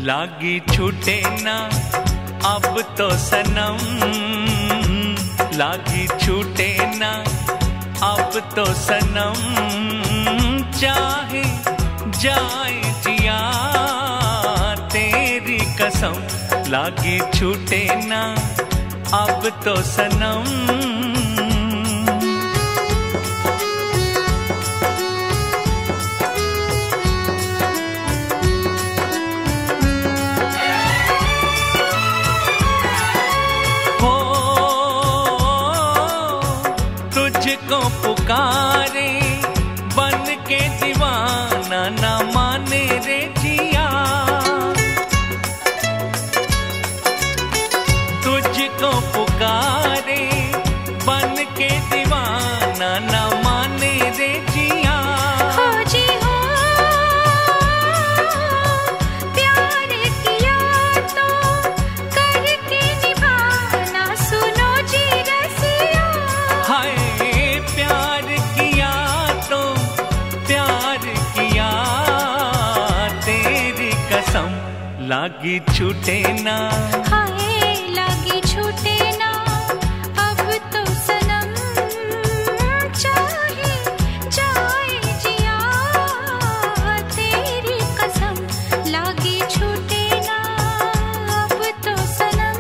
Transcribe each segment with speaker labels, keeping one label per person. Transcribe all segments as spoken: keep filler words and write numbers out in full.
Speaker 1: लागी छूटे ना अब तो सनम, लागी छूटे ना अब तो सनम, चाहे जाए जिया तेरी कसम, लागी छूटे ना अब तो सनम। तुझको पुकारे बन के दीवाना ना माने रे जिया, तुझको पुकारे बन के दीवाना ना माने रे जिया।
Speaker 2: हो जी हो प्यार किया तो करके निभाना, सुनो जी रसिया।
Speaker 1: हाय प्यार किया तो प्यार किया तेरी कसम, लागी छूटे ना,
Speaker 2: हाय लागी छूटे ना अब तो सनम, चाहे जाए जिया तेरी कसम, लागी छूटे ना अब तो सनम।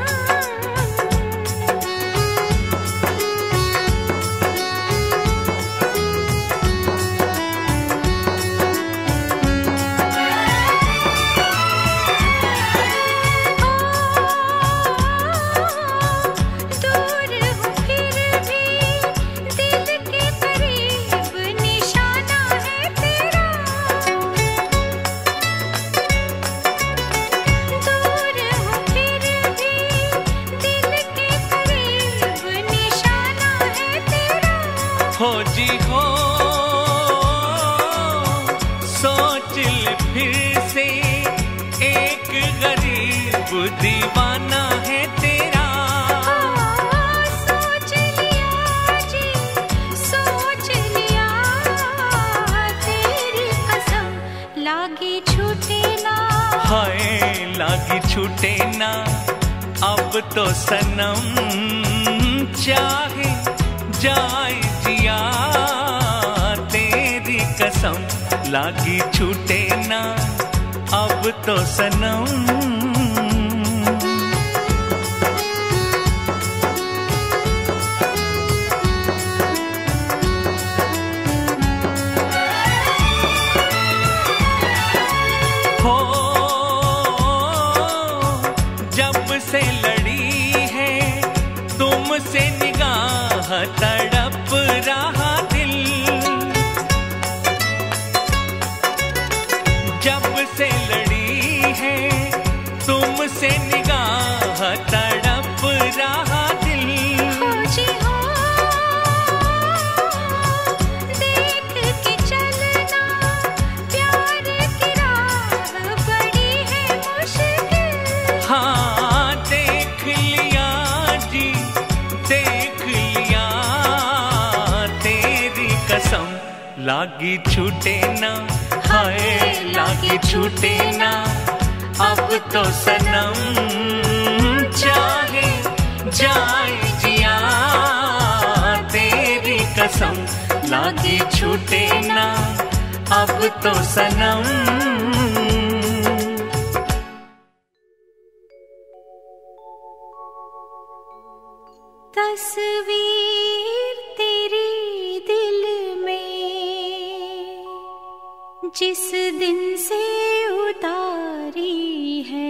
Speaker 1: हो जी हो सोच ले फिर से, एक गरीब दीवाना है तेरा।
Speaker 2: सोच लिया जी सोच लिया तेरी कसम, लागी छूटे ना,
Speaker 1: हाय लागी छूटे ना अब तो सनम, चाहे जाए जिया तेरी कसम, लागी छूटे ना अब तो सनम। हो जब से लड़ी है तुमसे निगाह, तड़प रहा दिल, जब से लड़ी है तुमसे निगाह, तड़प रहा दिल।
Speaker 2: हो जी हो देख के चलना, प्यार की राह बड़ी है मुश्किल।
Speaker 1: हाँ देख लिया जी देख लिया तेरी कसम, लागी छूटे ना, हाय लागी छूटे ना अब तो सनम, चाहे जाए जिया तेरी कसम, लागी छूटे ना अब तो सनम।
Speaker 2: तस्वीर तेरी दिल में जिस दिन से उतारी है,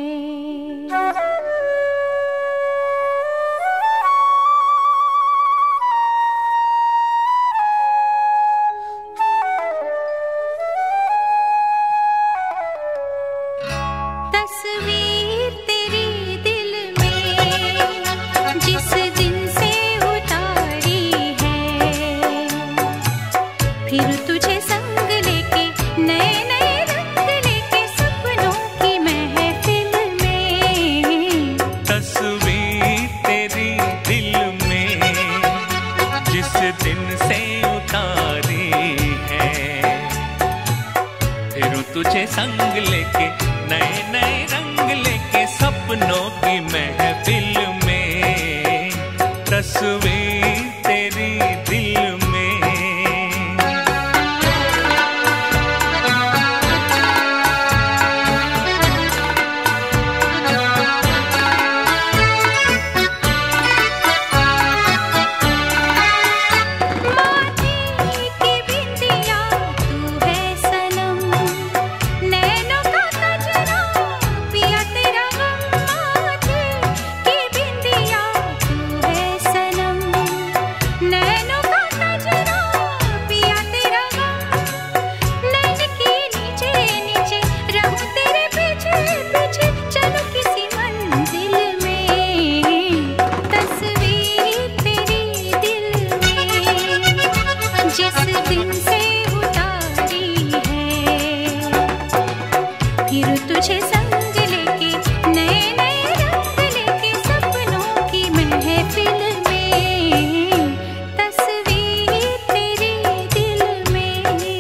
Speaker 2: तस्वीर तेरी दिल में जिस दिन से उतारी है, फिर तुझे संग लेके नए नए रंग लेके सपनों की महफिल में।
Speaker 1: तस्वीर तेरी दिल में जिस दिन से उतारी है, फिर तुझे संग लेके नए नए के सपनों की महफिल में, तस्वीर तेरी दिल में।
Speaker 2: तुझे संग लेके नए नए रंग लेके सपनों की महफिल में, तस्वीर तेरी दिल में।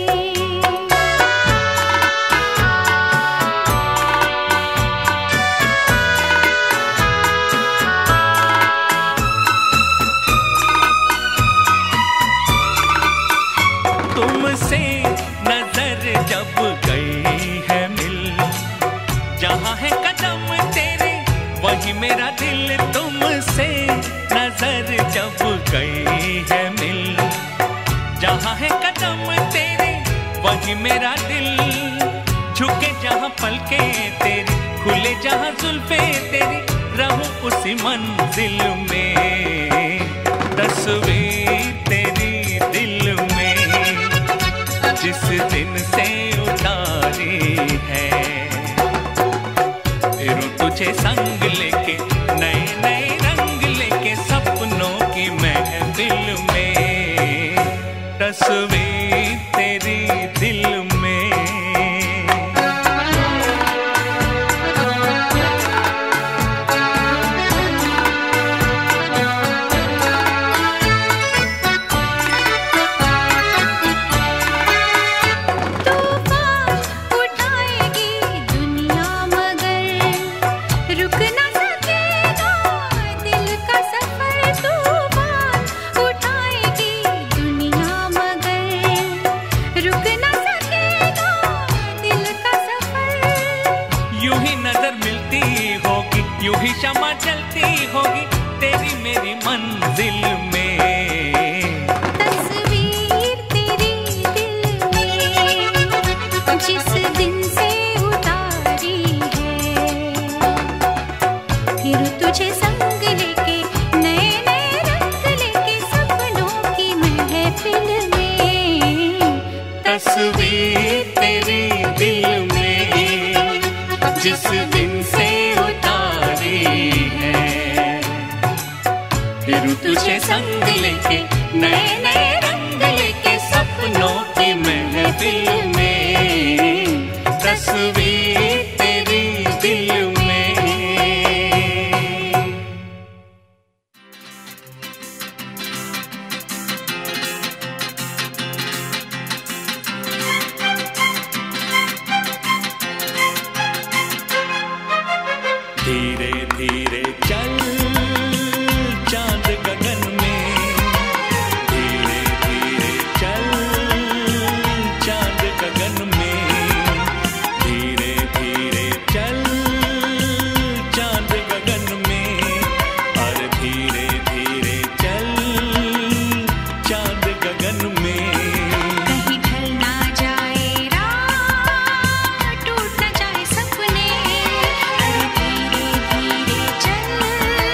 Speaker 1: तुमसे नजर जब गई है मिल, जहाँ है कदम तेरे वही मेरा दिल। तुमसे नजर जब गई है मिल, जहाँ है कदम तेरे वही मेरा दिल। झुके जहाँ पलके तेरी, खुले जहाँ जुल्फे तेरी, रहूं उसी मंजिल में, तस्वीर तेरी दिल में। जिस दिन से उतारी है, फिरूं तुझे संग लेके नए नए रंग लेके सपनों की महफिल में, तस्वीर तेरी दिल में। यूं ही नजर मिलती होगी, यूं ही शमा चलती होगी तेरी मेरी मंजिल में,
Speaker 2: तस्वीर तेरी दिल में। जिस दिन से उतारी है, फिर तुझे संग लेके नए नए रंग लेके सपनों की महफिल में,
Speaker 1: तस्वीर तेरी दिल में। जिस दिन से उतारी है, फिर तुझे संग लेके नए नए रंग लेके सपनों की महफिल में, तस्वीर तेरी दिल में। धीरे धीरे चल चांद गगन में, धीरे धीरे चल चांद गगन में, धीरे धीरे चल चांद गगन में, और धीरे धीरे चल चांद गगन में।
Speaker 2: कहीं ढल ना जाए रात, टूट ना जाए सपने, अरे धीरे धीरे चल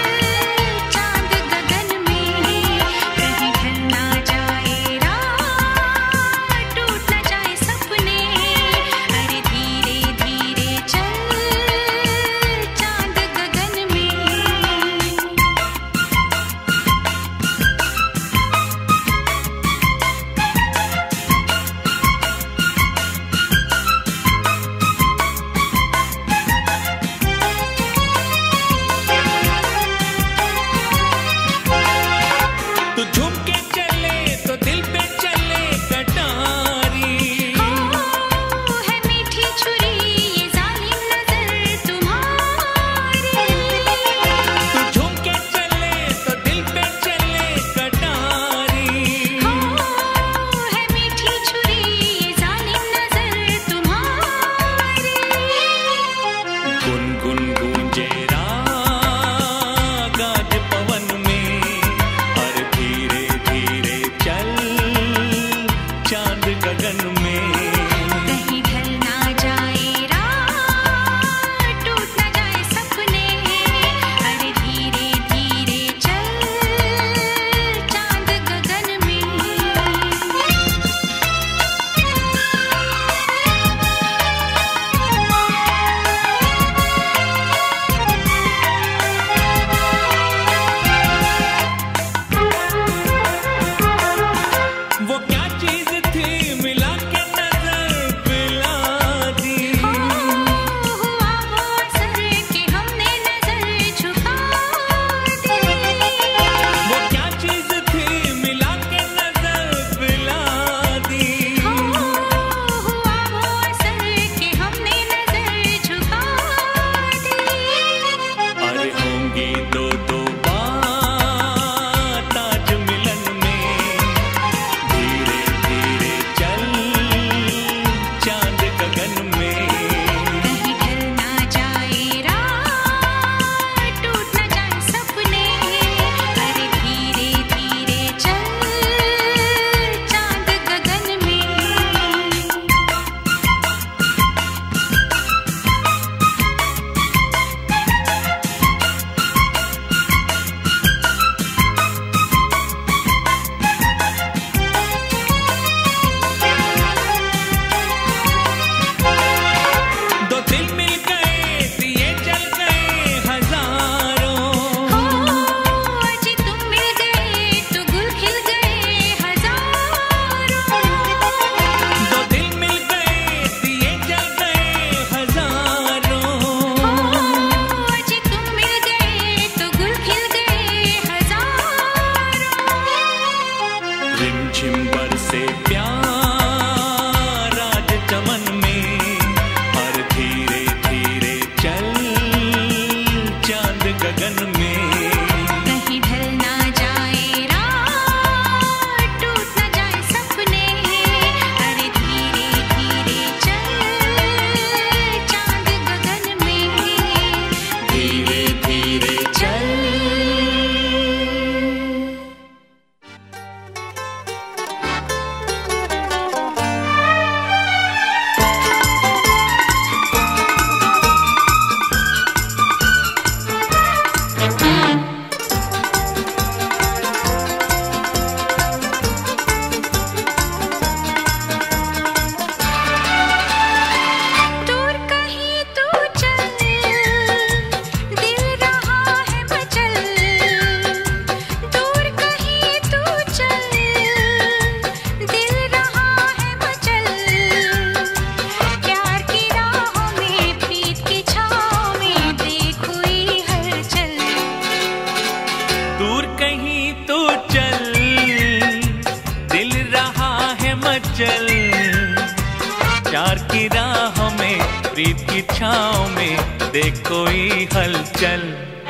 Speaker 1: प्रीत की छाँव में देख कोई हलचल।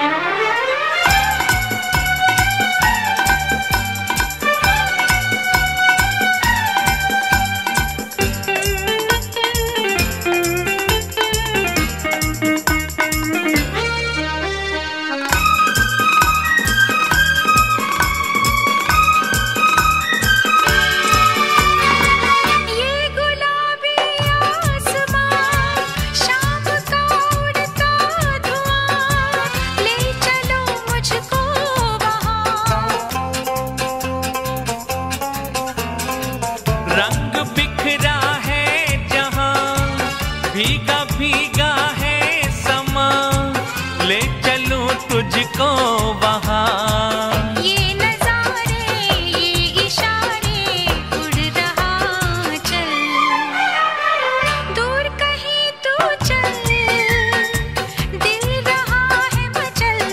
Speaker 1: रंग बिखरा है जहाँ, भीगा भीगा है समा, ले चलूं तुझको वहाँ।
Speaker 2: ये नजारे ये इशारे उड़ रहा चल, दूर कहीं तू चल, दिल रहा है मचल।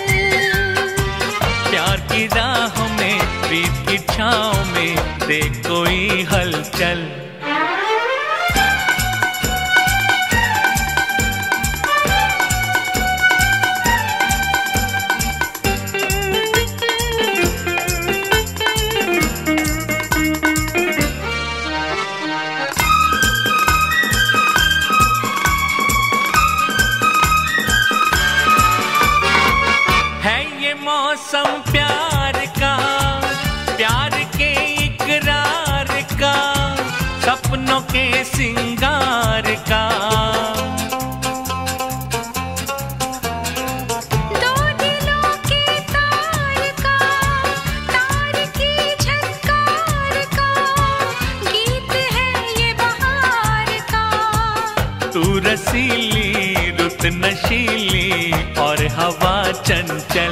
Speaker 1: प्यार की राह में प्रीत की छाँव में देख कोई हलचल। है ये मौसम प्यार का, प्यार के इकरार का, सपनों के सिंगार का।
Speaker 2: दो दिलों के तार का, तार की झनकार का, गीत है ये बहार का।
Speaker 1: तू रसीली रुत नशीली और हवा चंचल,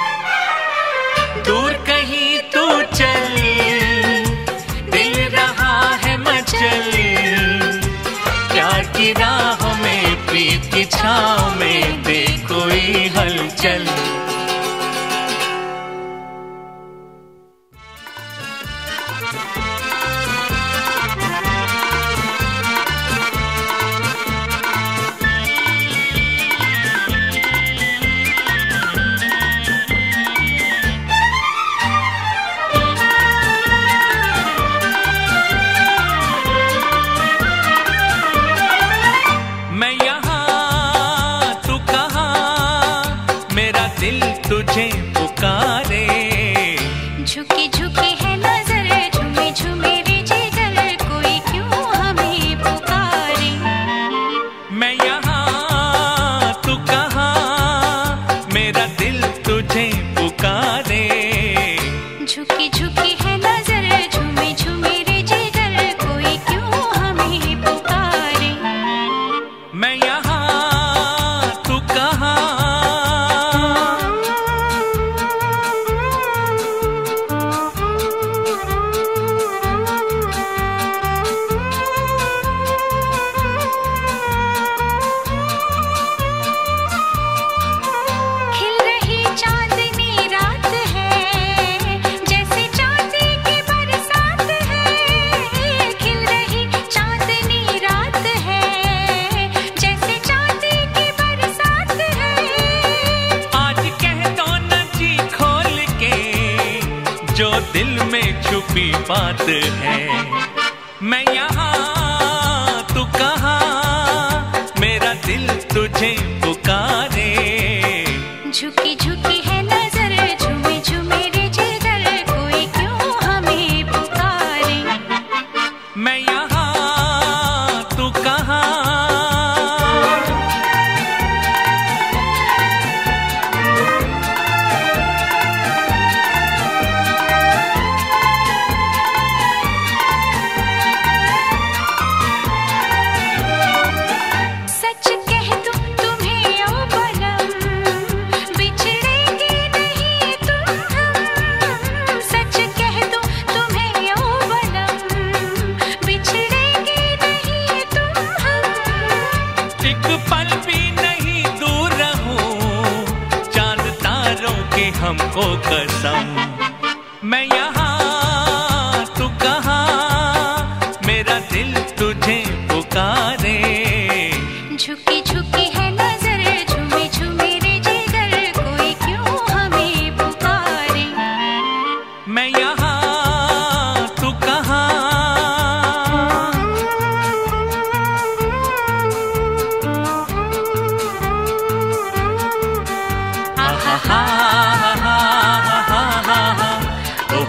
Speaker 1: दूर कहीं तू चल, दिल रहा है मचल। प्यार की राह में प्रीत की छाँव में देख कोई हलचल। मैं यहाँ तू कहाँ, मेरा दिल तुझे पुकारे।
Speaker 2: झुकी झुकी है नजर, झूमे झूमे रे जिगर, कोई क्यों हमें पुकारे।
Speaker 1: मैं यहाँ तू कहाँ, मेरा दिल तुझे पुकारे।
Speaker 2: झुकी झुकी है नजर, झूमे झूमे रे जिगर, कोई क्यों हमें पुकारे।
Speaker 1: मैं यहाँ तू कहाँ।
Speaker 2: खिल रही चांदनी रात है, जैसे चांदी की बरसात है। खिल रही चांदनी रात है, जैसे चांदी की बरसात है।
Speaker 1: आज कह दो न जी खोल के, जो दिल में छुपी बात है। मैं यहाँ तू कहाँ, मेरा दिल तुझे पुकारे।
Speaker 2: झुकी झुकी है नजर, झूमे झूमे रे जिगर, कोई क्यों हमें पुकारे।
Speaker 1: मैं यहाँ तू कहाँ।
Speaker 2: सच कह दूं तुम्हें ओ बलम, बिछड़ेंगे नहीं तुम हम। सच कह दूं तुम्हें ओ बलम, बिछड़ेंगे नहीं तुम हम।
Speaker 1: एक पल भी नहीं दूर रहूं, चांद तारों के हमको कसम। मैं यहाँ तू कहाँ, मेरा दिल तुझे पुकारे।
Speaker 2: झुकी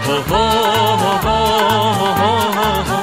Speaker 1: हो हो हो हो हो हो।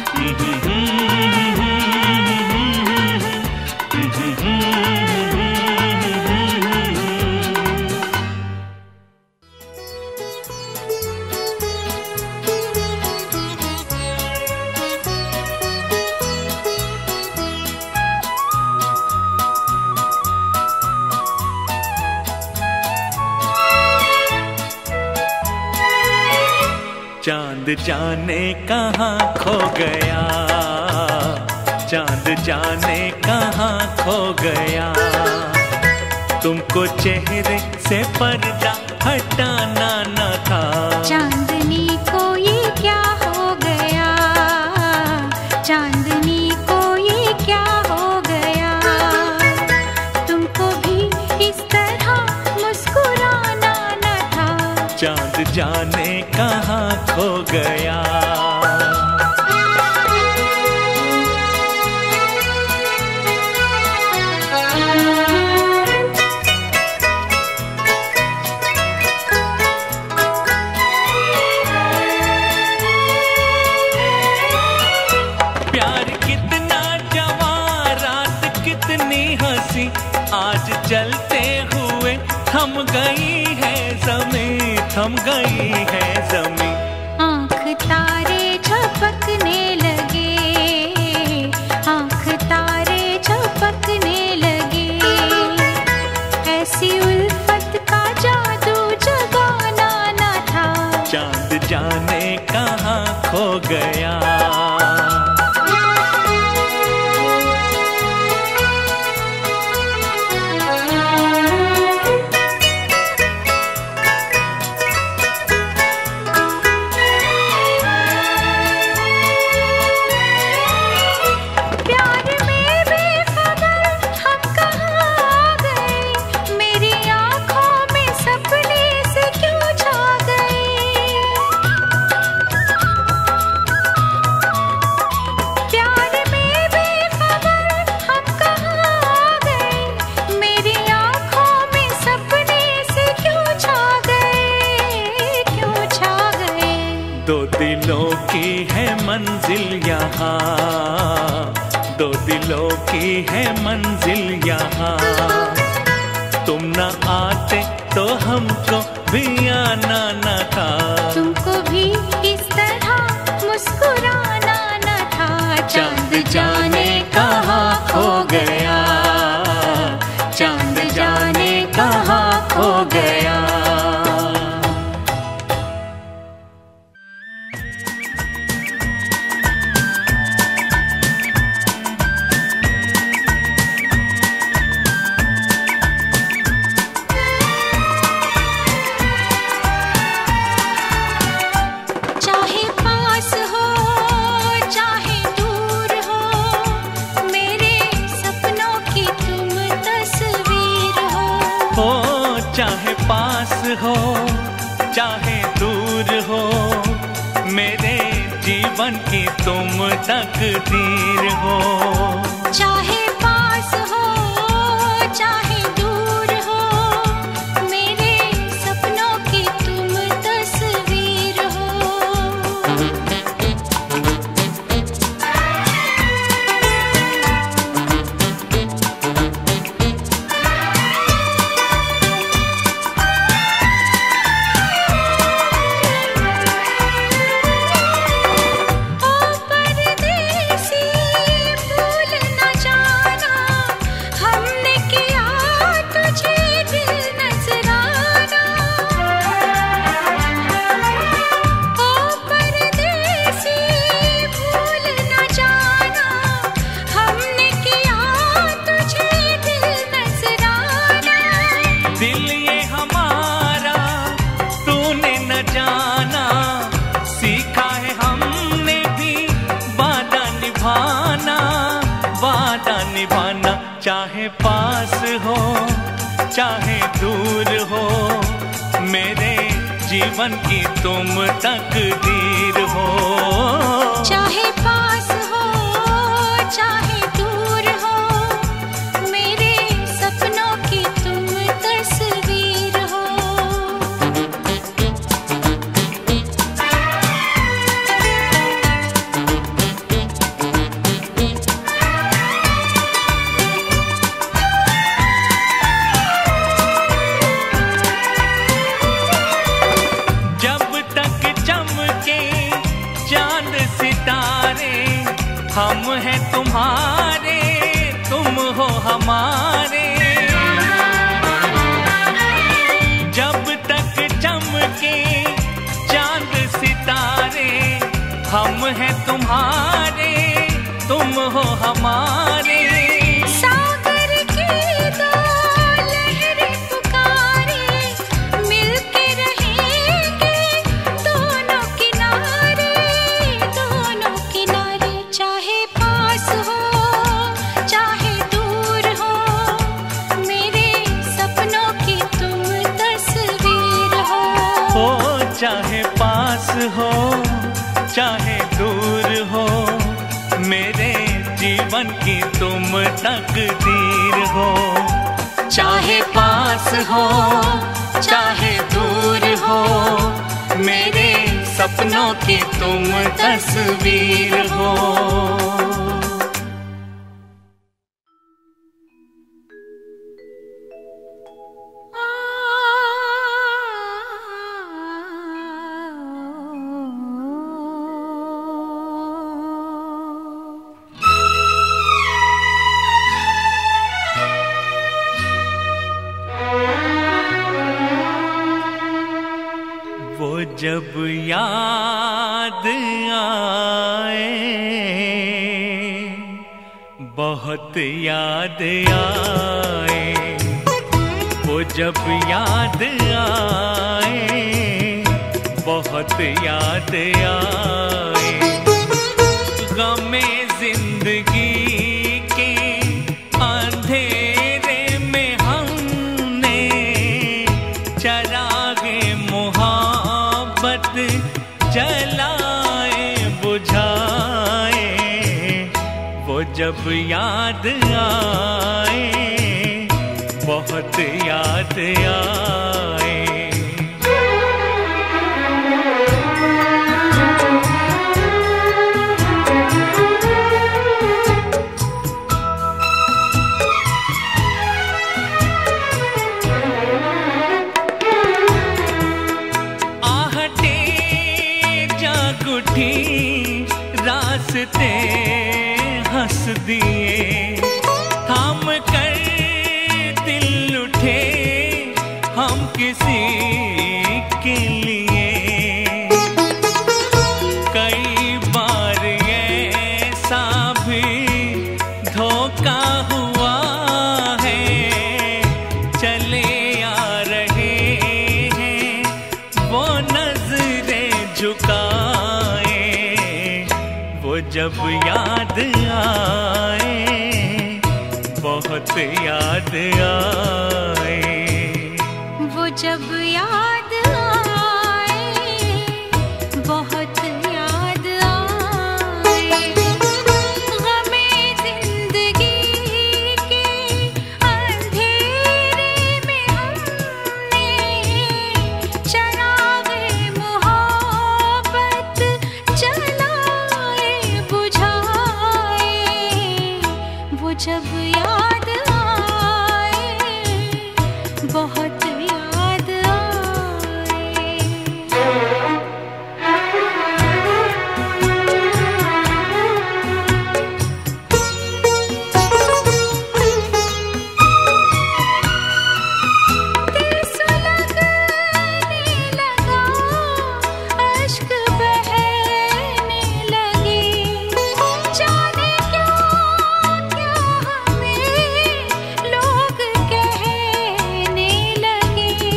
Speaker 1: चांद जाने कहाँ खो गया, चांद जाने कहाँ खो गया, तुमको चेहरे से पर्दा हटाना न था।
Speaker 2: चांदनी को ये क्या हो गया, चांदनी को ये क्या हो गया, तुमको भी इस तरह मुस्कुराना न था।
Speaker 1: चांद जाने कहाँ खो गया। प्यार कितना जवां, रात कितनी हंसी, आज चलते हुए थम गई है ज़मीं, थम गई है ज़मीं।
Speaker 2: आँख तारे झपकने लगे, आँख तारे झपकने लगे, ऐसी उल्फत का जादू जगाना न था।
Speaker 1: चांद जाने कहाँ खो गया। दो दिलों की है मंजिल यहाँ, दो दिलों की है मंजिल यहाँ, तुम न आते तो हमको भी आना न था।
Speaker 2: तुमको भी इस तरह मुस्कुराना न था।
Speaker 1: चांद जाने कहाँ खो गया, चांद जाने कहाँ खो गया। चाहे पास हो चाहे दूर हो, मेरे जीवन की तुम तकदीर हो।
Speaker 2: चाहे पास हो चाहे दूर हो, मेरे सपनों की तुम तस्वीर हो।
Speaker 1: दिल ये हमारा तूने न जाना, सीखा है हमने भी वादा निभाना, वादा निभाना। चाहे पास हो चाहे दूर हो, मेरे जीवन की तुम तकदीर हो।
Speaker 2: चाहे पास हो चाहे दूर हो, मेरे सपनों की तुम तस्वीर हो।
Speaker 1: हम हैं तुम्हारे, तुम हो हमारे। जब तक चमके चांद सितारे, हम हैं तुम्हारे, तुम हो हमारे।
Speaker 2: सागर की दो लहरें पुकारे, मिलके रहेंगे दोनों किनारे, दोनों किनारे। चाहे पास हो चाहे दूर हो, मेरे सपनों की तुम तस्वीर हो।
Speaker 1: ओ चाहे पास हो चाहे दूर हो, मेरे जीवन की तुम तकदीर हो।
Speaker 2: चाहे पास हो चाहे दूर हो,
Speaker 1: मेरे सपनों की तुम तस्वीर हो। जब याद आए, बहुत याद आए, वो जब याद आए, बहुत याद आए। गमे जिंदगी के अंधेरे में हमने चरागे मोहब्बत जलाए बुझाए। वो जब याद आए, बहुत याद आए। रास्ते हंस दिए, थाम कर दिल उठे हम किसी के लिए। कई बार ऐसा भी धोखा हुआ है, चले आ रहे हैं वो नजरें झुकाए। वो जब याद आए, बहुत याद आए।
Speaker 2: वो जब याद आए, बहुत याद आए। गमे जिंदगी के अंधेरे में हमने चरागे मोहब्बत जलाए बुझाए। वो जब याद आए, बहुत याद आए। दिल सुलगने लगा, अश्क बहने लगे, जाने क्या क्या हमें लोग कहने लगे।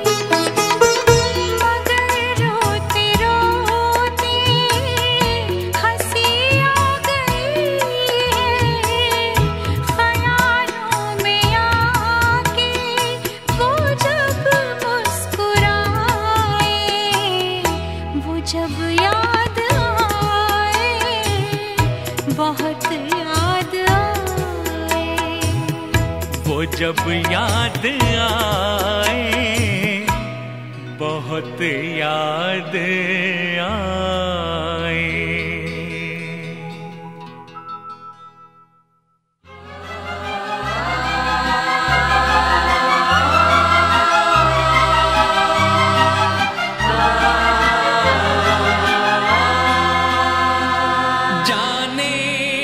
Speaker 2: मगर रोते रोते हंसी आ गई है, ख्यालों में आके वो जब मुस्कुराए। वो जब याद आए, बहुत याद आए।
Speaker 1: वो जब याद आए, बहुत याद आए। जाने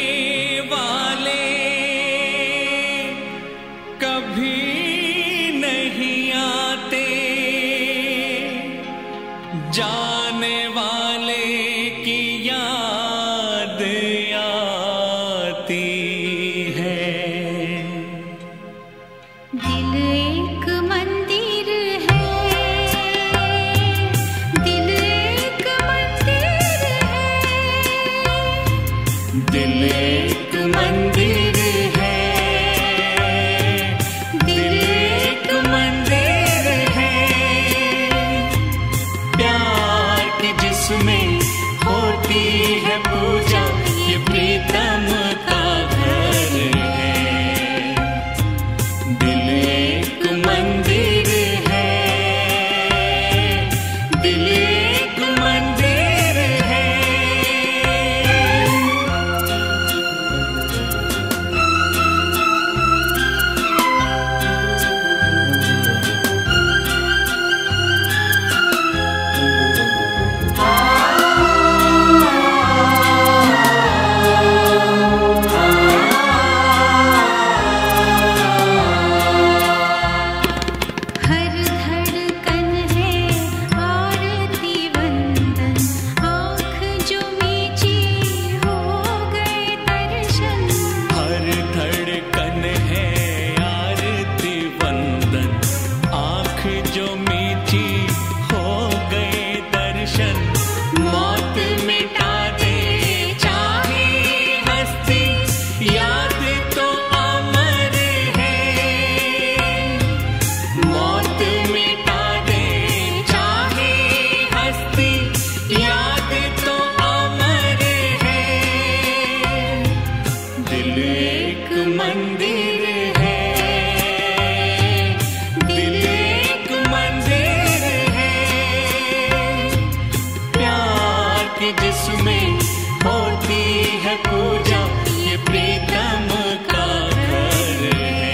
Speaker 1: नहीं आते, जाने वाले की याद आती है।
Speaker 2: दिल एक मंदिर है, दिल एक मंदिर है,
Speaker 1: दिल एक मंदिर है, दिल एक मंदिर है, प्यार की जिसमें होती है पूजा, ये प्रीतम का घर है। दिल एक मंदिर है, दिल एक मंदिर है।
Speaker 2: हर धड़कन है आरती वंदन, आँख जो मीची हो गए दर्शन।
Speaker 1: हर धड़कन है आरती वंदन, आँख जो मीठी हो गए दर्शन। मौत मिटा दे चाहे हस्ती, याद तो अमर है। मौत मिटा दे चाहे हस्ती, याद तो अमर है। दिल एक मंदिर है, दिल एक मंदिर है, प्यार की जिसमें होती है पूजा, ये प्रीतम का घर है।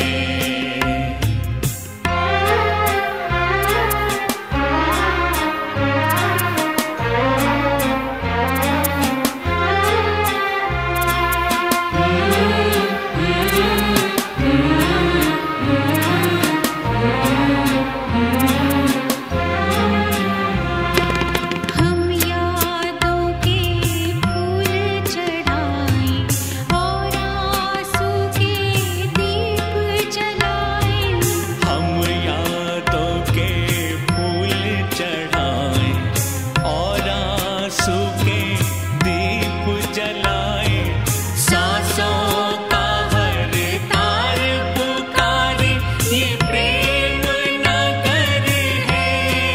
Speaker 2: हम यादों के फूल चढ़ाएं और आंसू के दीप जलाएं।
Speaker 1: हम यादों के फूल चढ़ाएं और आंसू के दीप जलाएं। सांसों का हर तार पुकारे, ये प्रेम नगर है।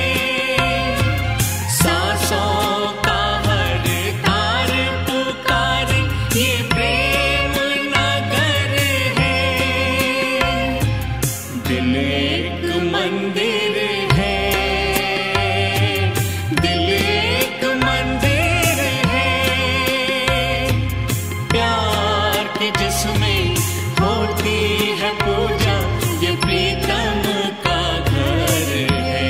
Speaker 1: सांसों का हर तार पुकारे, ये प्रेम नगर है। दिल एक मंदिर है, दिल एक मंदिर है, प्यार की जिसमें होती है पूजा, ये प्रीतम का घर है।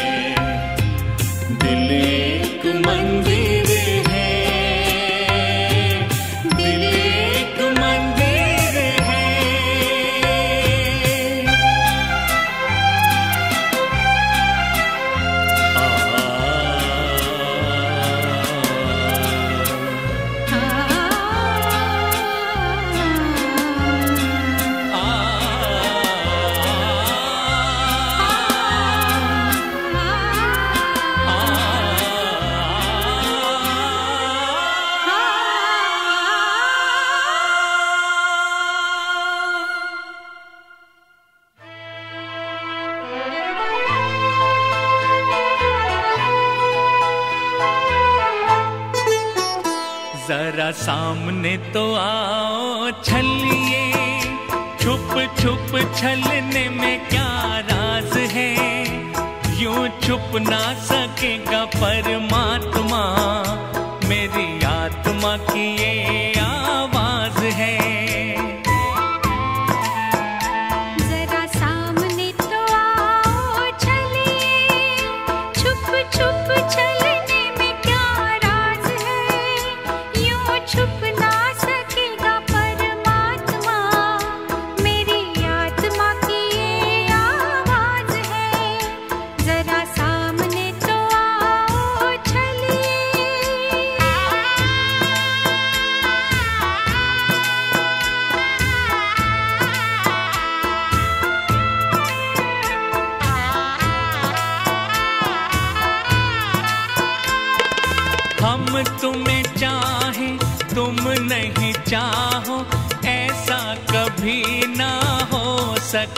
Speaker 1: दिल एक मंदिर है, दिल एक मंदिर है। आ, आ, जरा सामने तो आओ छलिए, छुप छुप छलने में क्या राज है। यूं छुप ना सकेगा परमात्मा, मेरी आत्मा की ये आवाज है।
Speaker 2: जरा सामने तो आओ चलिए, छुप छुप चलने में क्या राज है। यूं छुप ना सकेगा परमात्मा, मेरी आत्मा की ये आवाज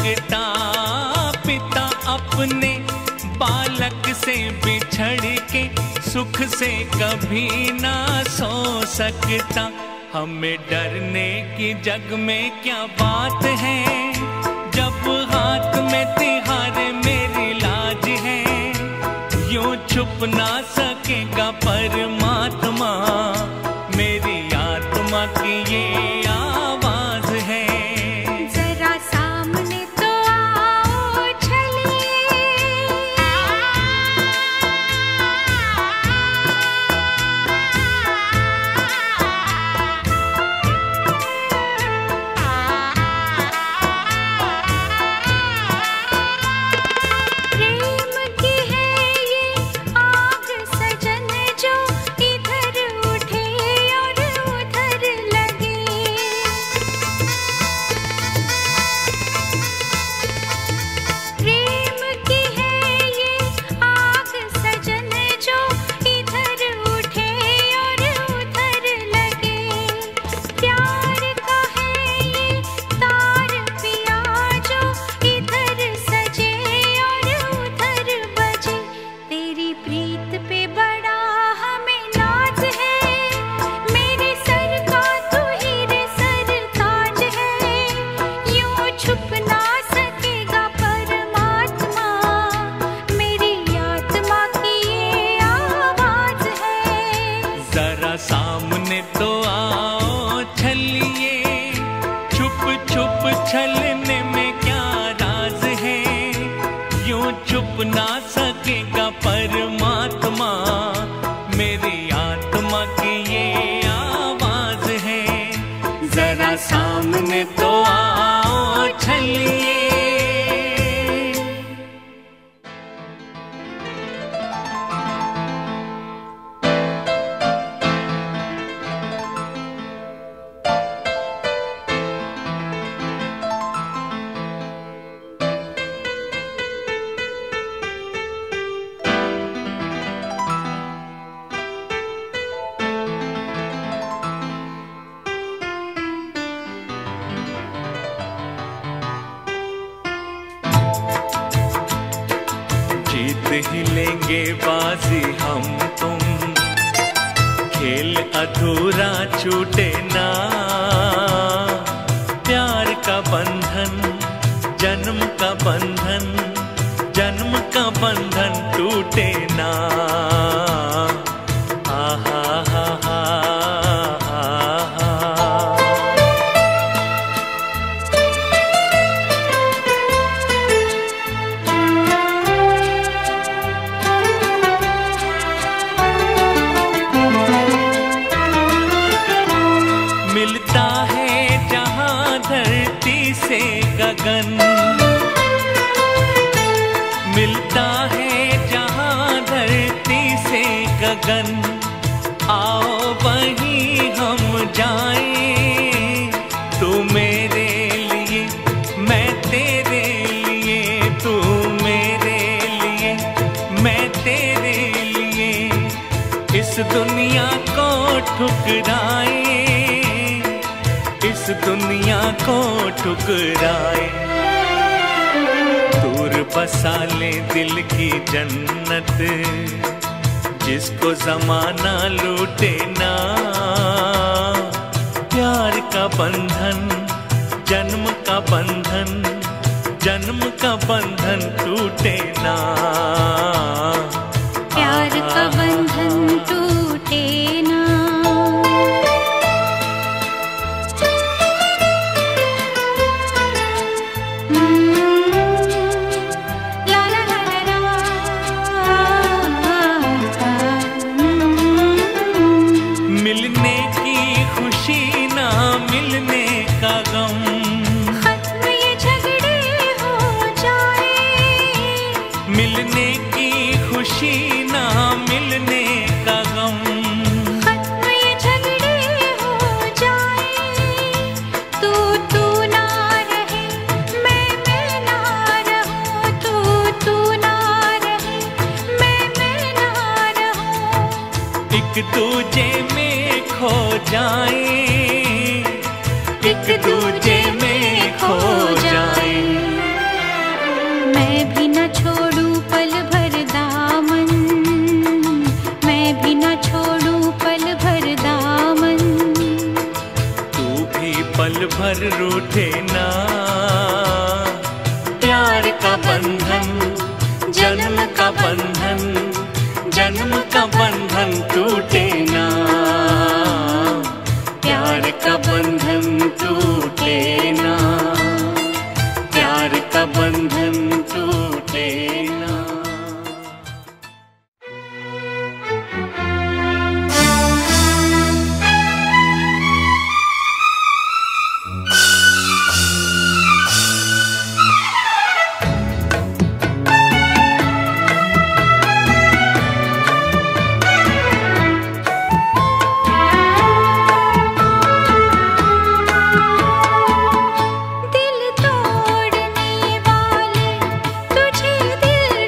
Speaker 1: सकता पिता अपने बालक से बिछड़ के सुख से कभी ना सो सकता। हमें डरने की जग में क्या बात है, जब हाथ में तिहारे मेरी लाज है। यूं छुप ना सकेगा परमात्मा, मेरी आत्मा की ये आवाज है।
Speaker 2: जरा सामने तो आओ चलिए, प्रेम की है ये आग सजन जो इधर उठे और उधर लगे। प्रेम की है ये आग सजन जो इधर उठे और उधर लगे। प्यार का है ये तार पिया जो इधर सजे और उधर बजे। तेरी प्रीत पे बड़ा हमें नाज है, मेरे सर का तू हीरे सरताज है। यूं छुप ना सकेगा परमात्मा, मेरी आत्मा की ये आवाज है।
Speaker 1: जरा सामने तो आओ छलिए, छुप छुप छलने में क्या राज है। यूं छुप ना सकेगा परमात्मा, मेरी आत्मा की ये आवाज है। जरा सामने तो आओ छलिए। जीत ही लेंगे बाजी हम तुम, खेल अधूरा छूटे ना। प्यार का बंधन जन्म का बंधन, जन्म का बंधन टूटे ना। आहा हा हा मिलता है जहां धरती से गगन, मिलता है जहां धरती से गगन। आओ वहीं हम जाएं, तू मेरे लिए मैं तेरे लिए, तू मेरे लिए मैं तेरे लिए। इस दुनिया को ठुकराए, इस दुनिया को ठुकराए। दूर बसा ले दिल की जन्नत, जिसको जमाना लूटे ना। प्यार का बंधन जन्म का बंधन, जन्म का बंधन टूटे ना।
Speaker 2: प्यार का बंधन टूटे ना। ला ला ला ला ला।
Speaker 1: मिलने की खुशी ना मिलने का गम,
Speaker 2: खत्म ये झगड़े हो जाए।
Speaker 1: मिलने की खुशी ना मिलने का गम,
Speaker 2: खत्म ये झगड़े हो जाए। तू तू ना रहे मैं मैं ना रहूं, तू तू ना रहे मैं मैं ना रहूं।
Speaker 1: एक दूजे में खो जाए, एक दूजे में खो जाए। प्यार का बंधन, जन्म का बंधन, जन्म का बंधन टूटे ना, प्यार का बंधन टूटे ना, प्यार का बंधन टूटे ना।
Speaker 2: दिल तोड़ने वाले तुझे दिल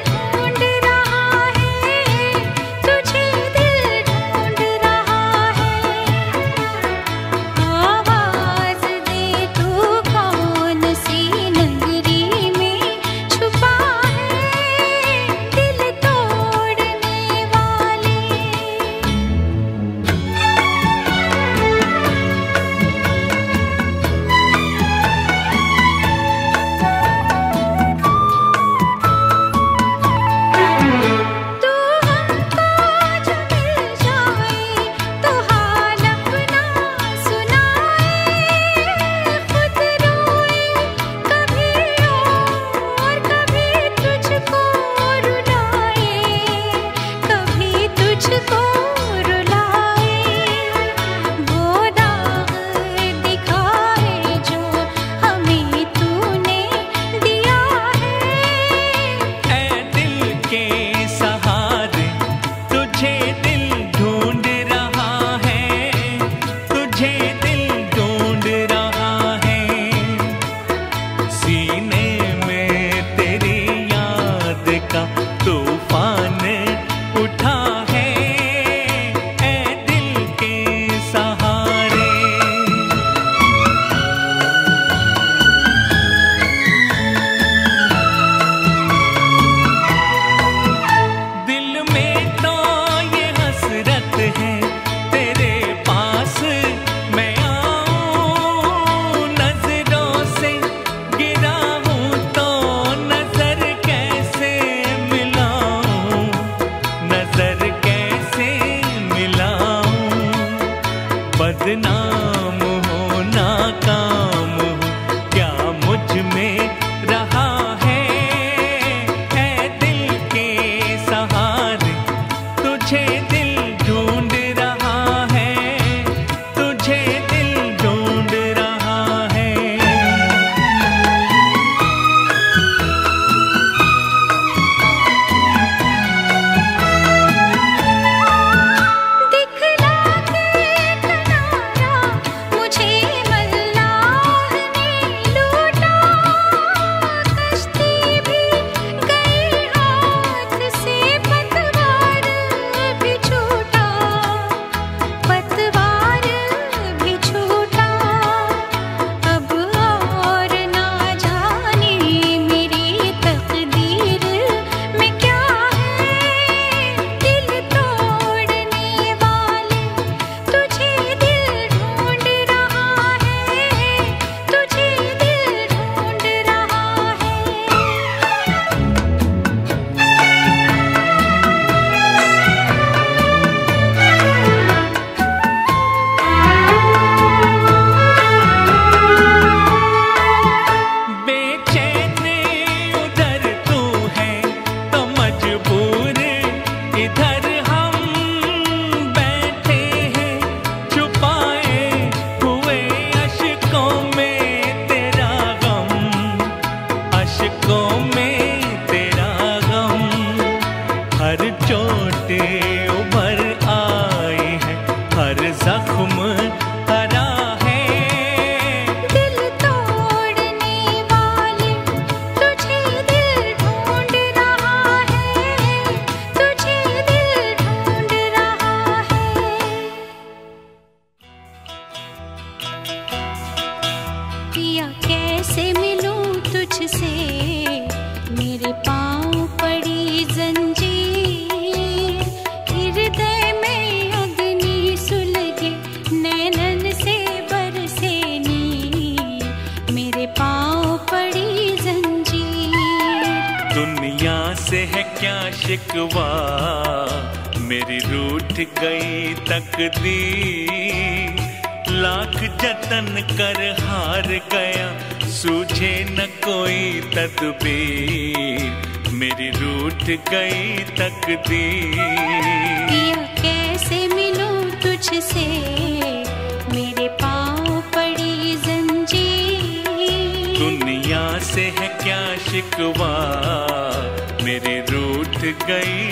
Speaker 1: दुनिया से है क्या शिकवा, मेरी रूठ गई तकदीर। लाख जतन कर हार गया, सूझे न कोई तदबीर। मेरी रूठ गई तकदीर।
Speaker 2: पिया कैसे मिलूं तुझसे, मेरे पाँव पड़ी जंजीर।
Speaker 1: दुनिया से है क्या शिकवा, मेरी रूठ गई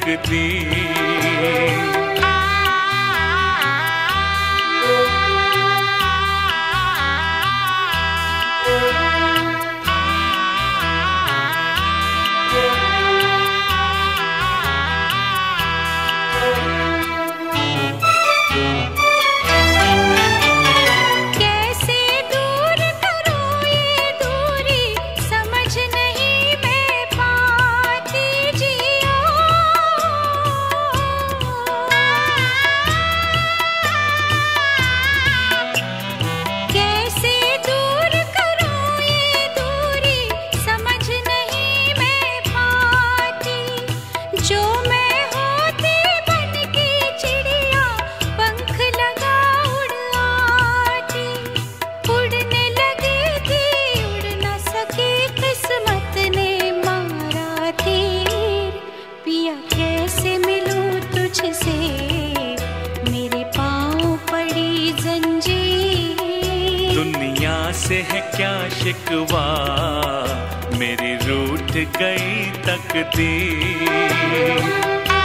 Speaker 1: तकदीर। से है क्या शिकवा, मेरी रूठ गई तकदीर।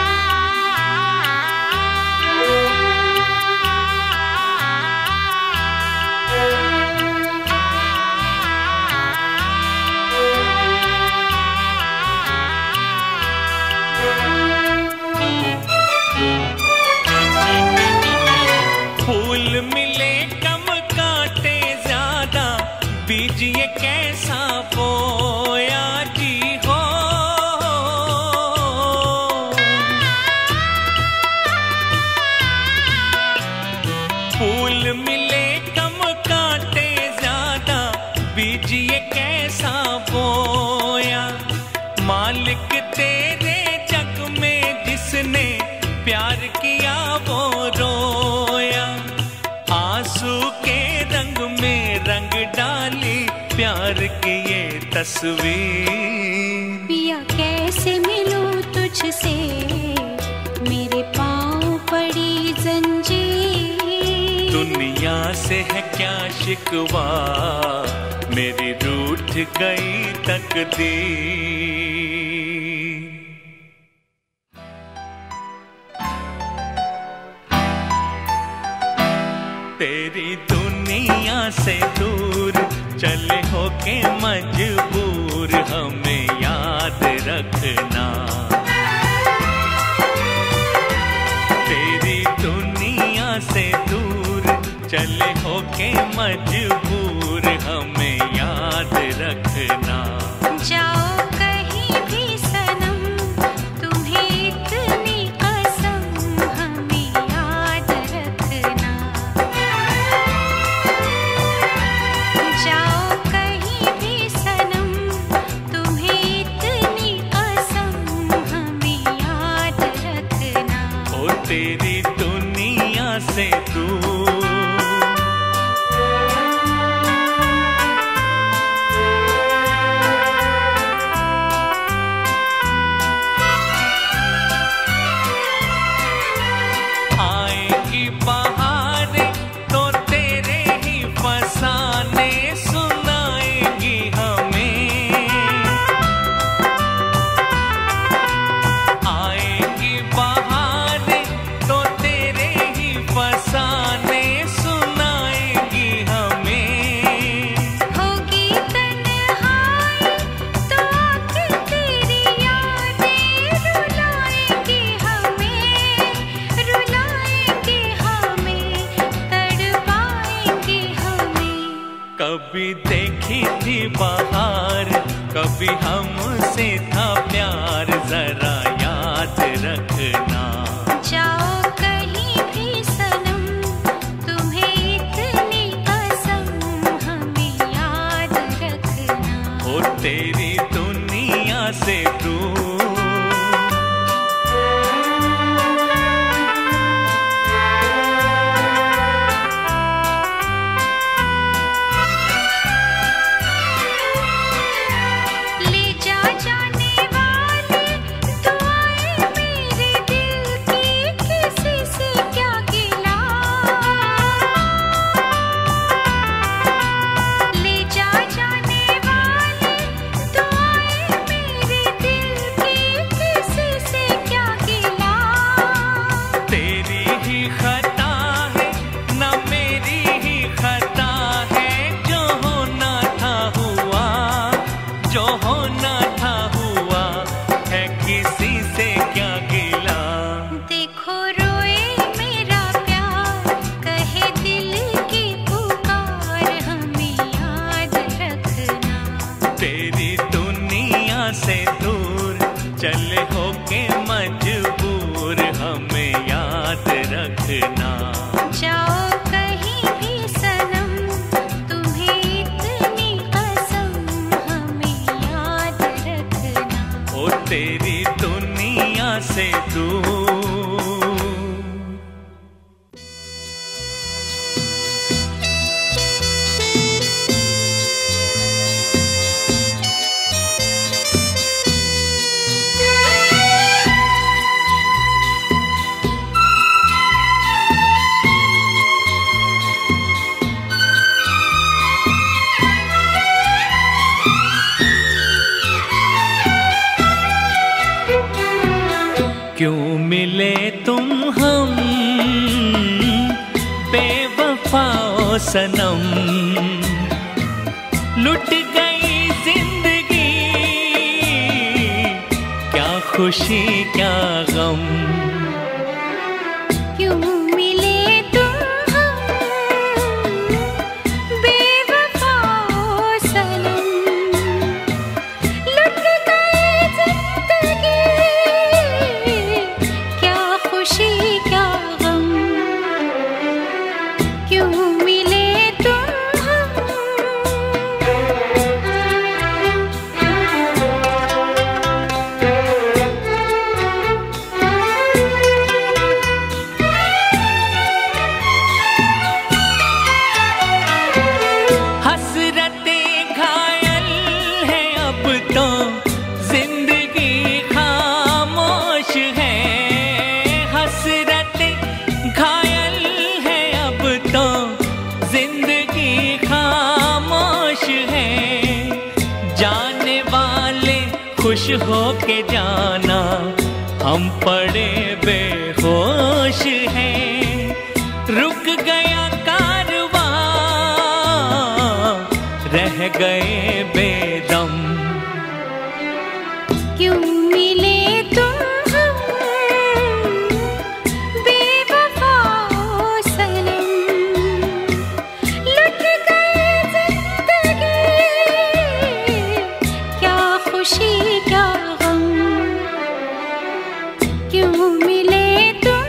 Speaker 1: फूल मिले कम कांटे ज्यादा, बीज ये कैसा बोया जी हो। फूल मिले कम कांटे ज्यादा, बीज ये कैसा बोया। मालिक तेरे जग में जिसने प्यार किया वो रोया। आंसू के रंग में रंग डाली प्यार की ये तस्वीर।
Speaker 2: पिया कैसे मिलूं तुझसे, मेरे पाँव पड़ी जंजीर।
Speaker 1: दुनिया से है क्या शिकवा, मेरी रूठ गई तकदीर। तेरी दुनिया से दूर चले होके मजबूर, हमें याद रखना। तेरी दुनिया से दूर चले होके मजबूर, हमें याद रखना।
Speaker 2: जाओ कहीं भी सनम, तुम्हें इतनी कसम, हमें याद रखना। जाओ कहीं भी सनम, तुम्हें इतनी कसम, हमें याद रखना।
Speaker 1: ओ तेरी दुनिया से दूर कभी देखी थी बहार, कभी हमसे था प्यार, जरा याद रखना।
Speaker 2: जाओ कहीं भी सनम, तुम्हें इतनी कसम, हमें याद रखना।
Speaker 1: ओ तेरी दुनिया से दूर। तेरी दुनिया से दूर। क्यों मिले तुम हम बेवफा ओ सनम, लुट गई जिंदगी क्या खुशी क्या गम।
Speaker 2: क्यों मिले तुम हम बेवफा ओ सनम, लुट गई जिंदगी क्या खुशी क्या गम। क्यों मिले तुम खुश हो के जाना, हम पड़े बेहोश हैं। रुक गया कारवां, रह गए बेदम। क्यों मिले तुम हम बेवफा ओ सनम, लुट गई जिंदगी क्या खुशी क्या गम। क्यों मिले तुम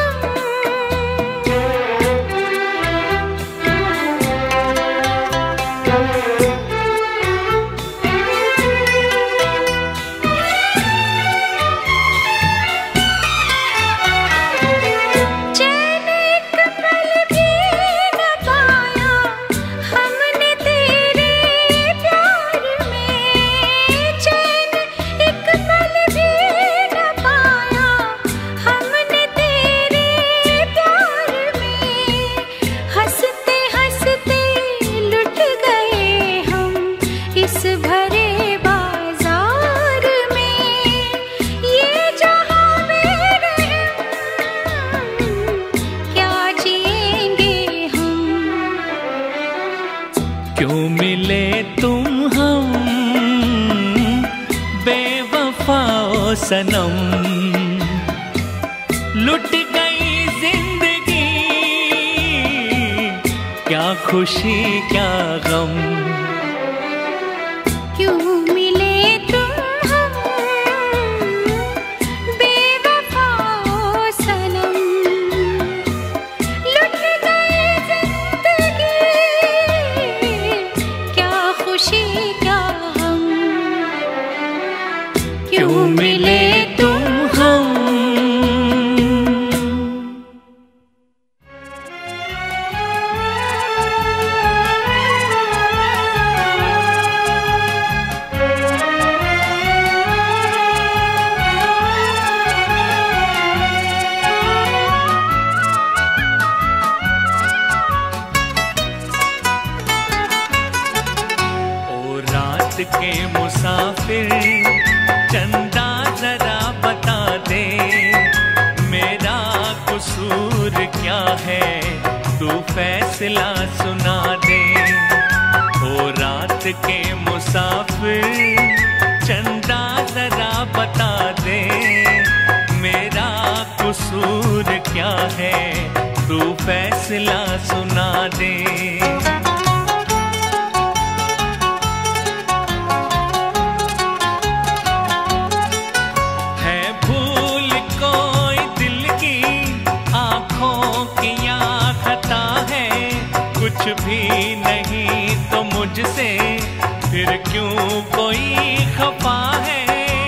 Speaker 1: सनम, लुट गई जिंदगी क्या खुशी क्या गम।
Speaker 2: क्यों मिले तुम हम बेवफा ओ सनम, लुट गई जिंदगी क्या खुशी क्या गम।
Speaker 1: क्यों मिले तुम हम।
Speaker 3: के मुसाफिर चंदा जरा बता दे, मेरा कसूर क्या है तू फैसला सुना दे। ओ रात के मुसाफिर चंदा जरा बता दे, मेरा कसूर क्या है तू फैसला सुना दे। कुछ भी नहीं तो मुझसे फिर क्यों कोई खफा है।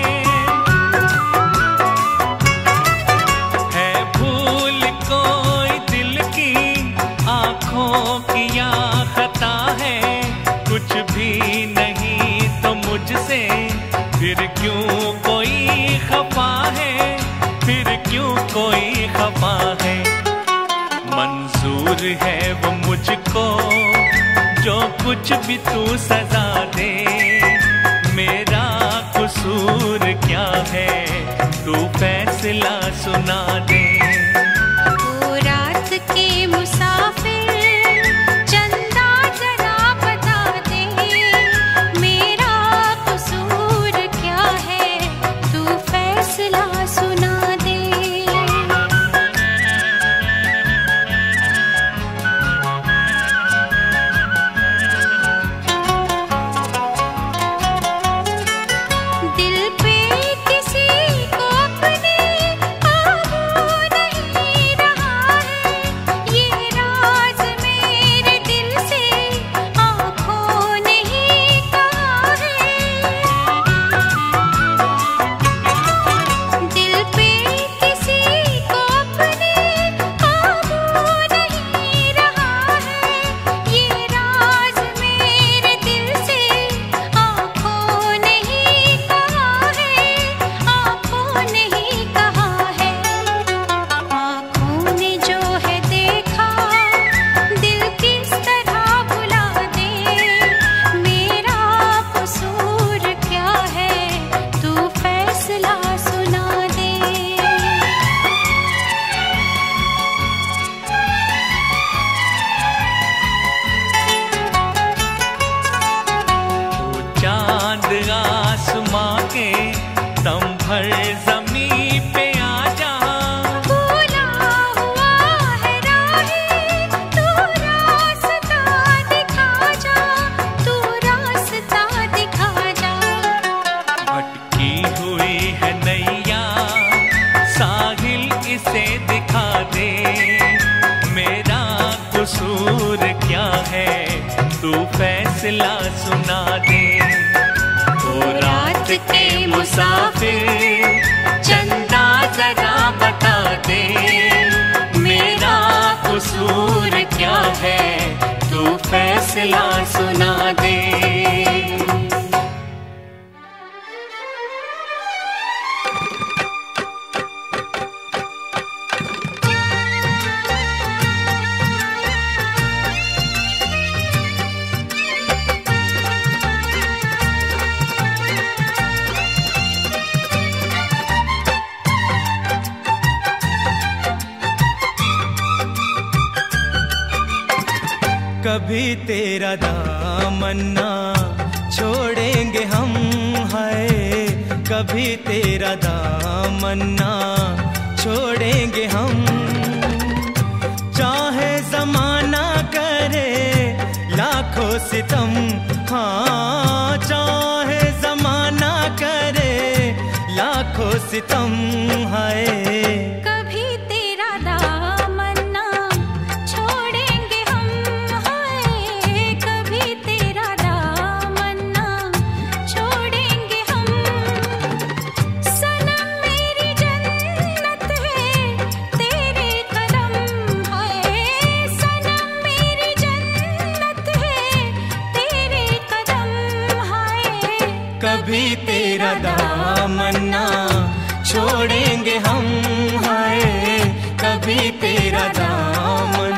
Speaker 3: है भूल कोई दिल की आंखों की या खता है, कुछ भी नहीं तो मुझसे फिर क्यों कोई खफा है, फिर क्यों कोई खफा है। मंजूर है वो मुझको जो कुछ भी तू सजा दे, मेरा कसूर क्या है तू फैसला सुना दे।
Speaker 2: ओ रात के मुसाफिर चंदा जरा बता दे, मेरा कसूर क्या है तू फैसला सुना दे।
Speaker 3: आसमां के दम भर ज़मीं पे आ जा,
Speaker 2: भूला हुआ है राहें तू रास्ता दिखा जा, तू रास्ता दिखा जा।
Speaker 3: भटकी हुई है नैया साहिल इसे दिखा दे, मेरा कसूर क्या है तू फैसला सुना दे। ओ रात के मुसाफिर चंदा जरा बता दे, मेरा कसूर क्या है तू फैसला सुना दे।
Speaker 1: कभी तेरा दामन ना छोड़ेंगे हम, है कभी तेरा दामन ना छोड़ेंगे हम। चाहे जमाना करे लाखों सितम, हाँ चाहे जमाना करे लाखों सितम, है
Speaker 3: दामन्ना छोड़ेंगे हम, हाय कभी तेरा दामन।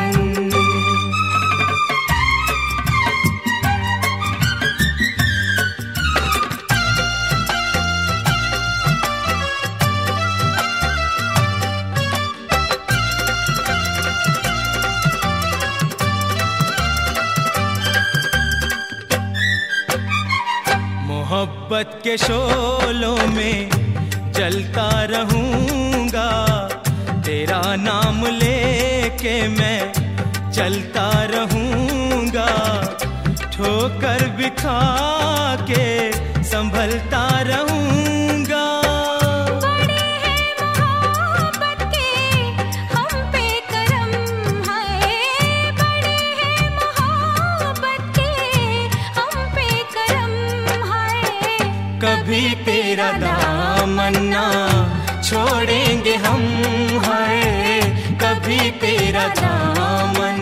Speaker 3: मोहब्बत के शोलों में जलता रहूंगा, तेरा नाम लेके मैं चलता रहूंगा, ठोकर भी खा के संभलता रहूंगा।
Speaker 2: बड़े हैं मोहब्बत के हम पे करम, है बड़े हैं मोहब्बत के हम पे करम, है
Speaker 3: कभी तेरा दामन्ना छोड़ेंगे हम, है कभी तेरा दामन।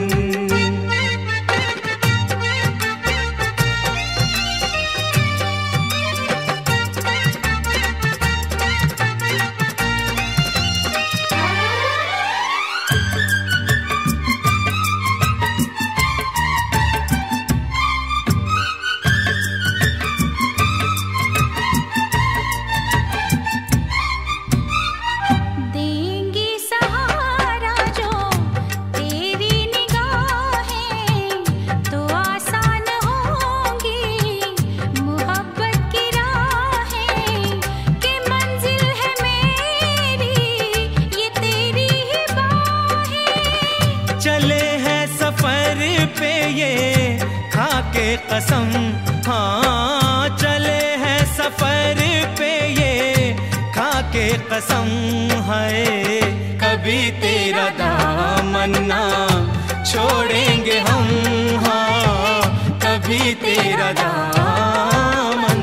Speaker 2: देंगी सहारा जो तेरी निगाहें, तो आसान होंगी मोहब्बत की राहें, कि मंजिल है मेरी ये तेरी ही बाहें।
Speaker 3: चले हैं सफर पे ये खाके कसम, हाँ चले हैं सफर पे ये खाके कसम, है कभी तेरा दामन्ना छोड़ेंगे हम, हाँ कभी तेरा दामन।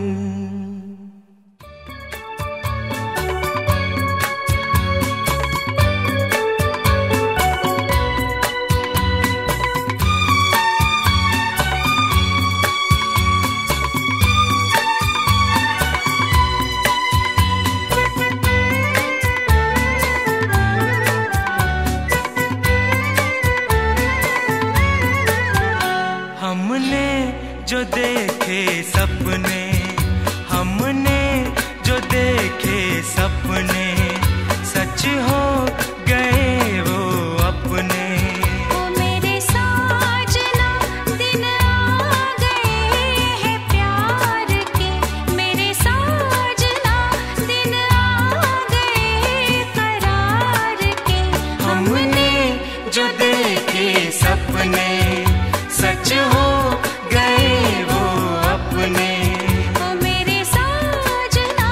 Speaker 3: हमने जो देखे सपने, हमने जो देखे सपने, सच हो गए वो अपने।
Speaker 2: ओ मेरे साजना दिन आ गए हैं प्यार के, मेरे साजना दिन आ गए करार के।
Speaker 3: हमने जो देखे सपने, सच हो गए वो अपने।
Speaker 2: ओ मेरे साजना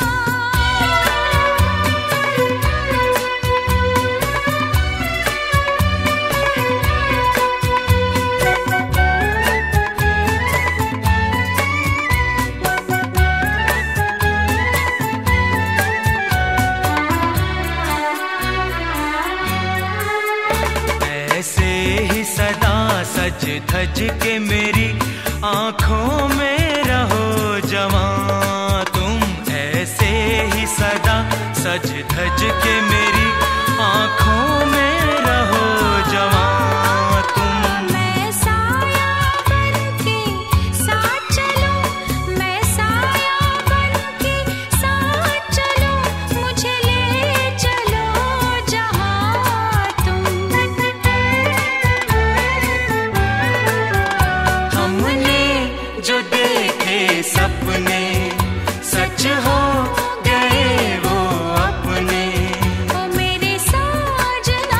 Speaker 2: ऐसे ही सदा सज धज के मेरी आंखों में रहो जवां तुम, ऐसे ही सदा सज धज के मेरी आंखों में रहो जवां तुम। मैं साया बनके साथ चलूं, मैं साया बनके साथ चलूं, मुझे ले चलो जहां तुम।
Speaker 3: हमने जो देखे सपने, सच हो गए वो अपने।
Speaker 2: ओ मेरे साजना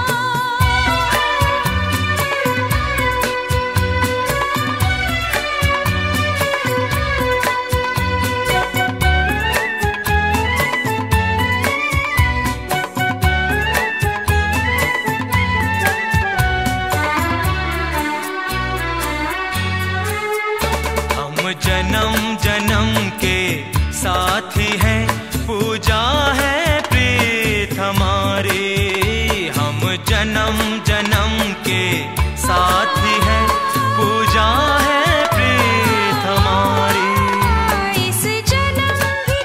Speaker 2: हम जन्म जन्म के साथी हैं, पूजा है प्रीत हमारी। हम जन्म जन्म के साथी हैं, पूजा है प्रीत हमारी। इस जन्म भी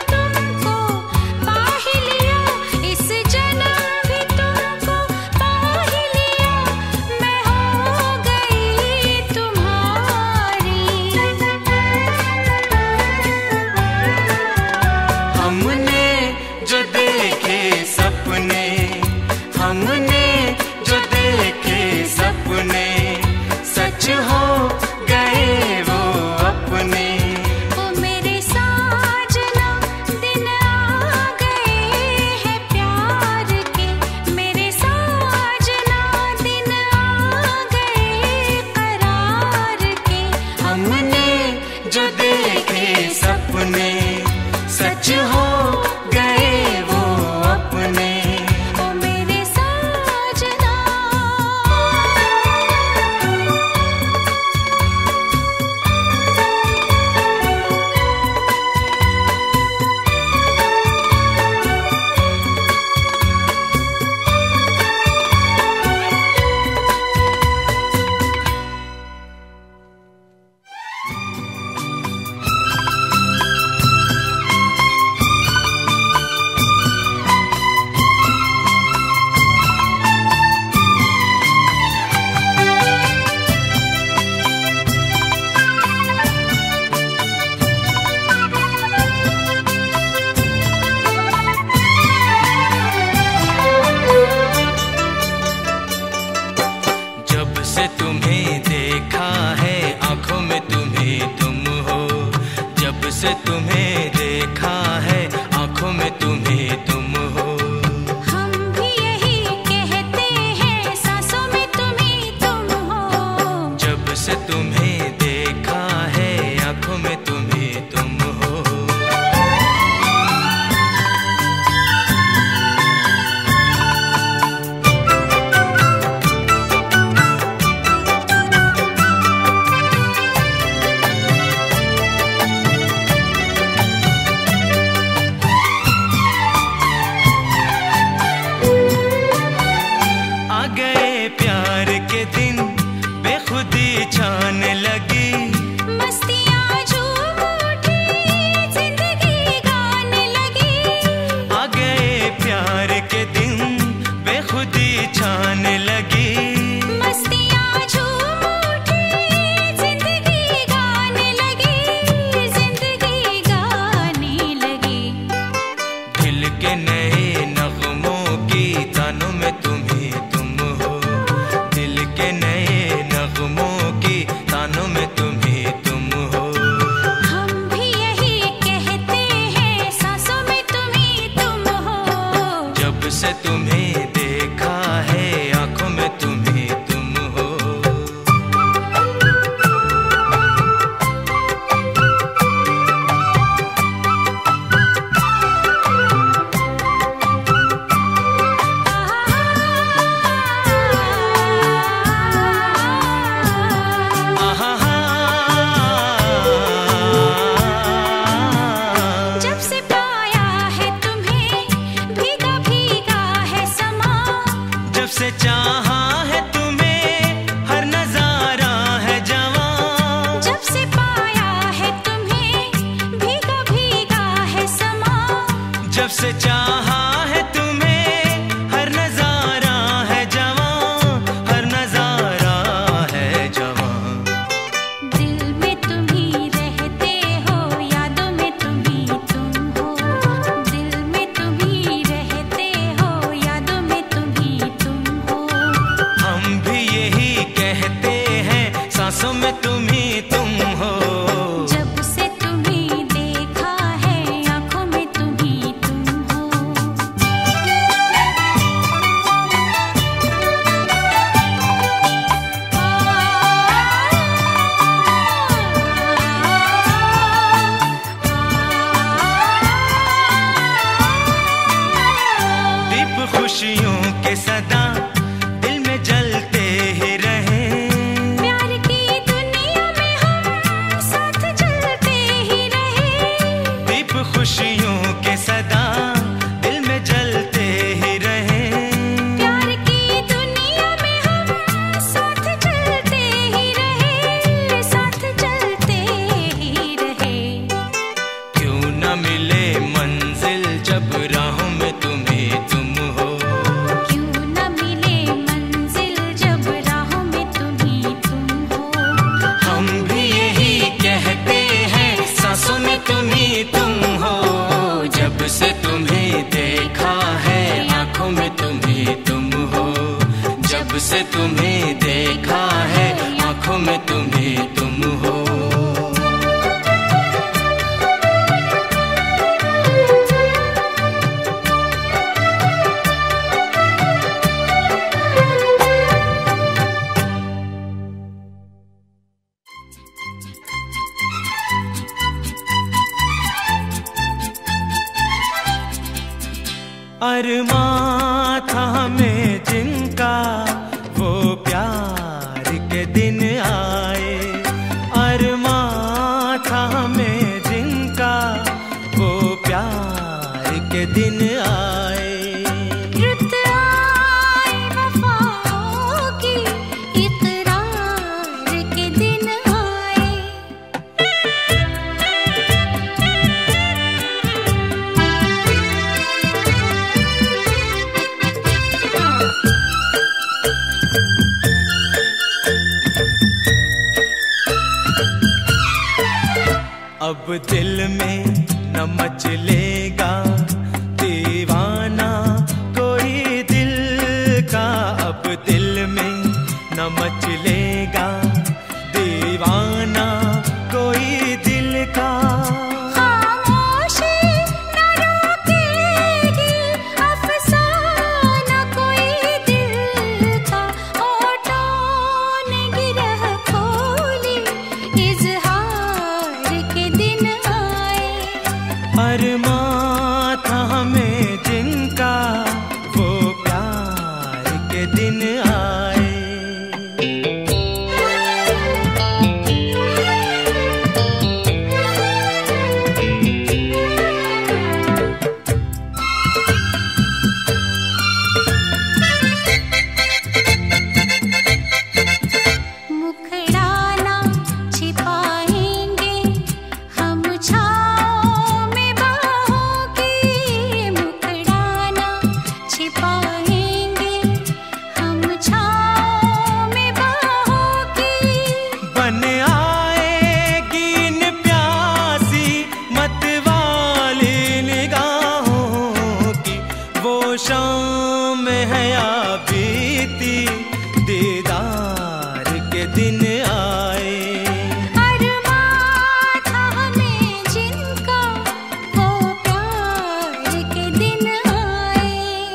Speaker 4: हमने जो देखे सपने, हमने जो देखे सपने, सच हो गए वो अपने।
Speaker 2: ओ मेरे साजना दिन आ गए हैं प्यार के, मेरे साजना दिन आ गए करार के।
Speaker 4: हमने जो देखे सपने, सच हो गए वो अपने।
Speaker 2: ओ मेरे साजना।
Speaker 4: जब से तुम्हें देखा है आंखों में तुम्हें तुम हो, जब से तुम्हें देखा है आंखों में तुम्हें तुम हो।
Speaker 2: हम भी यही कहते हैं सांसों में तुम्ही तुम हो।
Speaker 4: जब से तुम्हें देखा है आंखों में तुम्हें तुम हो। आ गए प्यार के दिन, बेखुदी छाने लगी।
Speaker 2: मस्तियाँ झूम उठी, जिंदगी गाने लगी।
Speaker 4: आ गए प्यार के दिन, बेखुदी छाने लगी।
Speaker 2: मस्तियाँ झूम उठी, जिंदगी गाने लगी। जिंदगी गाने लगी।
Speaker 4: दिल के नए नगमों की तानों में तुम्ही तुम हो, दिल के नए नगमों की तानों में तुम्ही तुम हो।
Speaker 2: हम भी यही कहते हैं सांसों में तुम्ही तुम हो।
Speaker 4: जब से तुम्हें देखा है आंखों में तुम्ही तुम हो।
Speaker 2: जब से पाया है तुम्हें, भीगा भीगा है समा।
Speaker 4: जब से चाहा है तुम्हें, हर नजारा है जवां।
Speaker 2: जब से पाया है तुम्हें, भीगा भीगा है समा।
Speaker 4: जब से चाहा है तुम्हें, हर नजारा है जवां, हर नजारा है जवां।
Speaker 2: दिल में तुम्ही रहते हो, यादों में तुम्ही तुम हो। दिल में तुम्ही रहते हो, यादों में तुम्ही तुम हो।
Speaker 4: हम भी यही कहते हैं सांसों में तुम्ही तुम हो।
Speaker 2: जब से तुम्ही देखा है आंखों में तुम्ही तुम हो।
Speaker 4: दीप खुशियों के सदा दिल में जलते ही रहे।
Speaker 2: प्यार की दुनिया में हम साथ चलते ही रहे।
Speaker 4: दीप खुशियों के सदा दिल में जलते ही रहे।
Speaker 2: प्यार की दुनिया में हम साथ चलते ही रहे। साथ चलते ही रहे।
Speaker 4: क्यों न मिले मंजिल जब राहों में तुम्ही तुम हो।
Speaker 2: क्यों न मिले मंजिल जब राहों में तुम्ही तुम हो।
Speaker 4: हम भी यही कहते हैं सांसों में तुम्ही तुम हो। जब से तुम्हें देखा है आंखों में तुम्ही तुम हो, जब से तुम्हें देखा है आंखों में तुम्ही तुम हो।
Speaker 3: अरमां था हमें जिनका वो प्यार के दिन आए, अरमां था हमें जिनका वो प्यार के दिन आए।
Speaker 2: रुत आई वफाओं की इकरार के दिन आए।
Speaker 3: अब दिल में न मचलेगा दीवाना कोई दिल का, अब दिल में न मचलेगा दीवाना कोई दिल का।
Speaker 2: खामोशी न रोकेगी अफसाना कोई दिल का, होठों ने गिरह खोली इज़हार के दिन आए।
Speaker 3: अरमां था हमें जिनका वो प्यार के दिन आए।
Speaker 2: मुखड़ा ना छिपाएंगे हम छाँव में बाहों की, मुखड़ा ना छिपाएंगे हम छाँव में बाहों की।
Speaker 3: बन आएगी इन प्यासी मतवाली निगाहों की, वो शाम है या बीती दीदार के दिन आए।
Speaker 2: अरमां था हमें जिनका वो प्यार के दिन आए।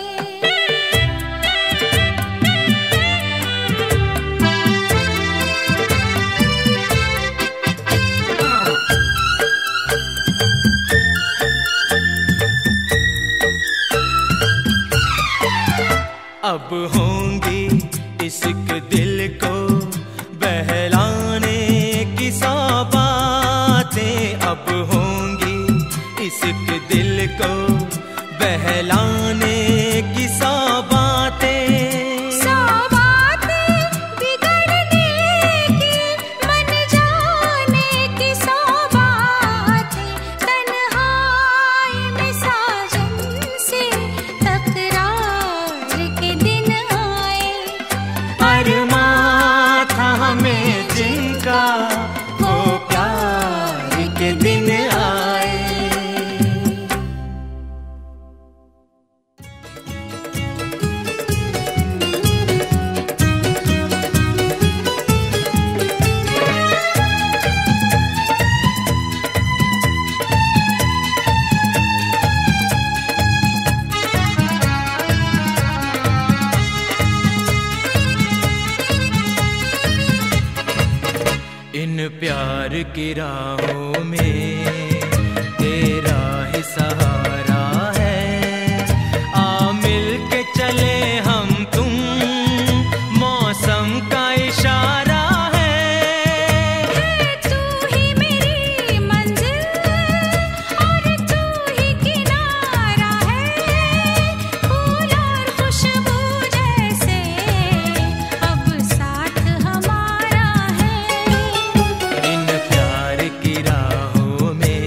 Speaker 3: अब होंगी इश्क दिल को बहलाने की सौ बातें, अब होंगी इश्क दिल को बहलाने की सौ बातें।
Speaker 2: सौ बातें बिगड़ने की मन जाने की सौ बातें, तन्हाई में साजन से तकरार के दिन आए।
Speaker 3: अरमां था हमें जिनका वो प्यार के दिन आए। इन प्यार की राहों में तेरा ही सहारा है, आ मिल के चले हम तुम मौसम का इशारा है।
Speaker 2: तू ही मेरी मंजिल और तू ही किनारा है, फूल और खुशबू जैसे अब साथ हमारा है।
Speaker 3: इन प्यार की राहों में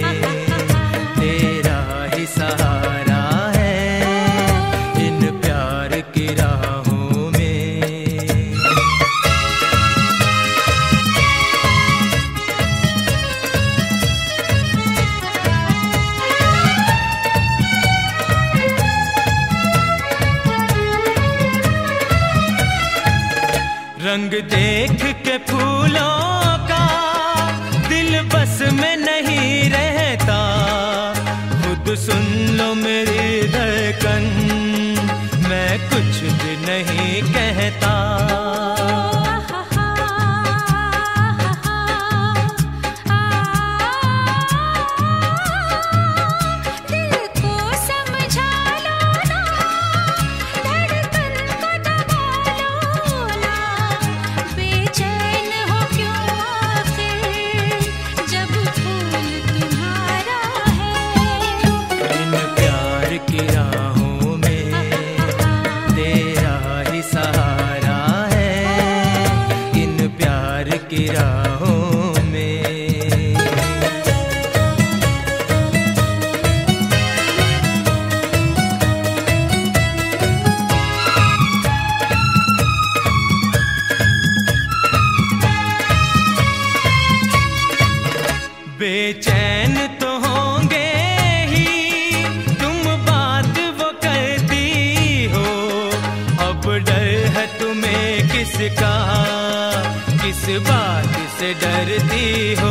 Speaker 4: रंग देख के फूलों का दिल बस में नहीं रहता, खुद सुन लो मेरी धड़कन, मैं कुछ भी नहीं कहता।
Speaker 3: बेचैन तो होंगे ही तुम, बात वो करती हो, अब डर है तुम्हें किसका, किस बात से डरती हो।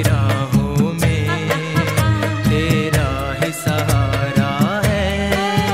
Speaker 4: राहों में तेरा ही सहारा है,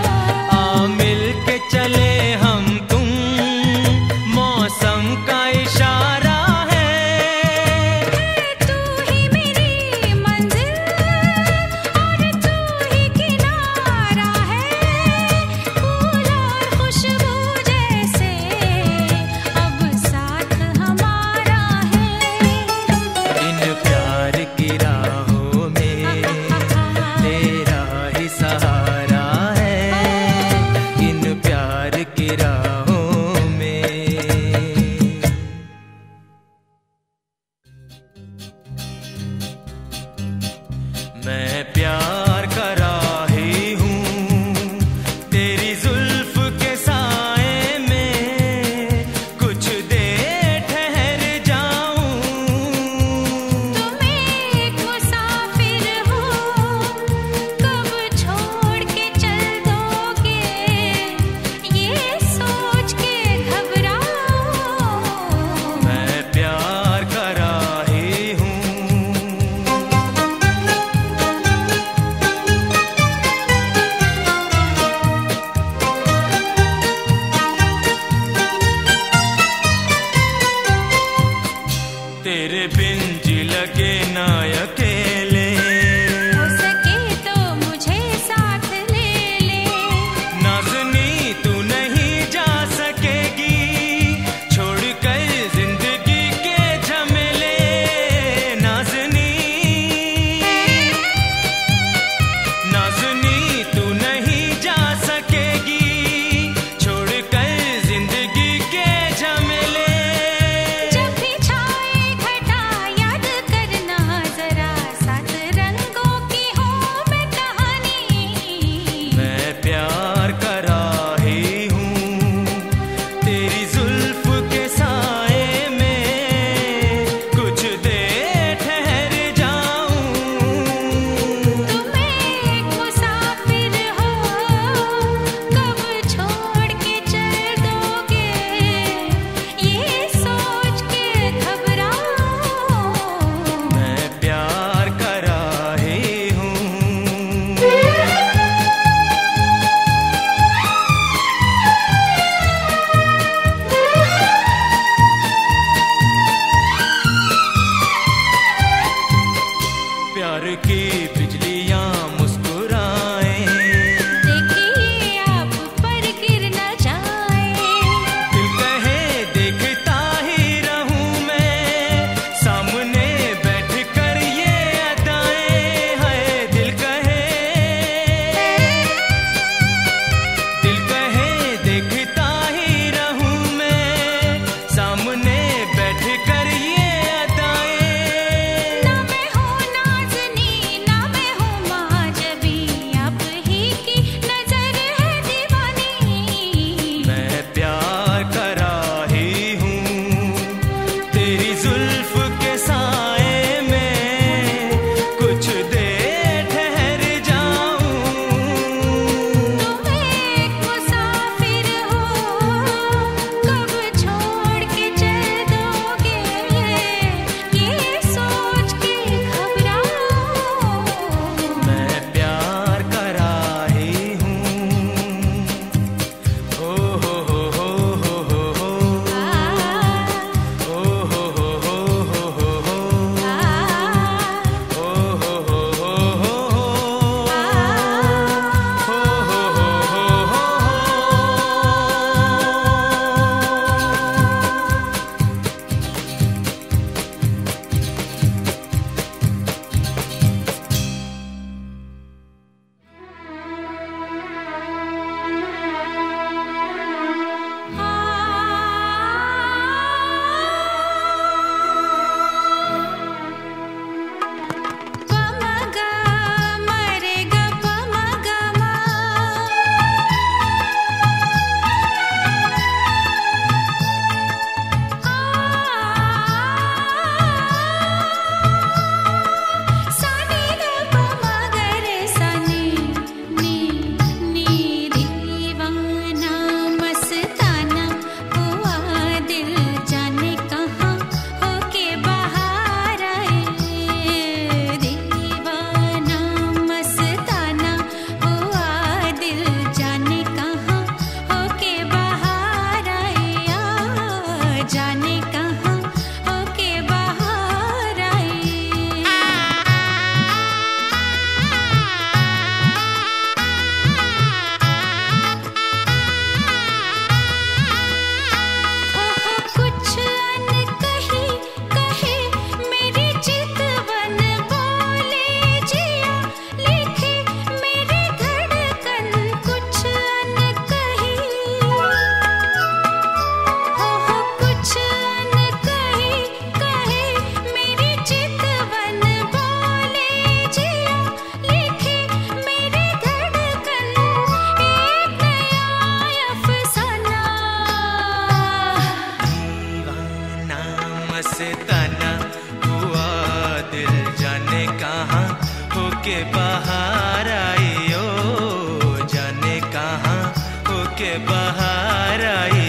Speaker 4: होके बाहर आई, ओ जाने कहाँ होके बाहर आई।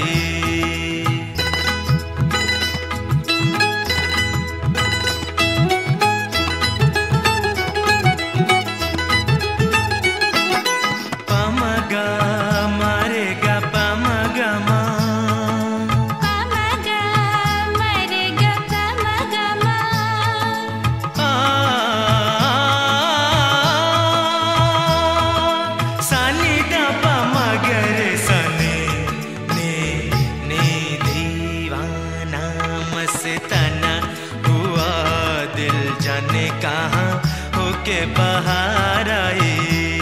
Speaker 4: पमगा मरेगा पमगा मा,
Speaker 2: पमगा मरेगा पमगा मा,
Speaker 4: आ सानी दा पमगरे सने ने ने दीवाना मस्ताना हुआ दिल, जाने कहाँ होके बाहर आई।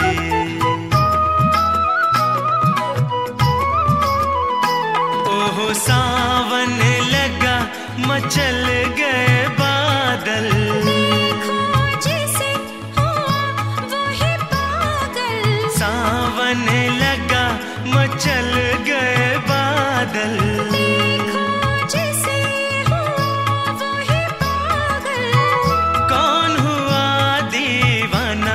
Speaker 4: ओहो सावन लगा मचल गए बादल,
Speaker 2: देखो जिसे हुआ वो ही पागल।
Speaker 4: सावन लगा मचल गए बादल,
Speaker 2: देखो जिसे हुआ वो ही पागल।
Speaker 4: कौन हुआ दीवाना,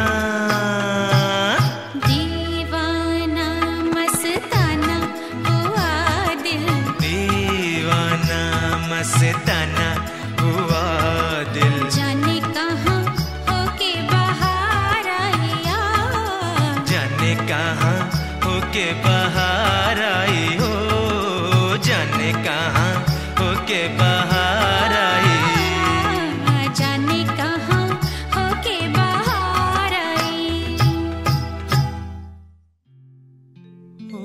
Speaker 2: दीवाना मस्ताना हुआ दिल,
Speaker 4: दीवाना मस्ताना हुआ दिल,
Speaker 2: जाने कहाँ होके बाहर आया।
Speaker 4: जाने कहाँ होके बाहर आई, हो जाने कहाँ होके बाहर आई।
Speaker 2: जाने कहाँ होके बाहर आई।
Speaker 4: ओ,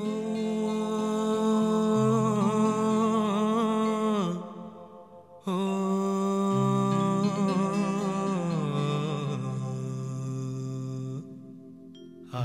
Speaker 4: ओ, आ,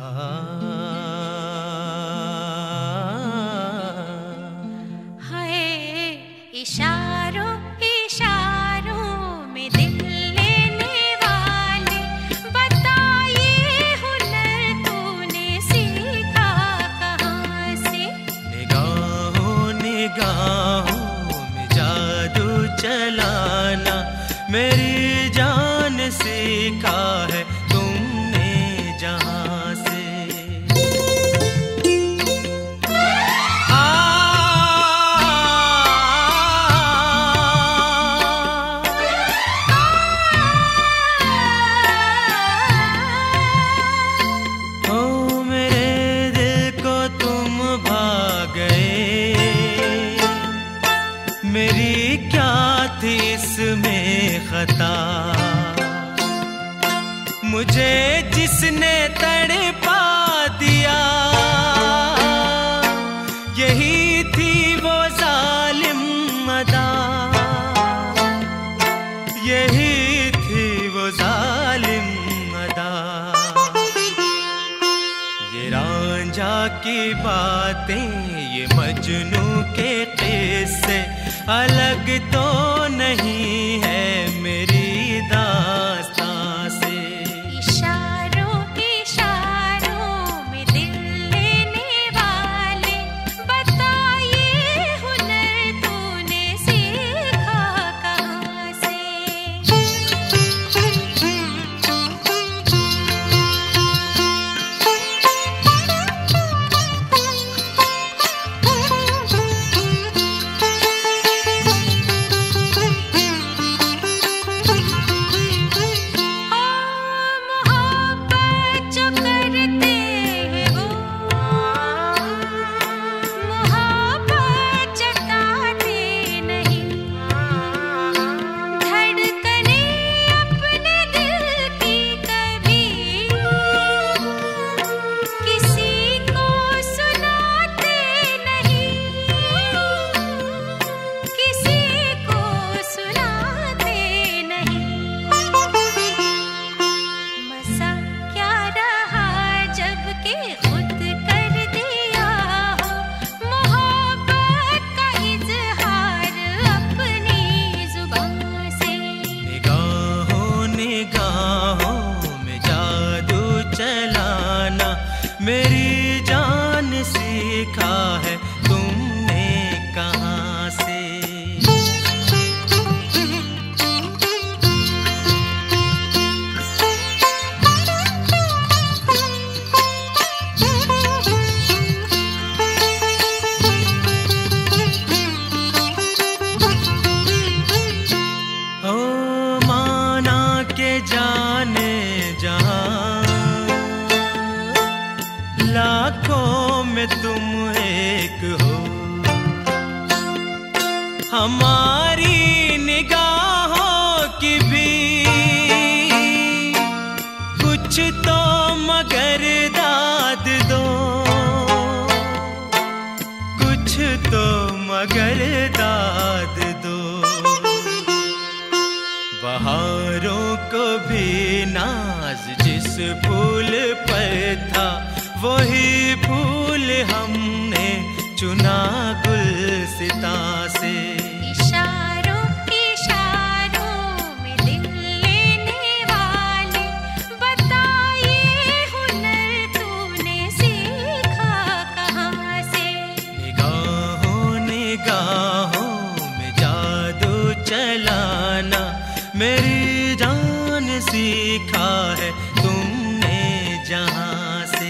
Speaker 2: हाय इशारों इशारों में दिल लेने वाले, बताइए हुनर तूने सीखा कहाँ से।
Speaker 4: निगाहों निगाहों में जादू चलाना मेरी जान सीखा है तुमने जहाँ से। आ, ओ मेरे दिल को तुम भा गए, मेरी क्या थी इसमें खता, मुझे जिसने तड़पा दिया यही थी वो जालिम अदा, यही थी वो जालिम अदा। ये रांझा की बातें ये मजनू के किस्से अलग तो नहीं है मेरी दास्तां से।
Speaker 2: इशारों इशारों में दिल लेने वाले, बताइए हुनर तूने सीखा कहाँ से।
Speaker 4: हमारी निगाहों की भी कुछ तो मगर दाद दो, कुछ तो मगर दाद दो। बहारों को भी नाज जिस फूल पर था, वही फूल हमने चुना गुलसिता से।
Speaker 2: इशारों इशारों में दिल लेने वाले, बताइए हुनर तूने सीखा कहाँ से।
Speaker 4: निगाहों निगाहों में जादू चलाना, मेरी जान सीखा है तुमने जहाँ से।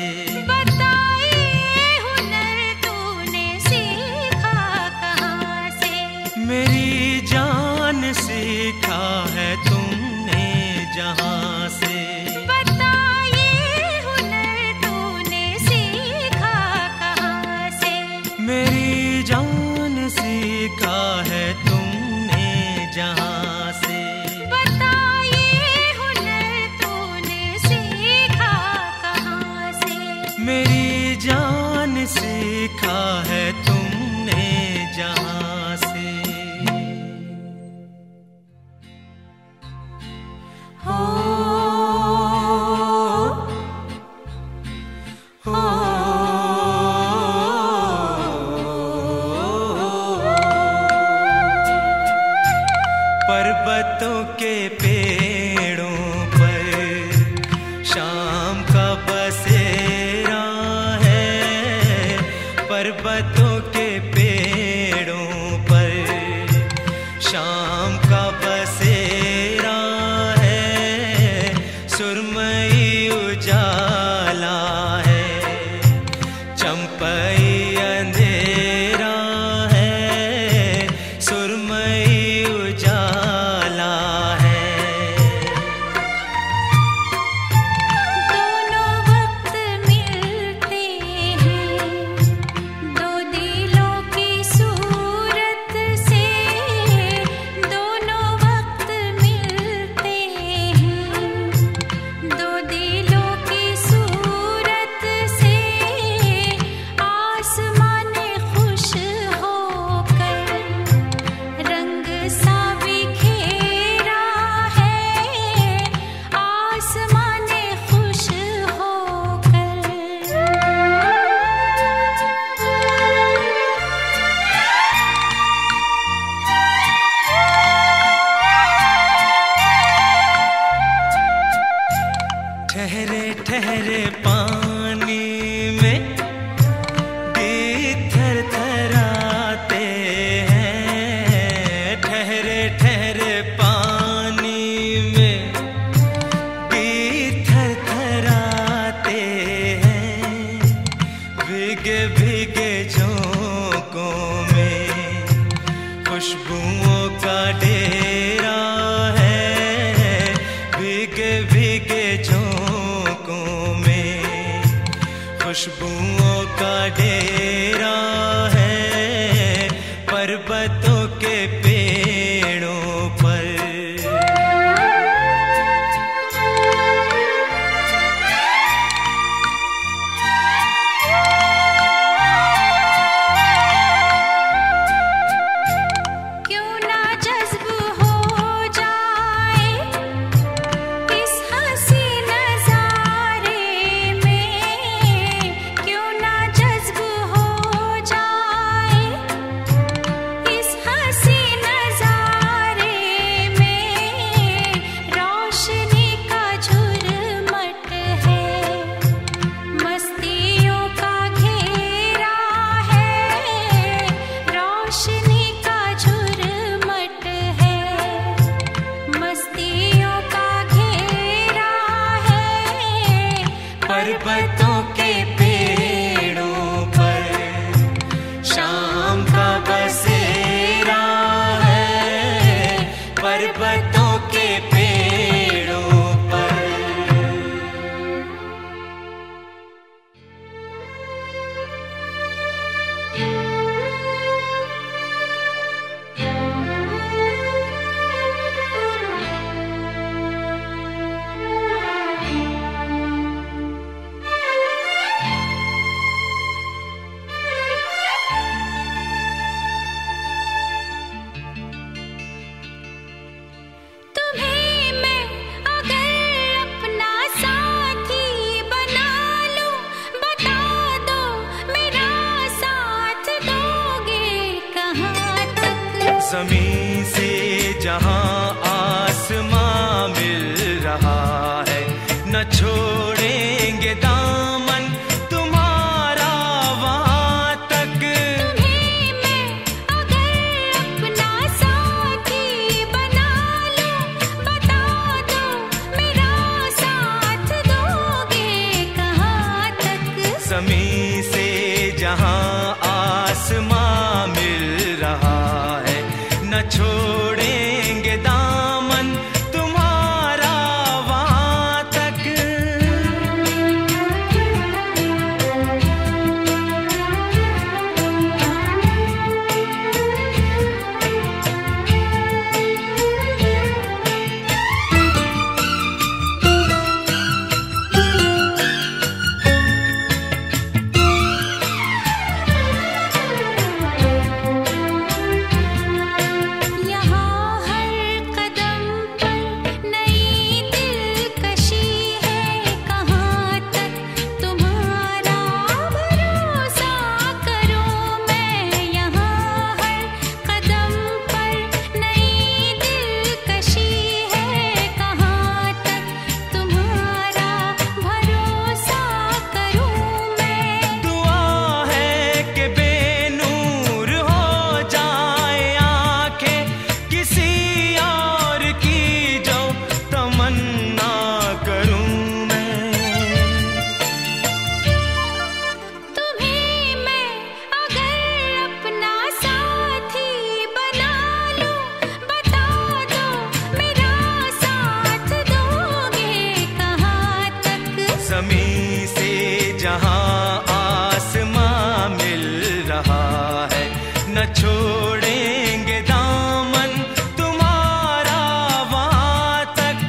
Speaker 4: मेरी जान सीखा है तुमने जहाँ से।
Speaker 2: बताइए हुनर तूने सीखा कहाँ से।
Speaker 4: मेरी जान सीखा है तुमने जहाँ से।
Speaker 2: बताइए हुनर तूने सीखा कहाँ से।
Speaker 4: मेरी जान सीखा है तुमने जहाँ से।
Speaker 2: हो हो
Speaker 4: पर्वतों के पेड़ों पर शाम का बसेरा है। पर्वतों के पेड़ों पर शाम का बसेरा है। सुरमई उजाला है, चंपई अंधेरा है। सुरमई उजाला है।
Speaker 2: दोनों वक्त मिलते हैं, दो दिलों की सूरत से। दोनों वक्त मिलते हैं, दो दिलों की सूरत से। आसमान खुश होकर रंग सा बिखेरा है। आसमान खुश होकर
Speaker 4: ठहरे ठहरे पानी में गीत थरथराते हैं। ठहरे ठहरे पानी में गीत थरथराते हैं। भीगे भीगे झोंकों में खुशबुओं का डेरा है। भीगे भीगे झोंकों में खुशबुओं का डेरा है। पर्वतों के पेड़ों पर
Speaker 2: क्यों ना जज्ब हो जाए इस हंसी नजारे में। क्यों ना जज्ब हो जाए इस हंसी नजारे
Speaker 4: ज़मीं से जहां आसमां मिल रहा है, न छोड़ेंगे दामन तुम्हारा वहां तक।
Speaker 2: तुम्हें मैं अगर अपना साथी बना लूं, बता दो मेरा साथ दोगे कहाँ तक।
Speaker 4: ज़मीं से जहां आसमां मिल रहा है, न छोड़ेंगे दामन तुम्हारा वहां तक।
Speaker 2: यहाँ हर कदम पर नई दिलकशी है, कहाँ तक तुम्हारा भरोसा करूं मैं। यहाँ हर कदम पर नई दिलकशी है, कहाँ तक तुम्हारा भरोसा करूं मैं।
Speaker 4: दुआ है कि बेनूर हो जाए आंखें किसी और की, जो तमन्ना करूं मैं।
Speaker 2: तुम्हें मैं अगर अपना साथी बना लूं, बता दो मेरा साथ दोगे कहाँ तक।
Speaker 4: ज़मीं से जहां आसमां मिल रहा है, न छोड़ेंगे दामन तुम्हारा वहां तक।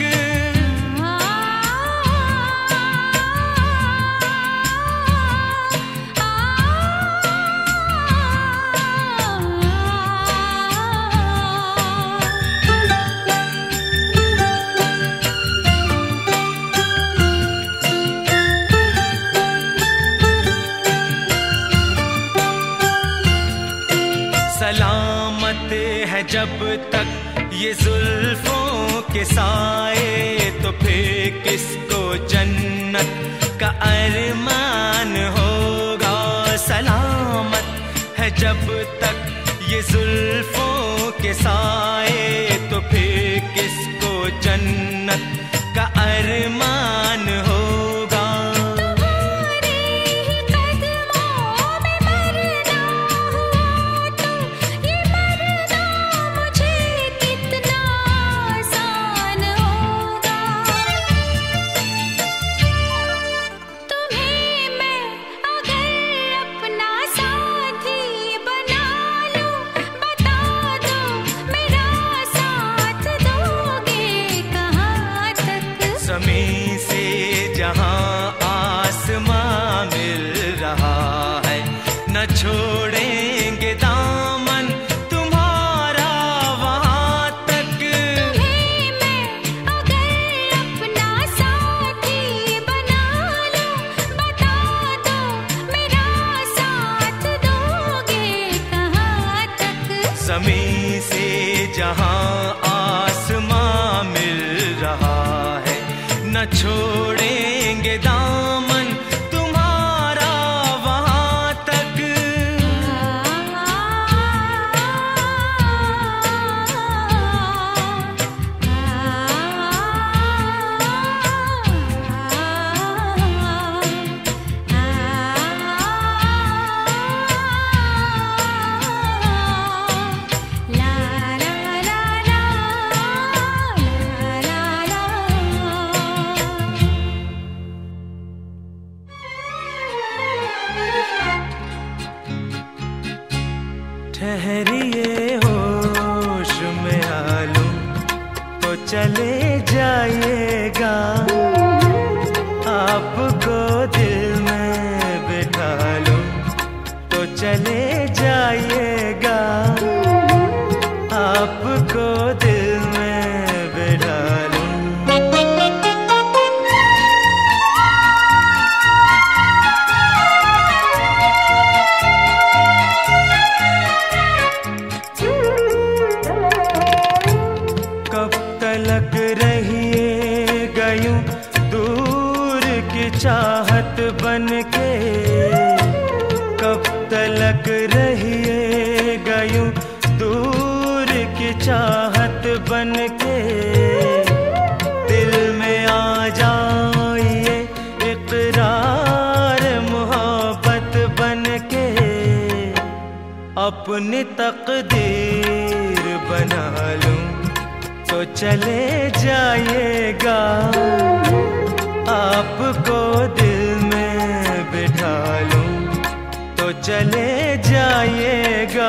Speaker 4: सलामत है जब तक ये जुल्फों के साए, तो फिर किसको जन्नत का अरमान होगा। सलामत है जब तक ये जुल्फों के साए, तो फिर किसको जन्नत का अरमान होगा।
Speaker 2: तुम्हारे ही कदमों में मरना हुआ तो ये मरना मुझे कितना आसान होगा। तुम्हें मैं अगर अपना साथी बना लूं, बता दो मेरा साथ दोगे कहाँ तक।
Speaker 4: ज़मीं से जहां आसमां मिल रहा है, न छोड़ेंगे दामन तुम्हारा वहां तक।
Speaker 2: तुम्हें मैं अगर अपना साथी बना लूं, बता दो मेरा साथ दोगे कहाँ तक।
Speaker 4: ज़मीं से जहां आसमां मिल रहा है, न छोड़ेंगे दामन तुम्हारा वहां तक।
Speaker 2: ला ला ला ला ला ला
Speaker 4: ठहरिए होश में आलूं तो चले जाइएगा, आपको दिल में बिठा लूं तो चले जाइएगा, आपको दिल में बिठा लूं। बन के, कब तलक रहिएगा यूं दूर की चाहत बन के। दिल में आ जाइए इकरार मोहब्बत बन के, अपनी तकदीर बना लूं तो चले जाइएगा, आपको दिल में बिठा लूं तो चले जाइएगा,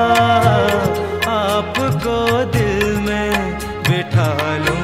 Speaker 4: आपको दिल में बिठा लूं।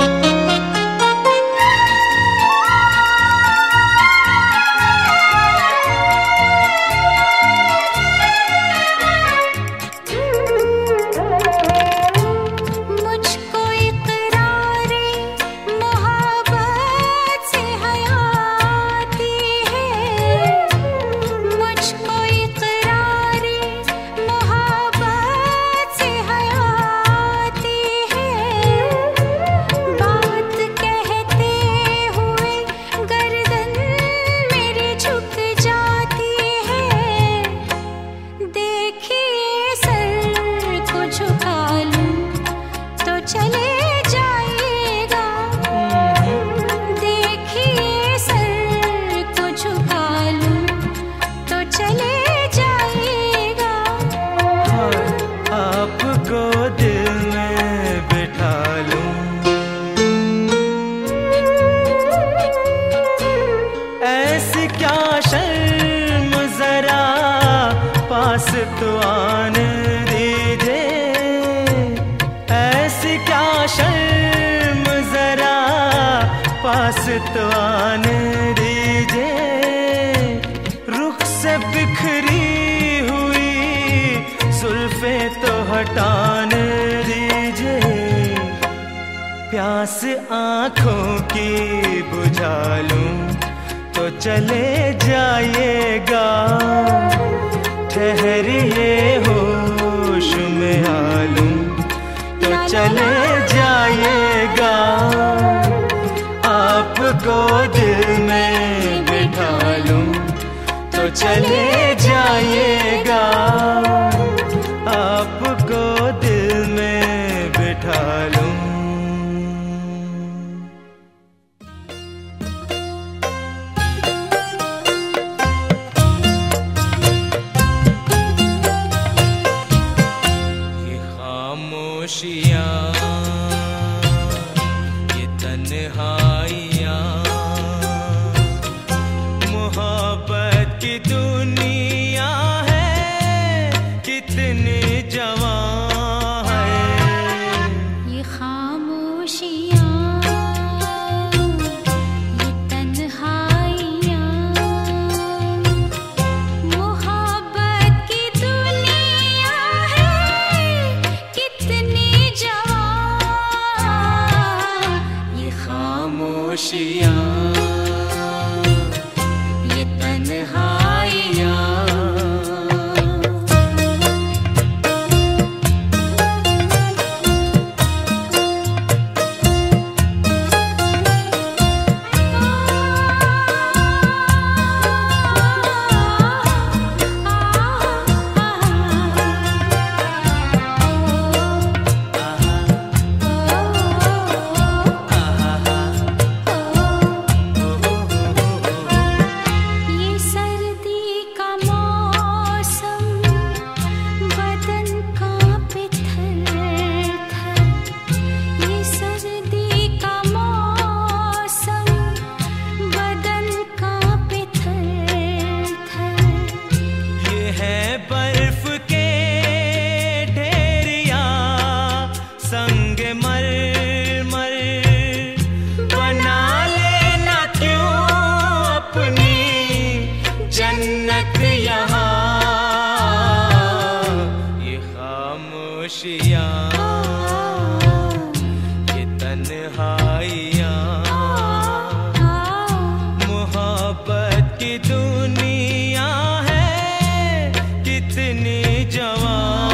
Speaker 4: पास तो आने दीजिए, ऐसी क्या शर्म जरा पास तो आने दीजिए। रुख से बिखरी हुई जुल्फे तो हटाने दीजिए, प्यास आँखों की बुझा लूं तो चले जाइएगा, ठहरिए होश में आ लूं तो चले जाइएगा, आपको दिल में बिठा लूं तो चले जाइएगा, आपको दिल में बिठा लूं।
Speaker 3: ये तन्हाइयाँ मोहब्बत की दुनिया है, कितनी जवां है।
Speaker 2: ये खामोशियाँ ये तन्हाइयाँ मोहब्बत की दुनिया है, कितनी
Speaker 3: खामोशियाँ ये तन्हाइयाँ ये तन्हाइयाँ मोहब्बत की दुनिया है, कितनी जवां।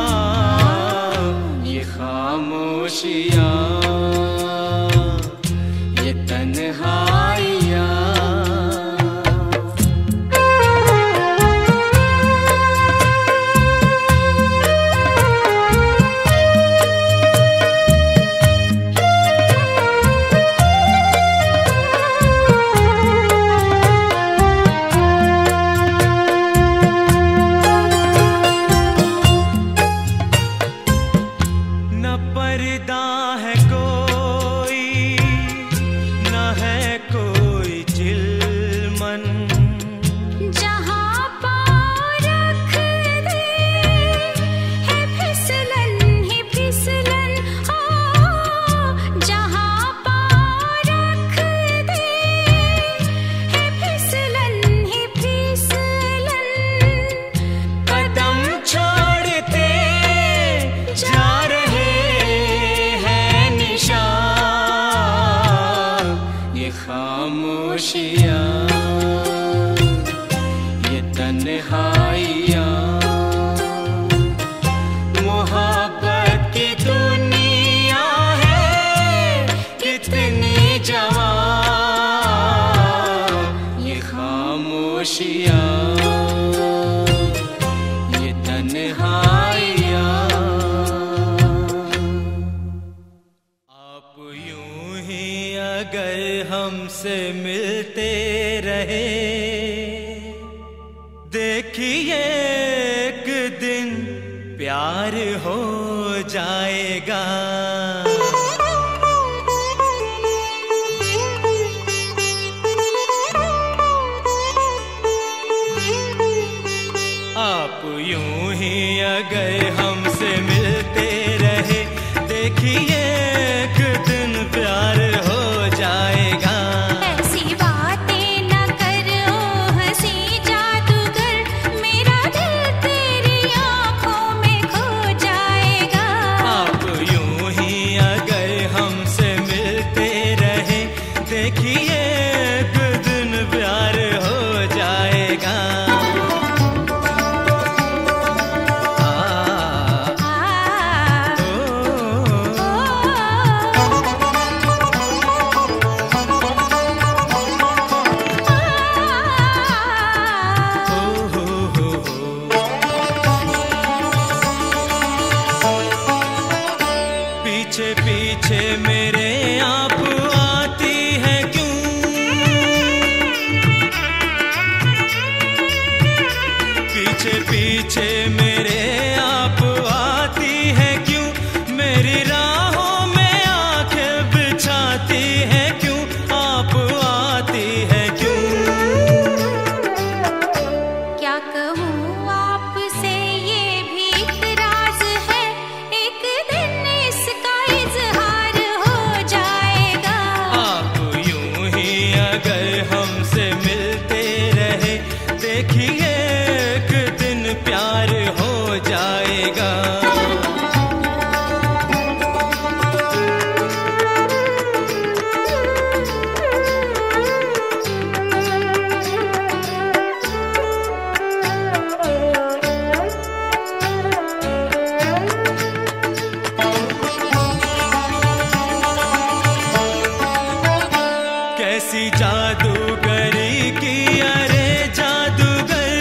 Speaker 3: ये खामोशियाँ ये तन्हाइयाँ
Speaker 4: खामोशियाँ, ये तन्हाइयाँ, मोहब्बत की दुनिया है कितनी जवां, ये खामोशियाँ, ये तन्हाइयाँ। आप यूं ही अगर हमसे मिलते रहे, देखिए एक दिन प्यार हो जाएगा। आप यूं ही अगर हमसे मिलते रहे, देखिए एक दिन प्यार हो जाएगा।
Speaker 2: ऐसी बातें न करो हंसी जादूगर, मेरा दिल तेरी आँखों में खो जाएगा।
Speaker 4: आप यूं ही अगर हमसे मिलते रहे, देखिए एक दिन प्यार हो जाएगा। पीछे पीछे मेरे आप आती है क्यों, पीछे पीछे मेरे आप आती है क्यों, मेरी राहों में आंखें बिछाती है क्यों, आप आती है क्यों।
Speaker 2: क्या कहूँ आपसे ये भी एक राज है, एक दिन इसका इजहार हो जाएगा।
Speaker 4: आप यूं ही अगर हमसे मिलते रहे, देखिए एक दिन प्यार हो जाएगा। कैसी जादूगरी की अरे जादूगर,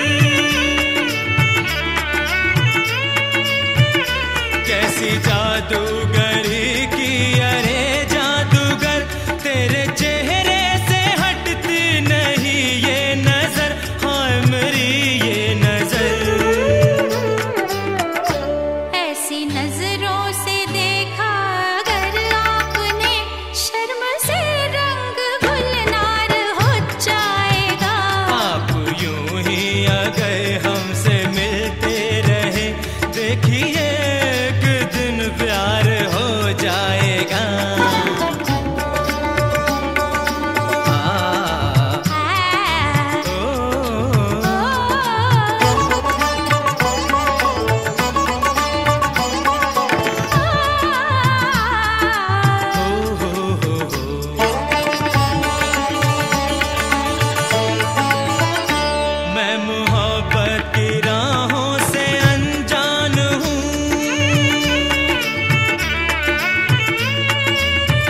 Speaker 4: कैसी जादूगरी की अरे जादूगर, तेरे चेहरे से हटती नहीं ये नजर, हाय मेरी ये नजर।
Speaker 2: ऐसी नजरों से देखा अगर आपने, शर्म से रंग गुलनार हो जाएगा।
Speaker 4: आप यूं ही अगर हमसे मिलते रहे, देखिए एक दिन प्यार हो जाएगा। आ, ओ, ओ, हो, हो, हो। मैं मोहब्बत की राहों से अनजान हूँ,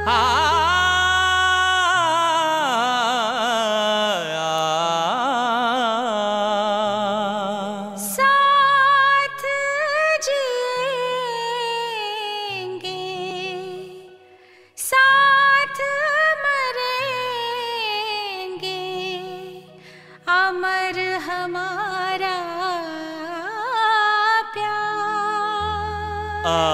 Speaker 2: साथ जिएंगे, साथ मरेंगे, अमर हमारा प्यार।
Speaker 3: आ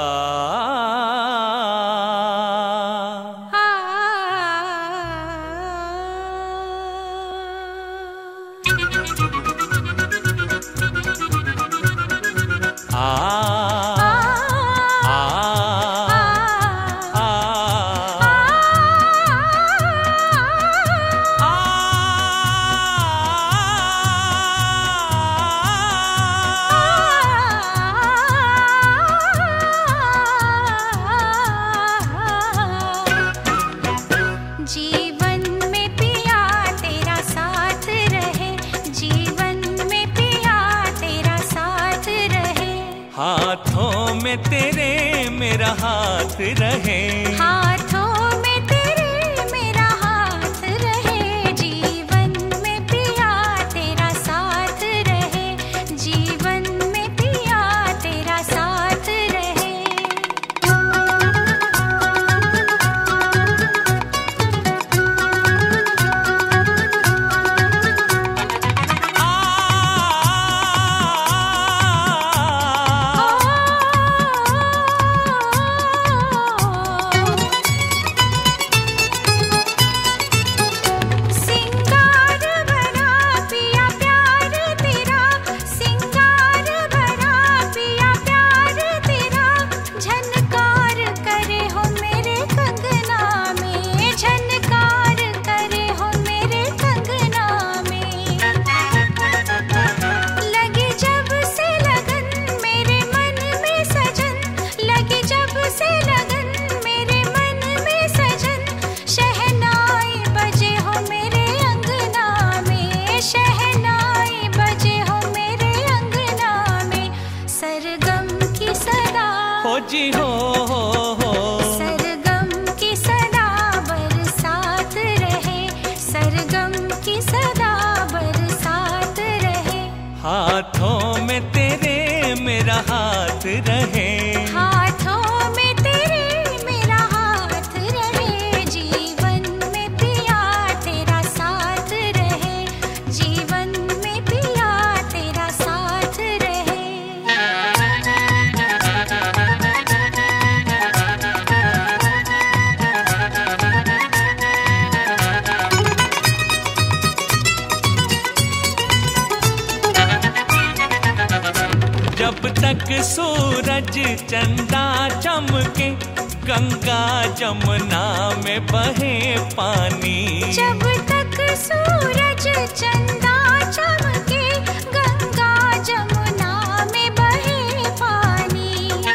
Speaker 2: जीवन में पिया तेरा साथ रहे, जीवन में पिया तेरा साथ रहे,
Speaker 3: हाथों में तेरे मेरा हाथ रहे,
Speaker 2: हाथों में तेरे मेरा हाथ रहे, जीवन में पिया तेरा साथ रहे, जीवन में पिया तेरा साथ रहे। सिंगार भरा पिया प्यार तेरा, सिंगार भरा पिया प्यार तेरा, झनकार करे हो मेरे कंगना में, झनकार करे हो मेरे कंगना में। लगी जब से लगन मेरे मन में सजन, लगी जब से लगन मेरे मन में सजन, शहनाई बजे हो मेरे अंगना में, शहनाई बजे हो मेरे अंगना में, सरगम की सदा
Speaker 3: हो जी हो हो हो
Speaker 2: सरगम की सदा बरसात रहे, सरगम की सदा बरसात रहे,
Speaker 3: हाथों में तेरे मेरा हाथ रहे,
Speaker 2: हाथों में तेरे मेरा हाथ रहे, जीवन में पिया तेरा साथ रहे, जीवन में पिया तेरा साथ रहे।
Speaker 3: जब तक सूरज चंदा चमके, गंगा जमुना में बहे पानी,
Speaker 2: जब तक सूरज चंदा चमके, गंगा जमुना में बहे पानी,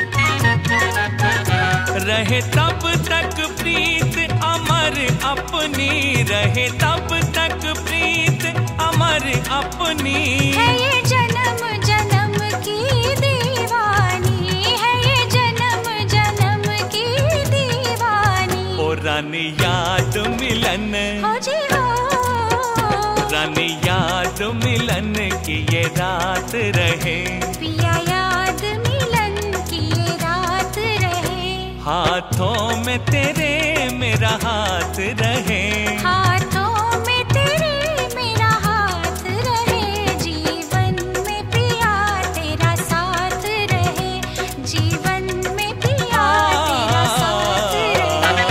Speaker 3: रहे तब तक प्रीत अमर अपनी, रहे तब तक प्रीत अमर अपनी,
Speaker 2: है ये जन्म जन्म की दीवानी, है ये जन्म जन्म की दीवानी।
Speaker 3: ओ रानी याद मिलन,
Speaker 2: हो जी हो,
Speaker 3: रानी याद मिलन की ये रात रहे,
Speaker 2: पिया याद मिलन की ये रात रहे,
Speaker 3: हाथों में तेरे मेरा हाथ रहे,
Speaker 2: हाथों में तेरे मेरा हाथ रहे, जीवन में पिया तेरा साथ रहे, जीवन में पिया तेरा साथ रहे।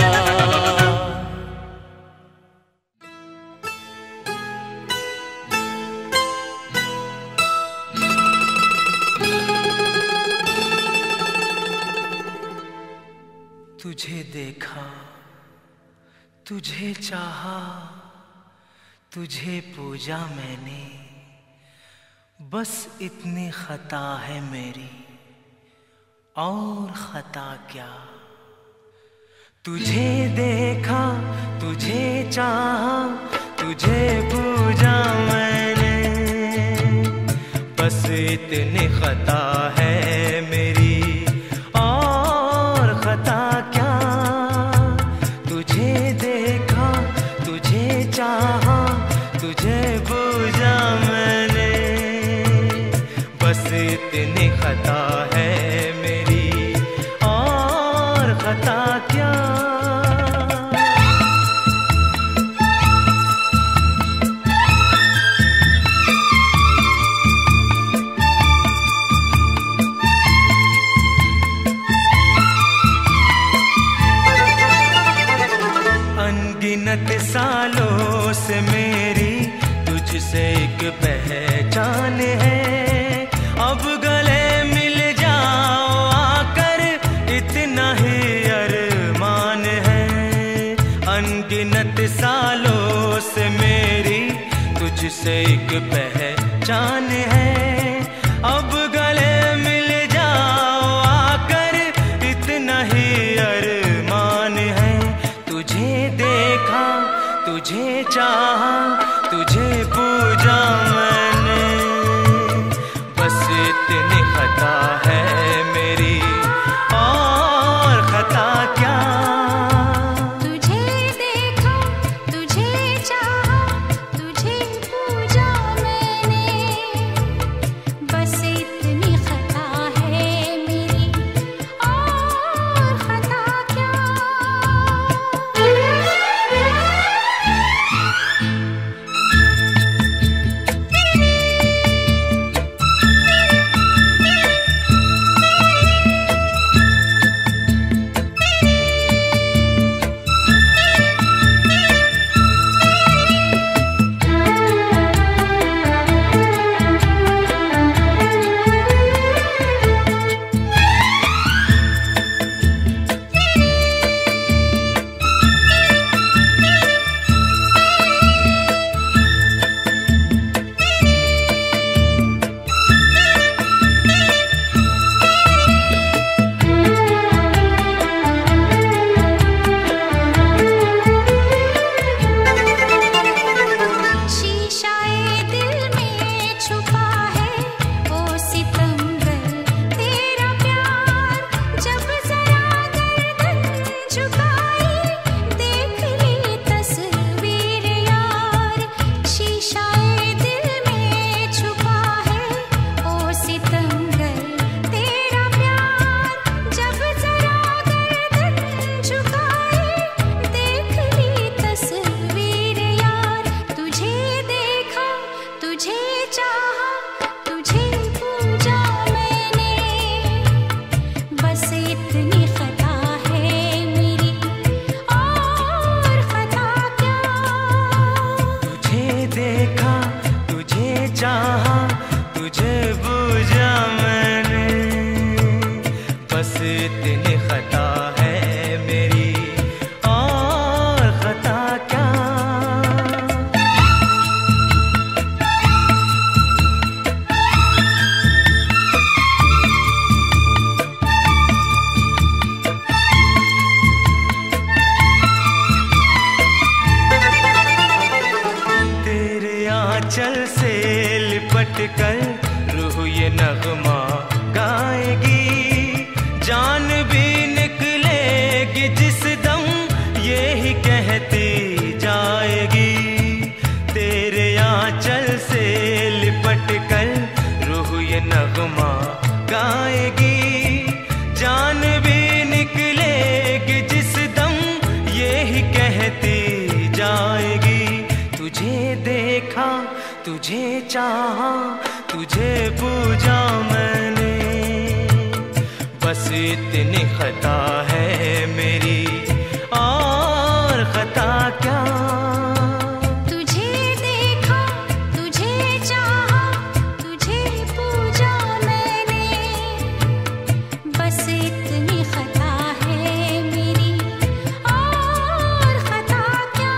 Speaker 4: तुझे देखा, तुझे चाहा, तुझे पूजा मैंने, बस इतनी खता है मेरी, और खता क्या। तुझे देखा, तुझे चाहा, तुझे पूजा मैंने, बस इतनी खता है मेरी, और खता क्या। क्या। अनगिनत सालों से मेरी तुझसे एक पहचान है, अब गले मिल जाओ आकर इतना ही अरमान है। अनगिनत सालों से मेरी तुझसे एक पहचान है, अब गले मिल जाओ आकर इतना ही अरमान है। तुझे देखा, तुझे चाहा, तुझे पूजा मैंने, बस इतनी खता है मेरी और खता क्या।
Speaker 2: तुझे देखा, तुझे चाहा, तुझे पूजा मैंने, बस इतनी खता है मेरी और खता क्या।
Speaker 4: आंचल से लिपट कर रूह ये नगमा गाएगी, जान भी निकलेगी जिस दम ये ही कहती जाएगी। तेरे आंचल से लिपट कर रूह ये नगमा गाएगी, जान भी निकलेगी जिस दम ये ही कहती जाएगी। तुझे देखा, तुझे चाहा, तुझे पूजा मैंने, बस इतनी खता है मेरी और खता क्या।
Speaker 2: तुझे देखा, तुझे चाहा, तुझे पूजा मैंने, बस इतनी खता है मेरी और खता क्या।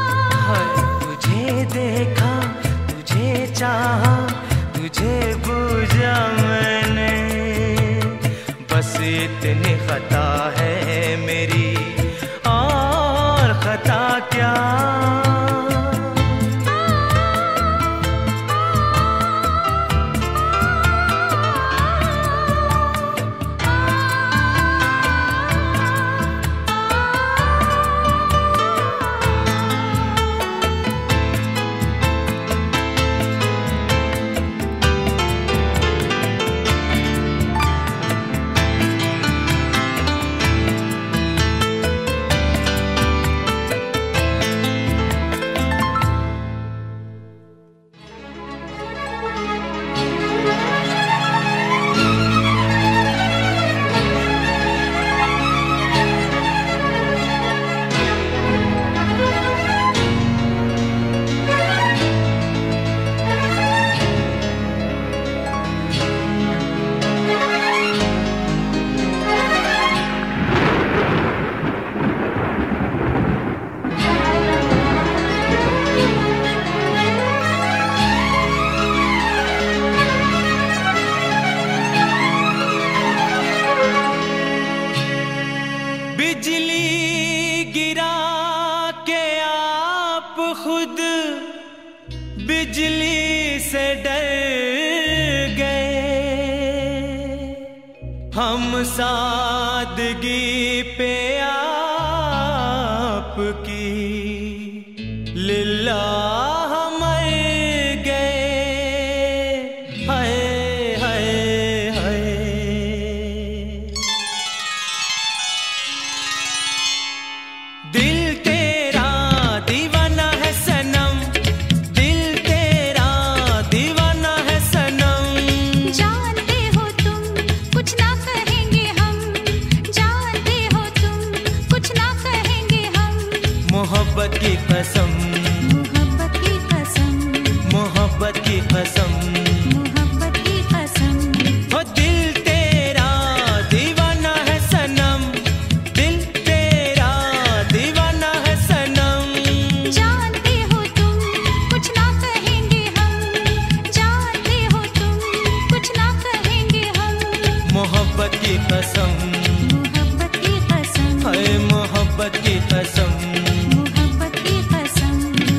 Speaker 4: तुझे देखा, तुझे चाहा, तुझे पूजा मैंने, बस इतनी खता है मेरी और खता क्या। बिजली से डर गए हम सादगी पे आपकी लिल्लाह मर गए। हाय हाय हाय दिल तेरा दीवाना है सनम, दिल तेरा दीवाना है सनम।
Speaker 2: जानते हो तुम कुछ ना कहेंगे हम, जानते हो तुम कुछ ना कहेंगे हम।
Speaker 4: मोहब्बत की कसम,
Speaker 2: मोहब्बत की कसम,
Speaker 4: मोहब्बत की कसम।
Speaker 2: मोहब्बत की कसम।
Speaker 4: ओ दिल तेरा दीवाना है सनम, दिल तेरा दीवाना है सनम।
Speaker 2: जानते हो तुम कुछ ना कहेंगे हम, जानते हो तुम कुछ ना कहेंगे हम।
Speaker 4: मोहब्बत की कसम,
Speaker 2: मोहब्बत की कसम,
Speaker 4: हाय मोहब्बत की कसम।
Speaker 2: मोहब्बत की कसम।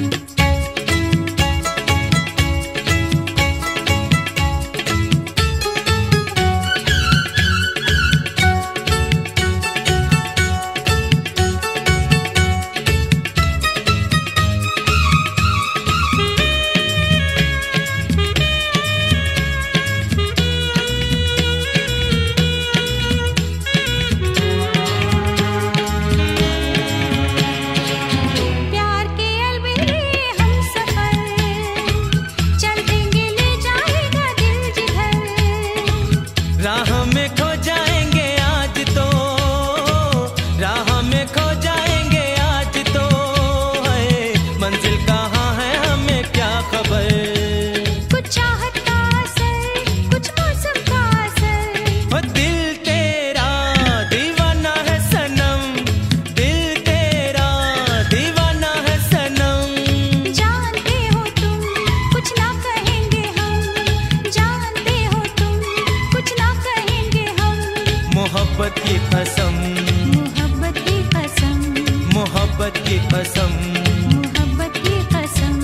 Speaker 2: प्यार के अलविदे हम सफर, चल देंगे ले जाएगा दिल जिधर।
Speaker 4: राह में खो जाएंगे आज तो, राह में खो जाएंगे आज तो। है मंजिल कहाँ है हमें क्या खबर।
Speaker 2: कुछ चाहत का असर, कुछ मौसम का असर।
Speaker 4: ओ दिल तेरा दीवाना है सनम, दिल तेरा दीवाना है सनम।
Speaker 2: जानते हो तुम कुछ ना कहेंगे हम, जानते हो तुम कुछ ना कहेंगे हम।
Speaker 4: मोहब्बत की कसम,
Speaker 2: मोहब्बत की कसम,
Speaker 4: मोहब्बत की कसम।
Speaker 2: मोहब्बत की कसम।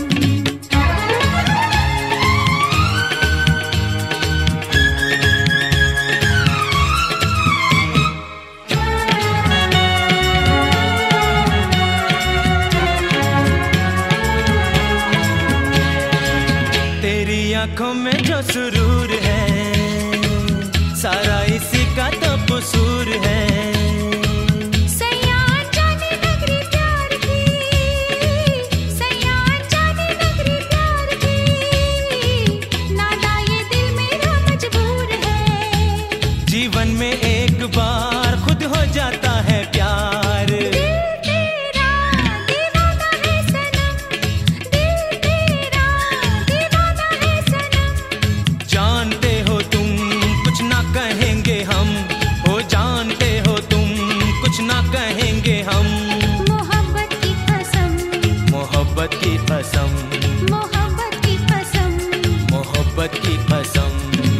Speaker 4: तेरी आंखों में जो सुरूर है, सारा इसी का तो कसूर है।
Speaker 2: सयान जाने नगरी प्यार की, सयान जाने नगरी प्यार की। नादा ये दिल मेरा मजबूर है।
Speaker 4: जीवन में एक बार खुद हो जाता है प्यार।
Speaker 2: दिल तेरा दीवाना है सनम, दिल तेरा दीवाना है सनम।
Speaker 4: जानते हो तुम कुछ ना कहेंगे हम, हो जानते हो तुम कुछ ना कहेंगे हम।
Speaker 2: मोहब्बत की कसम,
Speaker 4: मोहब्बत की कसम,
Speaker 2: मोहब्बत की कसम।
Speaker 4: मोहब्बत की कसम।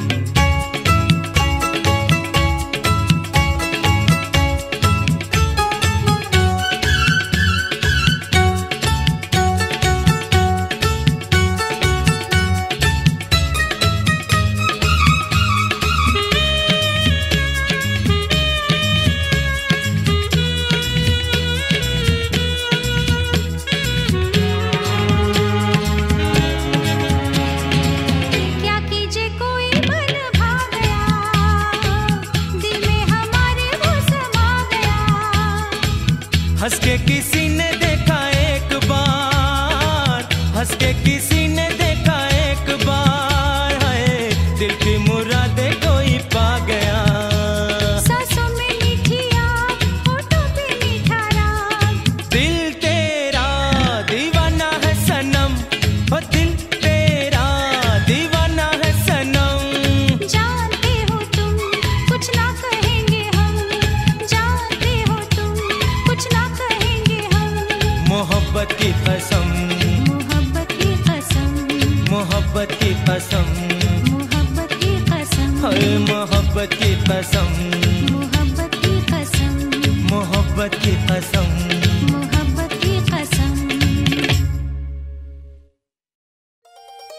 Speaker 2: क्या कीजिए कोई मन भा गया, दिल में हमारे वो समा गया।
Speaker 4: हंस के किसी ने देखा एक बार, हंस के किसी ने देखा एक बार। है दिल की मुरादे कोई पा गया।
Speaker 2: सांसों में मीठी आग, होठों पे मीठा राग।
Speaker 4: दिल तेरा दीवाना है सनम, ओ दिल तेरा दीवाना है सनम।
Speaker 2: जानते हो तुम कुछ ना कहेंगे हम, जानते हो तुम कुछ ना कहेंगे हम।
Speaker 4: मोहब्बत की कसम,
Speaker 2: मोहब्बत की कसम,
Speaker 4: मोहब्बत की कसम।
Speaker 2: मोहब्बत की कसम।
Speaker 4: हाय मोहब्बत की कसम,
Speaker 2: मोहब्बत की कसम,
Speaker 4: मोहब्बत की कसम।
Speaker 2: मोहब्बत की कसम।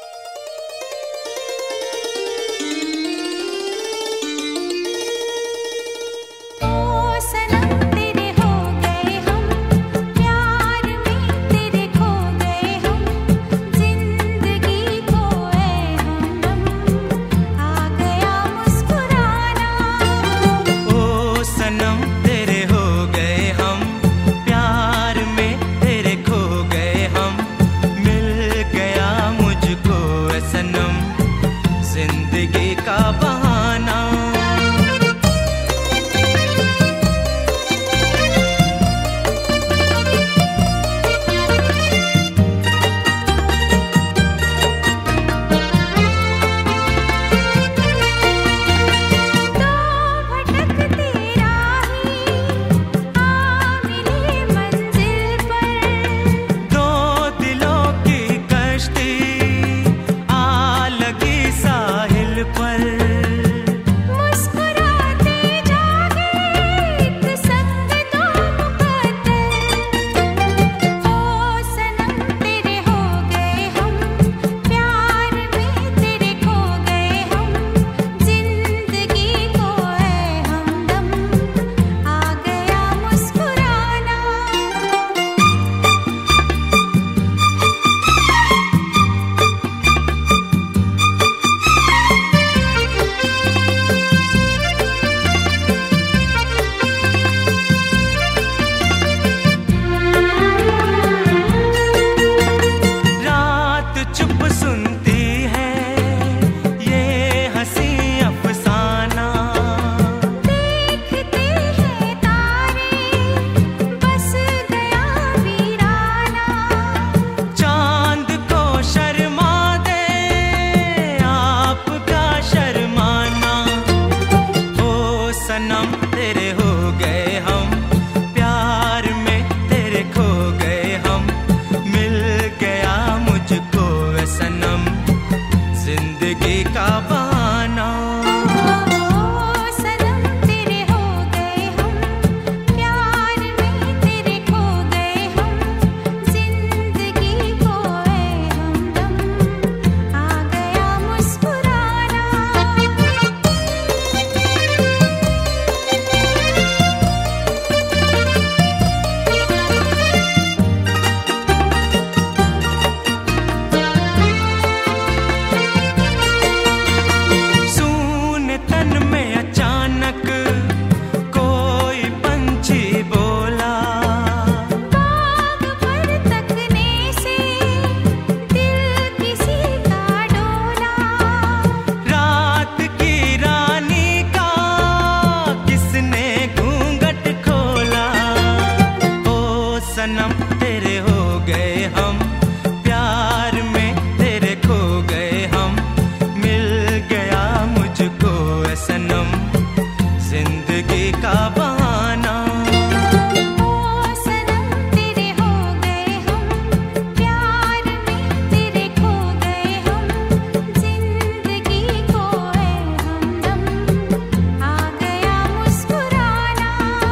Speaker 4: सनम तेरे हो गए हम, प्यार में तेरे खो गए हम, मिल गया मुझको ए सनम जिंदगी का बहाना।
Speaker 2: ओ सनम तेरे हो गए हम, प्यार में तेरे खो गए हम, जिंदगी को है हमदम, आ गया मुस्कुराना।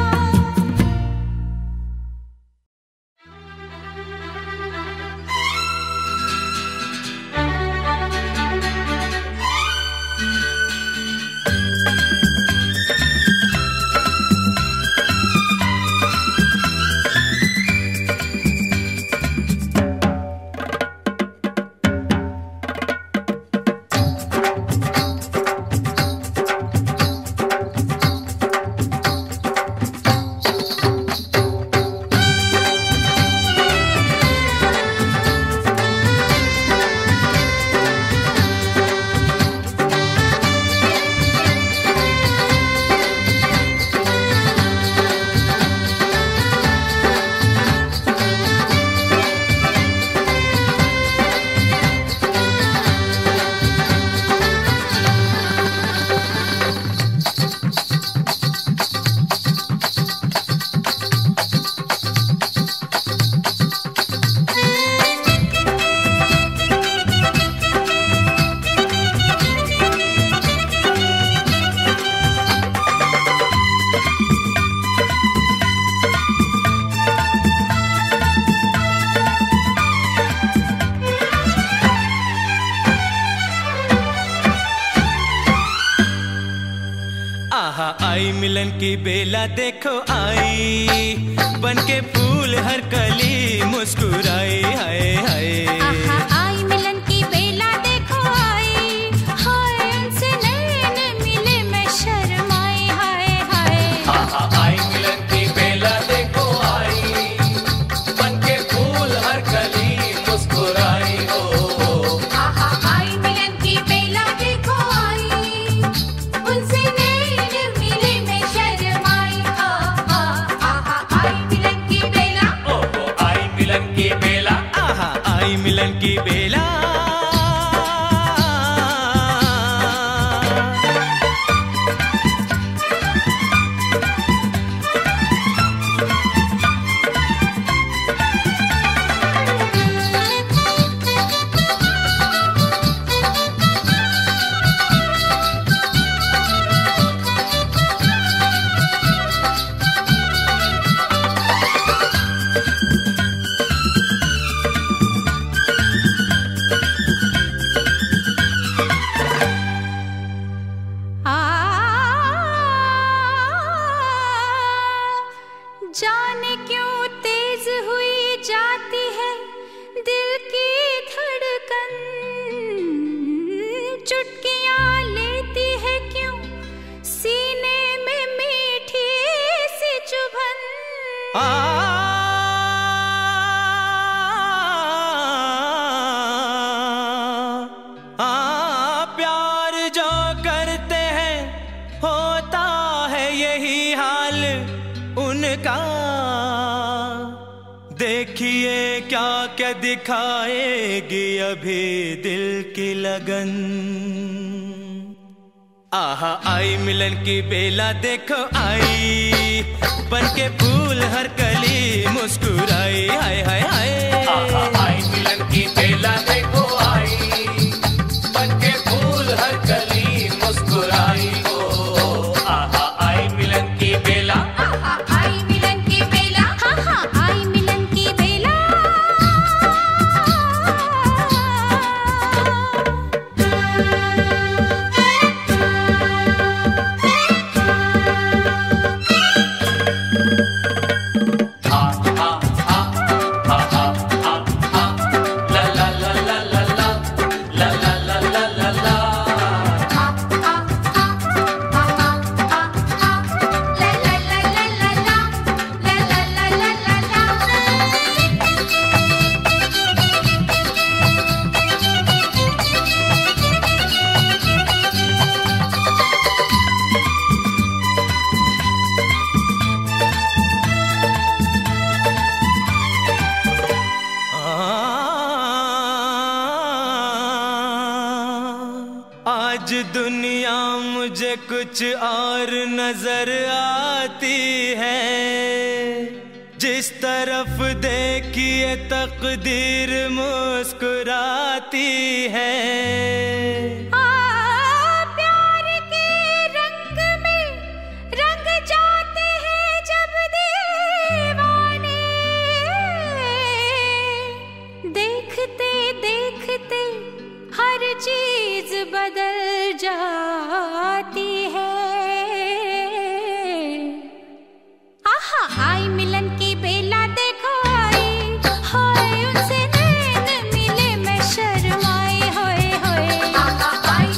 Speaker 4: आहा आई मिलन की बेला देखो आई, बनके फूल हर कली मुस्कुराई, हाय हाय।
Speaker 2: आहा आई मिलन की बेला देखो आई, हाय उनसे नैन मिले मैं शर्माई, हाय हाय।
Speaker 3: आहा आई मिलन की बेला देखो आई, बनके फूल हर कली मुस्कुराई हो।
Speaker 2: आहा आई मिलन की बेला देखो आई, उनसे नैन मिले मैं शर्माई, हा हा। आहा आई मिलन की बेला,
Speaker 3: ओ हो आई मिलन की बेला,
Speaker 4: आहा आई मिलन की बेला।
Speaker 2: आ जाने क्यों तेज हुई जाती है दिल की धड़कन, चुटकियां लेती है क्यों सीने में मीठी सी चुभन।
Speaker 4: आ, आ, प्यार जो करते हैं होता है यही हाल उनका, देखिए क्या क्या दिखाएगी अभी दिल की लगन। आहा आई मिलन की बेला देखो आई, बनके फूल हर कली मुस्कुराई, हाय हाय हाय।
Speaker 3: आहा आई मिलन की बेला देखो आई, बनके फूल हर कली मुस्कुराई हो। आहा आई मिलन की बेला,
Speaker 2: आहा आई मिलन की बेला, हा हा आई मिलन की बेला।
Speaker 3: आ आ
Speaker 4: दुनिया मुझे कुछ और नजर आती है, जिस तरफ देखिए तकदीर मुस्कुराती है।
Speaker 2: आ, प्यार के रंग में रंग जाते हैं जब दीवाने, देखते देखते हर चीज बदल जाती है। आहा आई मिलन की बेला देखो आई, हाय उनसे नैन मिले मैं शर्माई, होए होए आई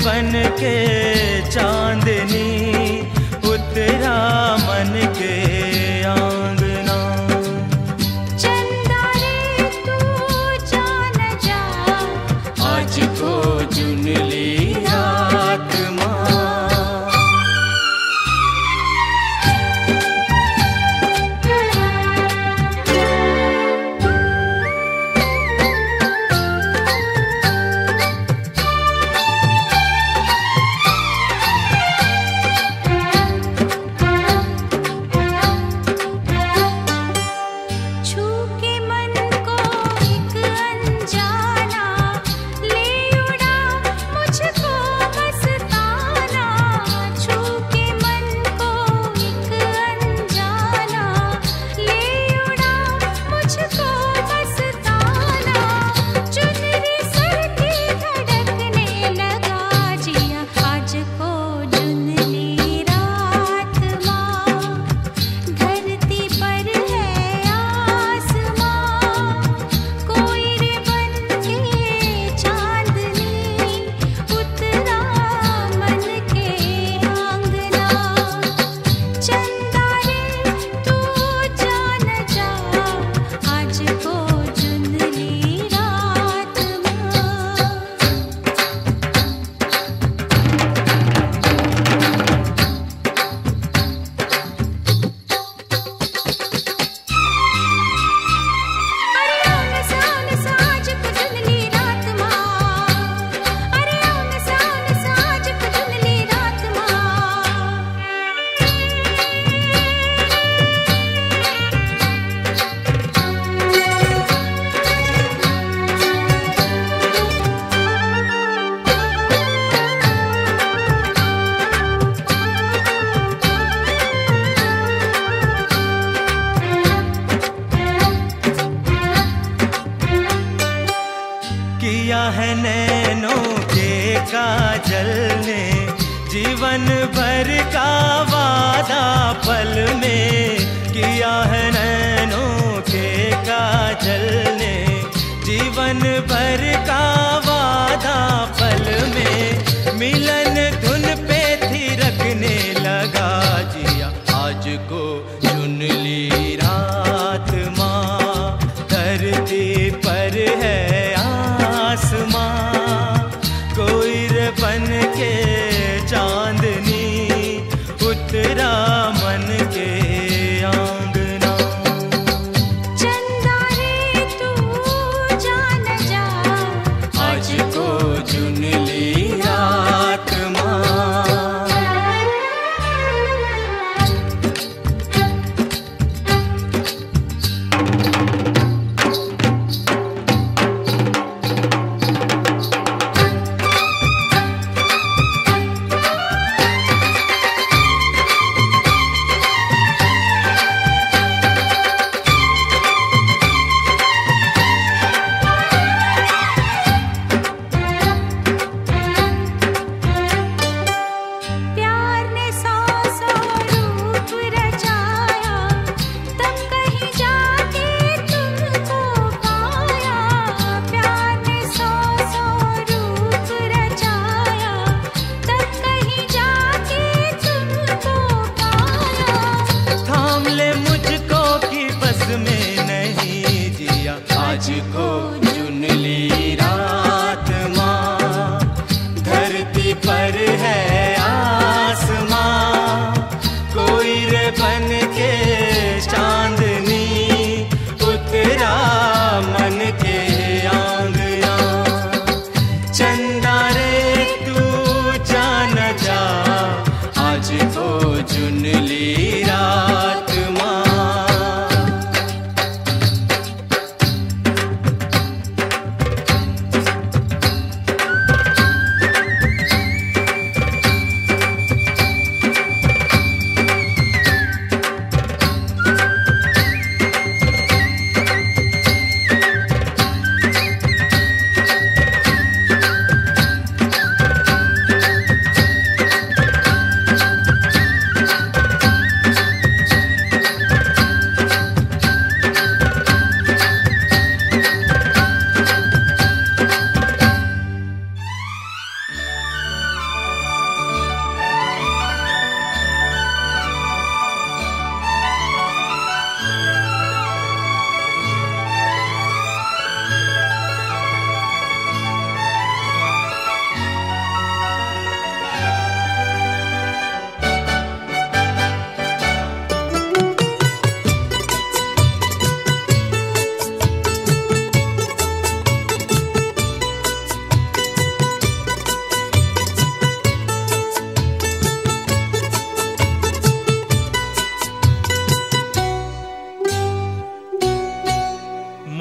Speaker 4: बन के चांदनी उतरा मन के आंगना।
Speaker 2: चंदा रे तू जान जा,
Speaker 4: आज को चुन ली रात माँ।
Speaker 2: छू के मन को एक अनजाना ले उड़ा मुझको मस्ताना। छू के मन को एक अनजाना ले उड़ा मुझको मस्ताना। चुनरी सर की धड़कने लगा जिया, आज को चुन ली रात माँ। धरती पर है आसमां, कोई रे बन के चांदनी उतरा मन के आंगना। चंदा रे तू जान जा, आज को चुन ली रात माँ। अरे आन सान साज को चुन ली रात माँ। अरे आन सान साज को चुन ली रात माँ।
Speaker 4: किया है नैनों के काजल ने जीवन भर का वादा पल में। किया है नैनों के काजल ने जीवन भर का वादा पल में। मिलन धुन पे थी रखने लगा जिया, आज को चुन ली रात माँ। धरती पर है आसमां, कोई रे बन के चांदनी उतरा मन के आंगना।
Speaker 2: चंदा रे तू जान जा,
Speaker 4: आज को चुन ली रात माँ।
Speaker 2: प्यार ने सौ सौ रूप रचाया, तब कहीं जाके तुमको पाया। प्यार ने सौ सौ रूप रचाया, तब कहीं जाके तुमको पाया।
Speaker 4: थाम ले मुझको कि बस में नहीं जिया, आज को चुन ली रात माँ। धरती पर है आसमां, कोई रे बन के चांदनी उतरा मन के आंगना। चंदा रे तू जान जा, आज को चुन ली रात माँ।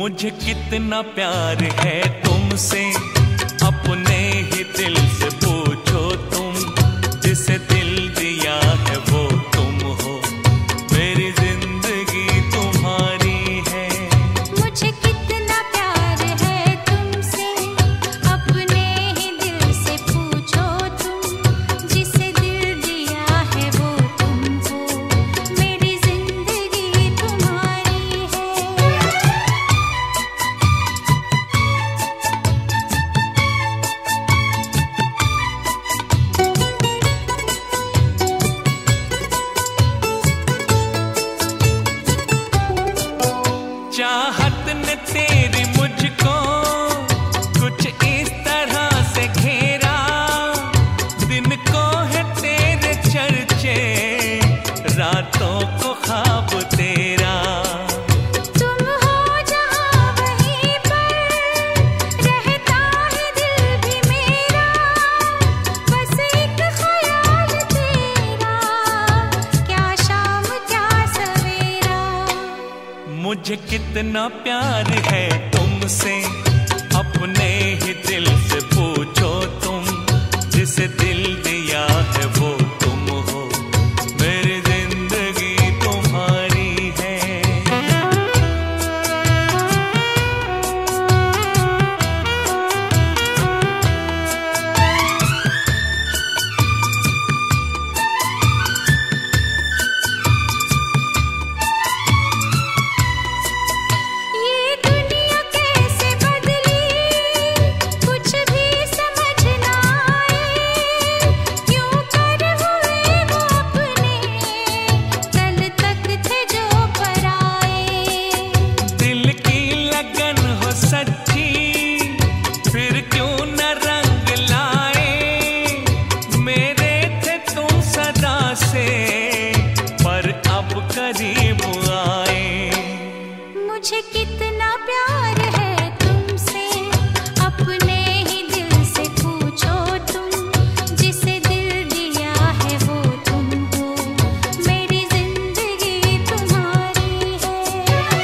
Speaker 3: मुझे कितना प्यार है तुमसे, अपने ही दिल से पूछो तुम, जिसे दिल दिया है वो तुम हो, मेरी जिंदगी तुम्हारी है।
Speaker 2: मुझे कितना प्यार है तुमसे, अपने ही दिल से पूछो तुम, जिसे दिल दिया है वो तुम हो, मेरी जिंदगी तुम्हारी है।
Speaker 3: चाहत ने तेरी मुझको कुछ इस तरह से घेरा, दिन को है तेरे चर्चे, रातों को ख्वाब तेरा।
Speaker 2: तुम हो जहाँ वहीं पर, रहता है दिल भी मेरा, बस एक ख्याल तेरा, क्या शाम क्या सवेरा।
Speaker 3: मुझे कितना प्यार है तुमसे, अपने ही दिल से पूछो तुम, जिसे दिल दिया है वो तुम हो, मेरी जिंदगी तुम्हारी है।
Speaker 2: ये दुनिया कैसे बदली, कुछ भी समझ ना आए, क्यों कर हुए वो अपने, कल तक थे जो पराए।
Speaker 3: दिल की लगन हो सच्ची, फिर क्यों न रंग लाए, मेरे थे तुम सदा से, पर अब करीब आए।
Speaker 2: मुझे कितना प्यार है तुमसे, अपने ही दिल से पूछो तुम, जिसे दिल दिया है वो तुम हो, मेरी जिंदगी तुम्हारी है।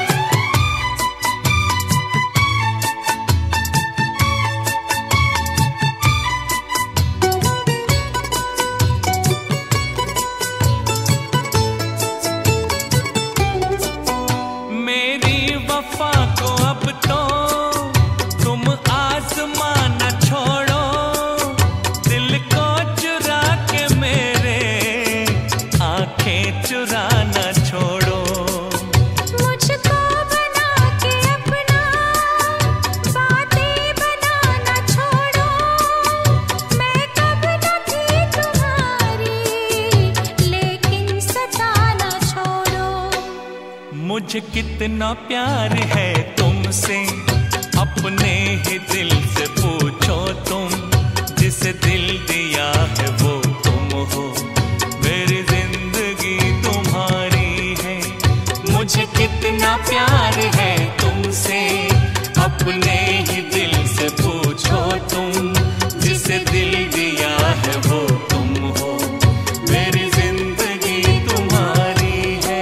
Speaker 3: मेरी वफा को अब तो तुम आजमाना छोड़ो, दिल को चुरा के मेरे आंखें चुराना छोड़ो।
Speaker 2: मुझको बना के अपना, बातें बनाना छोड़ो, मैं कब न थी तुम्हारी, लेकिन सताना छोड़ो।
Speaker 3: मुझे कितना प्यार है तुमसे, अपने ही दिल से पूछो तुम, जिसे दिल दिया है वो तुम हो, मेरी जिंदगी तुम्हारी है। मुझे कितना प्यार है तुमसे, अपने ही दिल से पूछो तुम, जिसे दिल दिया है वो तुम हो, मेरी जिंदगी तुम्हारी है।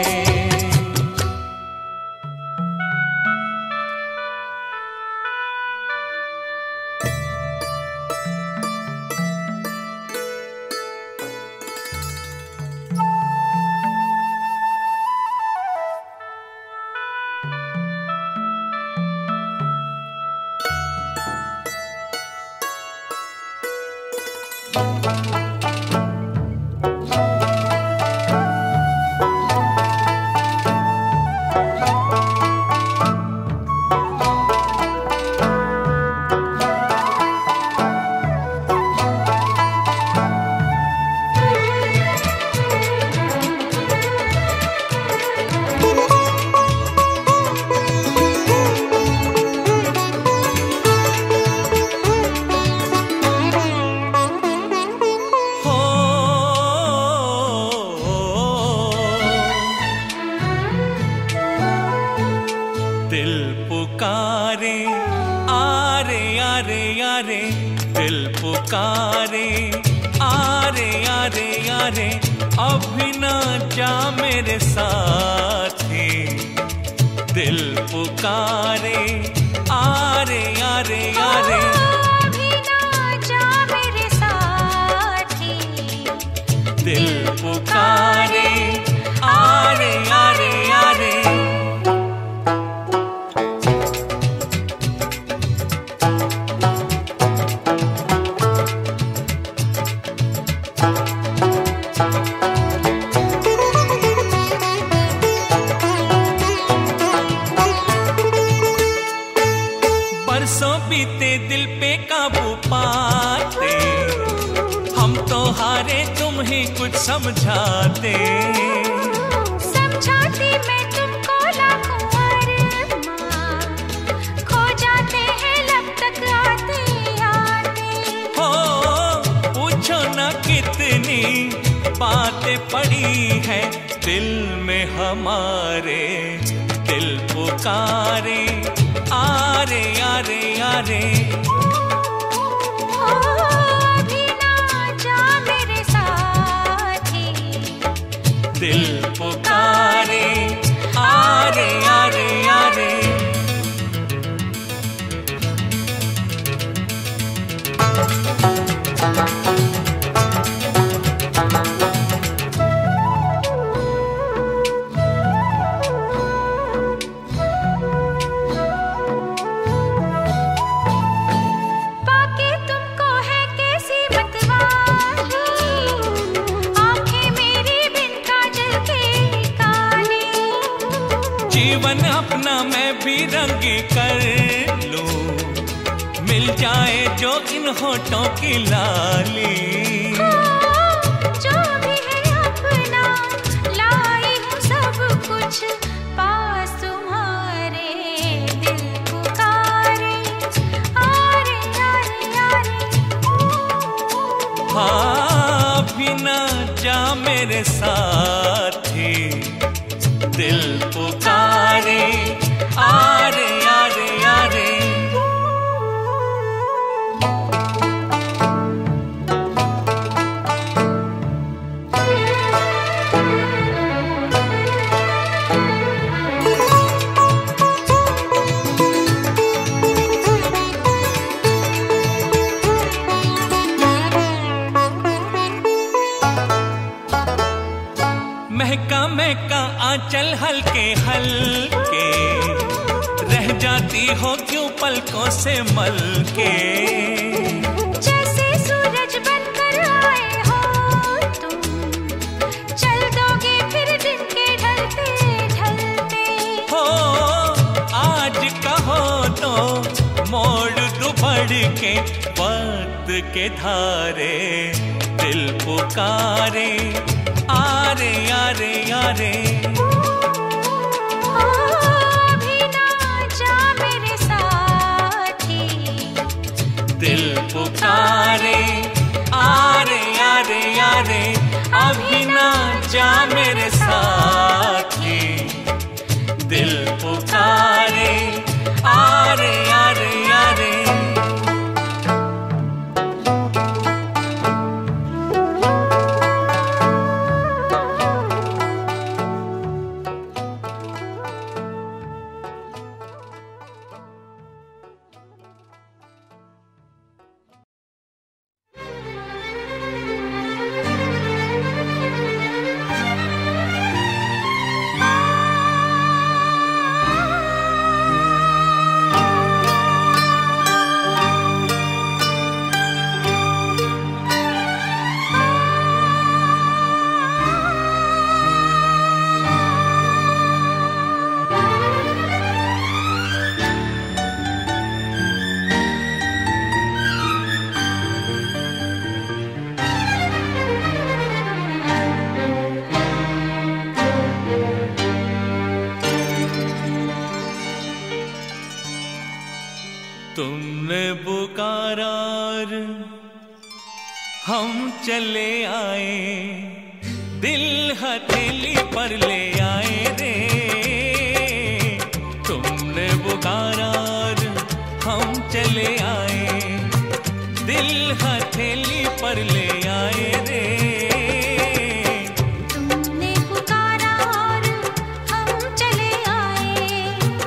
Speaker 3: यारे दिल पुकारे, आरे आरे आरे अभी ना जा मेरे साथी, दिल पुकारे आरे आरे आरे।
Speaker 2: अभी ना जा मेरे साथी,
Speaker 3: दिल पुकारे आरे आरे आरे। बरसों बीते दिल पे काबू पाते, हम तो हारे तुम ही कुछ समझाते।
Speaker 2: समझाती मैं तुमको लाखों अरमां, खो जाते हैं लब तक आते आते।
Speaker 3: हो पूछो ना कितनी बातें पड़ी है दिल में हमारे। दिल पुकारे आरे आरे आरे।
Speaker 2: अभी ना जा मेरे साथी,
Speaker 3: दिल पुकारे आरे आरे आरे।
Speaker 2: पाके तुमको है कैसी मतवाली, आंखें मेरी बिन काजल के काली।
Speaker 3: जीवन अपना मैं भी रंग कर लूं, मिल जाए जो इन होठों की लाली।
Speaker 2: जो भी है अपना लाई हूँ सब कुछ पास तुम्हारे। दिल पुकारे आरे आरे आरे।
Speaker 3: हाँ भी ना जा मेरे साथी, दिल पुकारे आरे आरे आरे। महका महका आंचल हल्के हल्के, रह जाती हो क्यों पलकों से मल के।
Speaker 2: जैसे सूरज बनकर आए हो तुम, चल दोगे फिर दिन के ढलते ढलते।
Speaker 3: हो आज कहो तो मोड़ दुबड़ के वक्त के धारे। दिल पुकारे आरे आरे आरे।
Speaker 2: अभी ना जा मेरे साथी,
Speaker 3: दिल पुकारे आरे आरे आरे। अभी ना जा मेरे साथी, दिल पुकारे आरे आरे आरे। तुमने पुकारा और हम चले आए, दिल हथेली पर ले आए रे। तुमने पुकारा और हम चले आए, दिल हथेली पर ले आए रे।
Speaker 2: तुमने पुकारा और हम चले आए,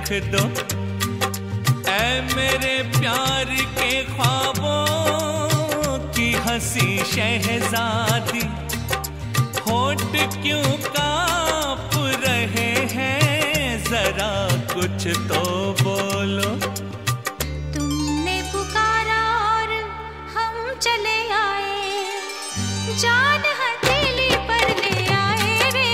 Speaker 1: लिख दो। ऐ मेरे प्यार के ख्वाबों की हंसी शहजादी, होठ क्यों कांप रहे हैं, जरा कुछ तो बोलो।
Speaker 2: तुमने पुकारा और हम चले आए, जान हथेली पर ले आए रे।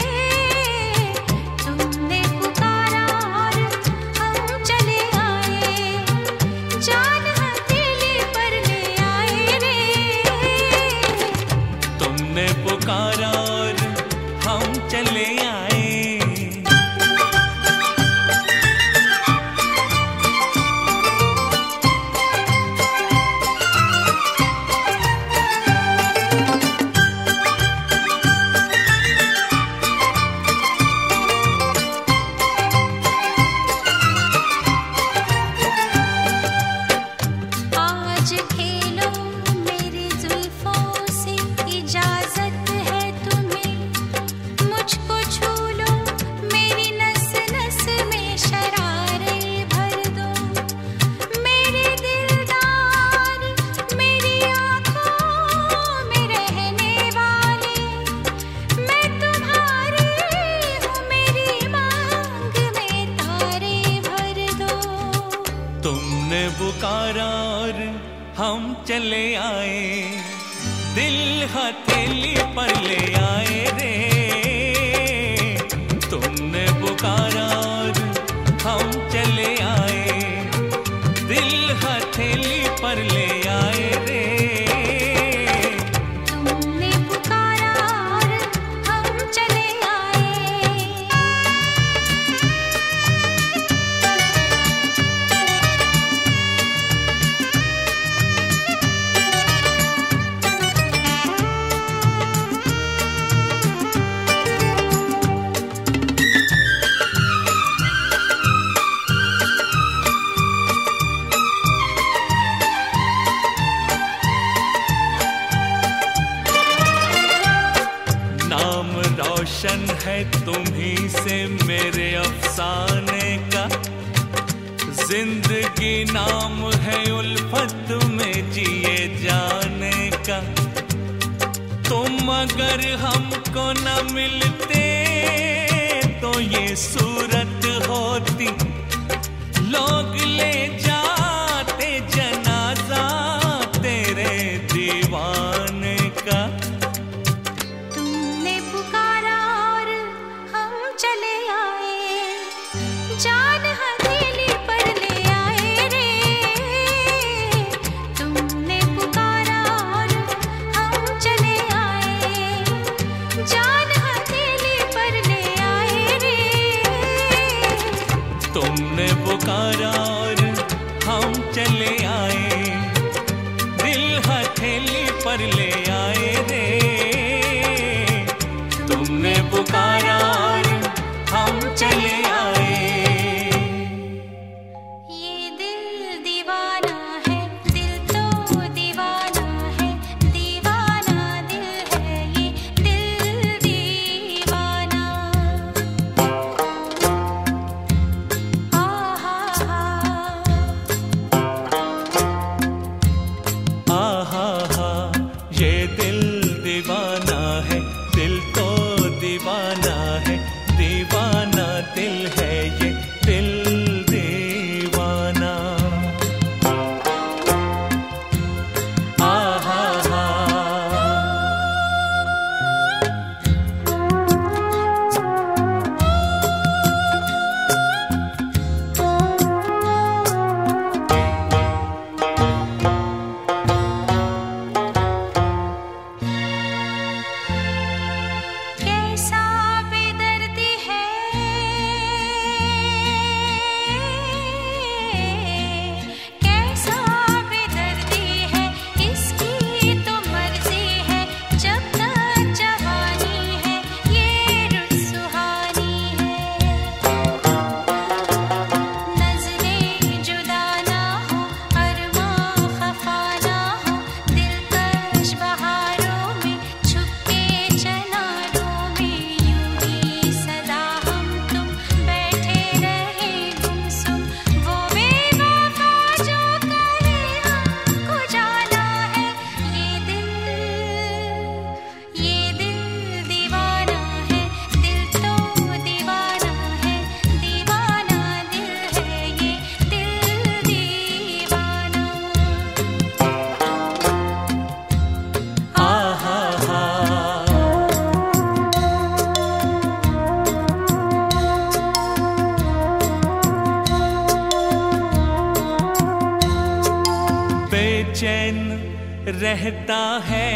Speaker 2: तुमने पुकारा और हम चले आए, जान हथेली पर ले आए रे।
Speaker 1: तुमने पुकारा और हम चले आए।
Speaker 2: आज खेलो मेरी जुल्फों से, इजाजत है तुम्हें। मुझको छू लो, मेरी नस नस में शरारे भर दो। मेरे दिलदार, मेरी आँखों में रहने वाले, मैं तुम्हारी हूँ, मेरी मांग में तारे भर दो।
Speaker 1: तुमने पुकारा और हम चले आए, दिल हथेली पर ले आए रे। तुमने पुकारा और हम चले आए, दिल हथेली पर ले आए रे।
Speaker 2: तुमने पुकारा और हम चले आए।
Speaker 1: नाम रोशन है तुम्ही से मेरे अफसाने का, जिंदगी नाम है उल्फत में जिए जाने का। तुम अगर हमको न मिलते तो ये सूरत होती, लोग ले जाते जनाजा तेरे दीवाने का।
Speaker 2: तुमने पुकारा और हम चले आए, जान हथेली पर ले आए रे। तुमने पुकारा और हम चले आए, जान हथेली पर ले आए रे।
Speaker 1: तुमने पुकारा और हम चले आए, दिल हथेली पर ले आए रे। तुमने पुकारा और हम चले आए।
Speaker 2: ये दिल दीवाना है, दिल तो दीवाना है, दीवाना दिल है ये दिल दीवाना। आहा हा,
Speaker 1: आहा हा, ये
Speaker 3: बेचैन रहता है,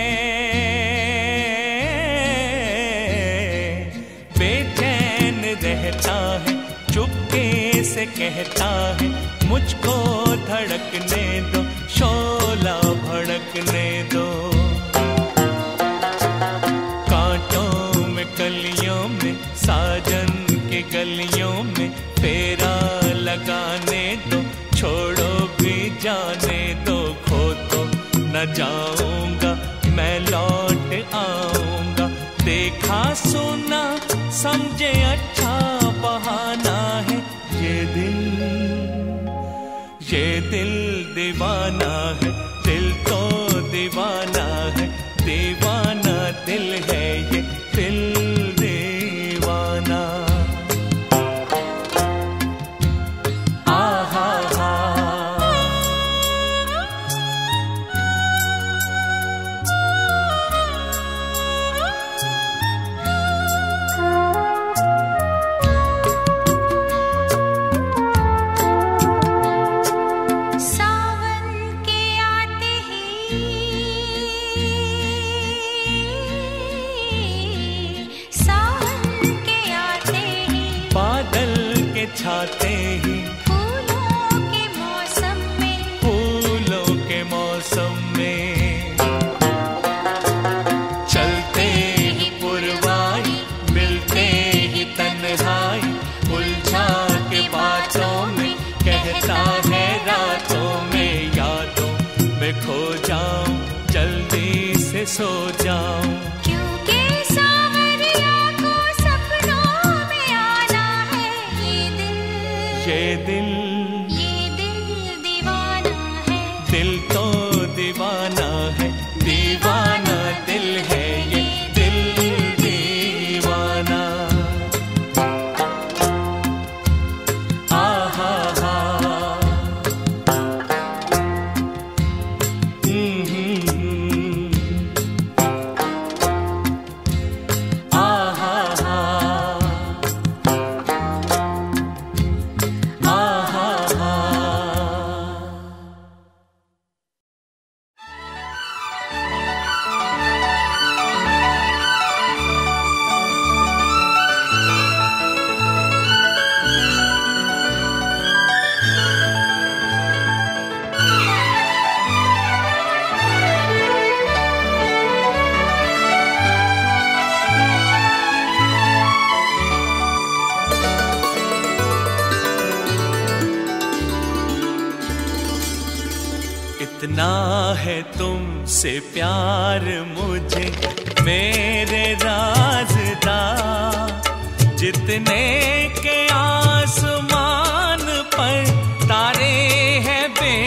Speaker 3: बेचैन रहता है, चुपके से कहता है मुझको धड़कने दो, शोला भड़कने दो। कांटों में कलियों में साजन के गलियों में फेरा लगाने दो, छोड़ो भी जाने दो, खो तो न जाऊंगा मैं लौट आऊंगा। देखा सुना समझे अच्छा बहाना है, ये दिल ये दिल दीवाना है, दिल तो दीवाना है, दीवाना दिल है ये दिल दीवाना। आहा हा छाते ही
Speaker 2: फूलों के मौसम में,
Speaker 3: फूलों के मौसम में चलते ही पुरवाई, मिलते ही तन्हाई, उलझा के बातों में कहता है रातों में, यादों में खो जाऊं जल्दी से सो जाऊं। ये दिल
Speaker 2: ये दिल दीवाना है,
Speaker 3: दिल तो दीवाना है, दीवाना दिल है ये दिल दीवाना। आहा हा आहा इतना है तुमसे प्यार मुझे मेरे राज़दार, जितने के आसमान पर तारे हैं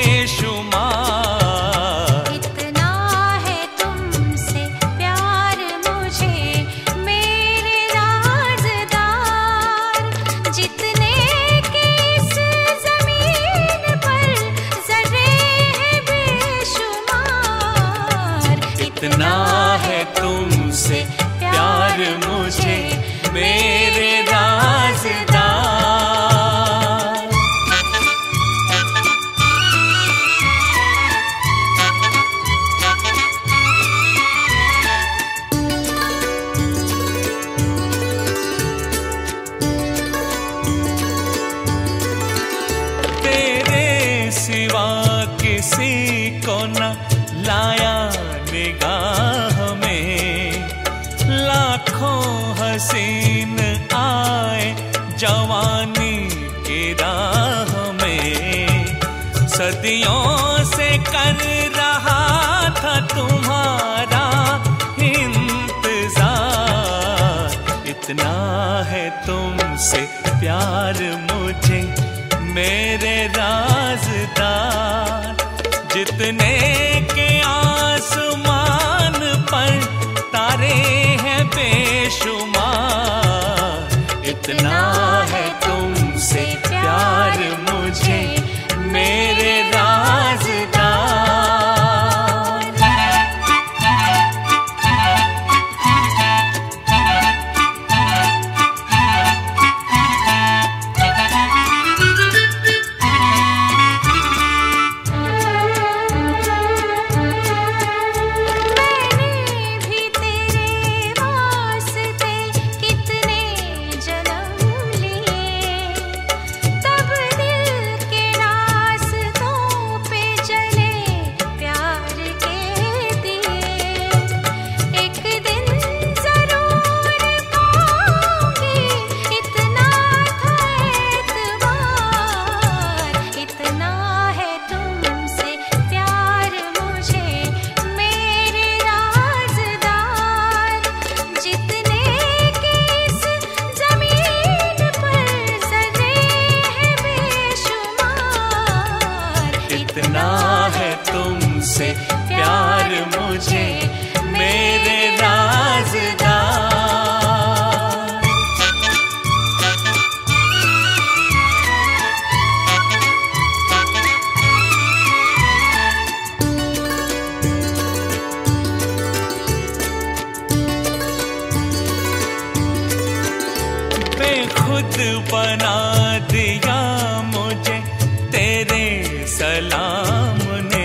Speaker 3: बेशुमार।
Speaker 2: इतना है तुमसे प्यार मुझे मेरे राज़दार, जितने के इस ज़मीन पर ज़र्रे हैं बेशुमार।
Speaker 3: इतना है तुमसे प्यार मुझे मेरे राज़दार। तेरे सिवा किसी को न लाया निगाह में, लाखों हसीन आए जवानी की राह में, सदियों से कर रहा था तुम्हारा इंतजार। इतना है तुमसे प्यार मुझे मेरे राज़दार, जितने के आसमान पर तारे हैं बेशुमार। इतना है तुमसे प्यार मुझे मेरे राज़दार। इतना है तुमसे प्यार मुझे मेरे राज़दार। बेखुद बना दिया मुझे तेरे सलाम ने,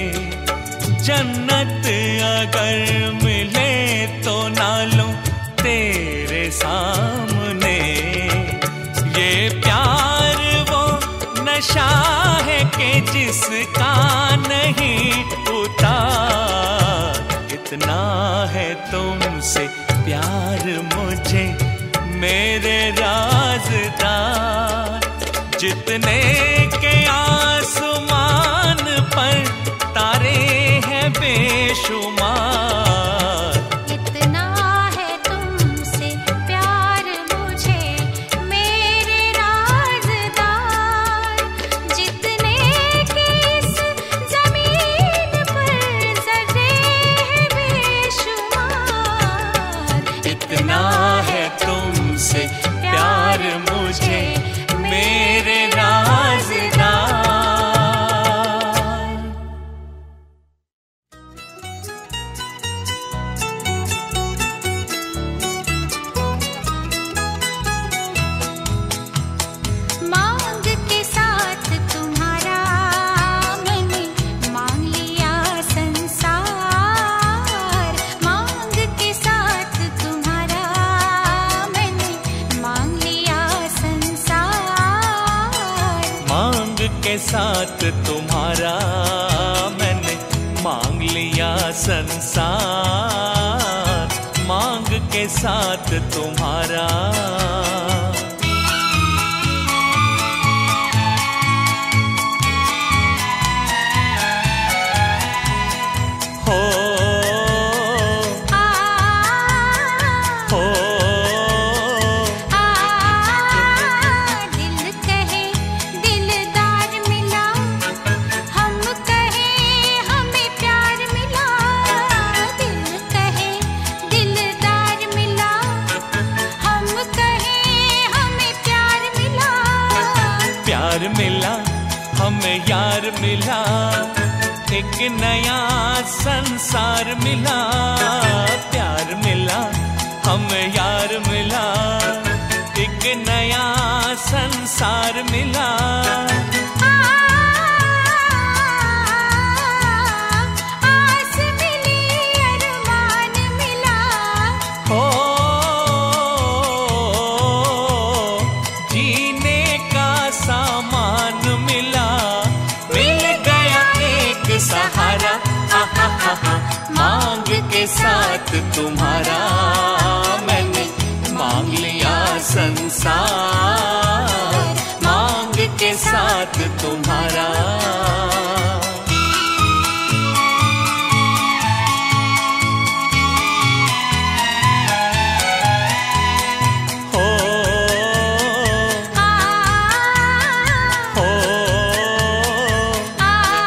Speaker 3: जन्नत अगर मिले तो ना लूं तेरे सामने। ये प्यार वो नशा है कि जिसका नहीं उतार। इतना है तुमसे प्यार मुझे मेरे राज़दार, जितने के आसमान पर तारे हैं बेशुमार।
Speaker 2: इतना है तुमसे प्यार मुझे मेरे राज़दार, जितने के इस ज़मीन पर ज़र्रे हैं बेशुमार।
Speaker 3: इतना है तुमसे प्यार मुझे मेरे राज़दार।
Speaker 2: मांग के साथ तुम्हारा मैंने मांग लिया संसार। मांग के साथ तुम्हारा मैंने मांग लिया संसार।
Speaker 3: मांग के साथ तुम्हारा मैंने मांग लिया संसार। मांग के साथ तुम्हारा हो
Speaker 2: आ
Speaker 3: हो
Speaker 2: आ दिल कहे दिलदार मिला, हम कहे हमें प्यार मिला। दिल कहे दिलदार मिला, हम कहे हमें प्यार मिला।
Speaker 3: प्यार मिला हमें यार मिला, एक नया संसार मिला। प्यार मिला हमें यार मिला, एक नया संसार मिला।
Speaker 2: आस मिली अरमान मिला,
Speaker 3: हो जीने का सामान मिला। मिल गया एक सहारा, हा हा हा हा। मांग के साथ तुम्हारा मैंने मांग लिया संसार। मांग के साथ तुम्हारा हो
Speaker 2: आ
Speaker 3: हो
Speaker 2: आ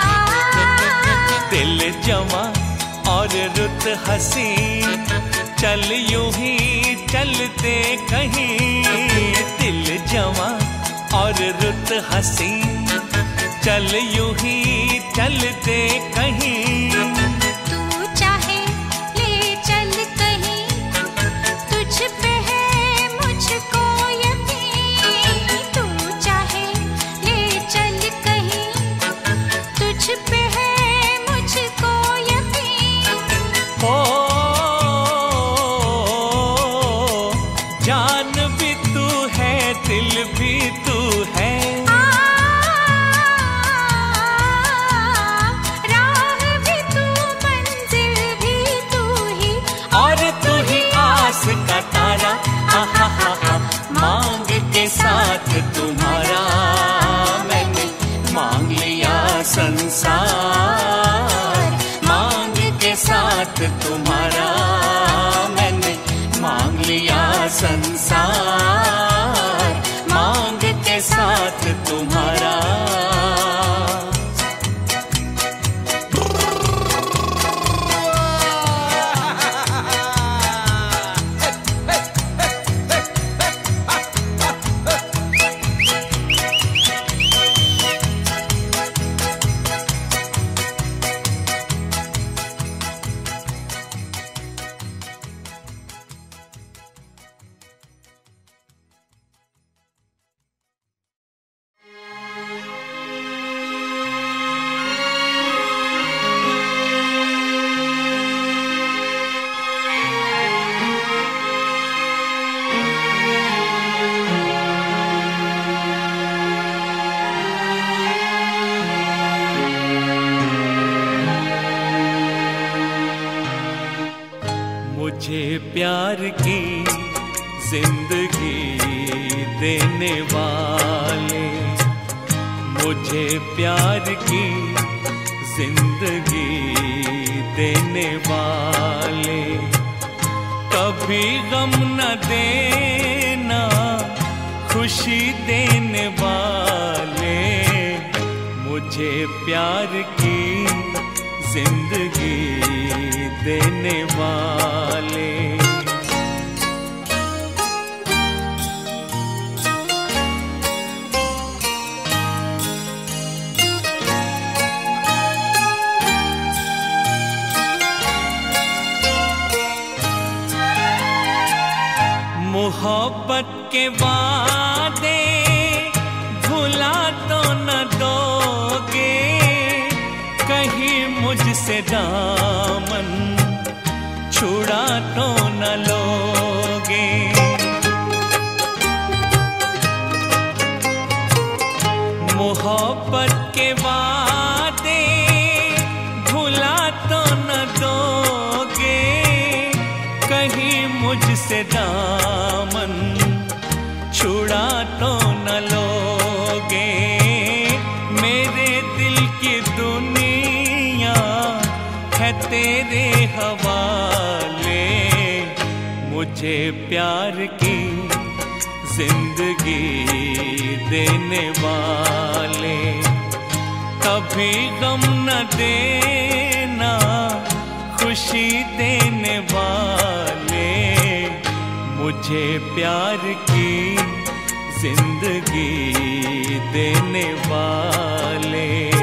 Speaker 3: दिल जवां और रुत हसी, चल यूं ही चलते कहीं। दिल जवां और रुत हसी, चल यूं ही चलते कहीं।
Speaker 2: तू चाहे ले चल कहीं, तुझ पे है मुझको यकीन। तू चाहे ले चल कहीं, तुझ पे है मुझको यकीन।
Speaker 3: हो जान भी तू है, दिल भी तू है।
Speaker 2: आ राह भी तू, मंजिल भी तू ही,
Speaker 3: और तू ही आस का तारा, हा हा हा हा। मांग के साथ तुम्हारा मैंने मांग लिया संसार। मांग के साथ तुम्हारा मैंने मांग लिया संसार। मांग के साथ तुम्हारा प्यार की जिंदगी देने वाले, मुझे प्यार की जिंदगी देने वाले, कभी गम न देना खुशी देने वाले, मुझे प्यार की जिंदगी देने वाले। मोहब्बत के वादे भुला तो न दोगे, कहीं मुझसे दामन छुड़ा तो न लोगे। मोहब्बत के वादे भुला तो न दोगे, कहीं मुझसे दामन छुड़ा तो न लोगे। मेरे दिल की दुनिया है तेरे हवाले, मुझे प्यार की जिंदगी देने वाले, कभी गम न देना खुशी देने वाले, मुझे प्यार की जिंदगी देने वाले।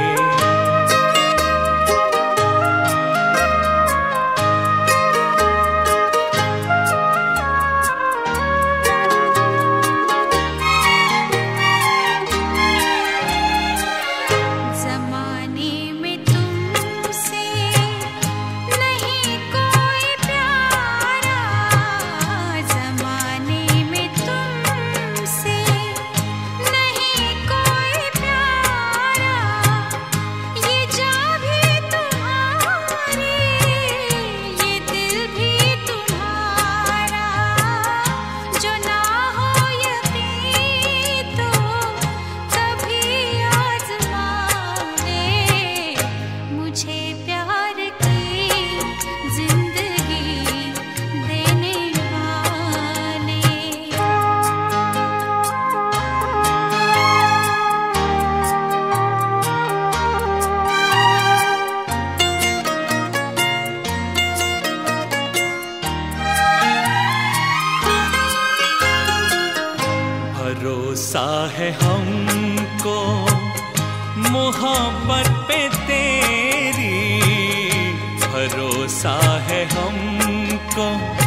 Speaker 3: भरोसा है हमको मोहब्बत पे तेरी, भरोसा है हमको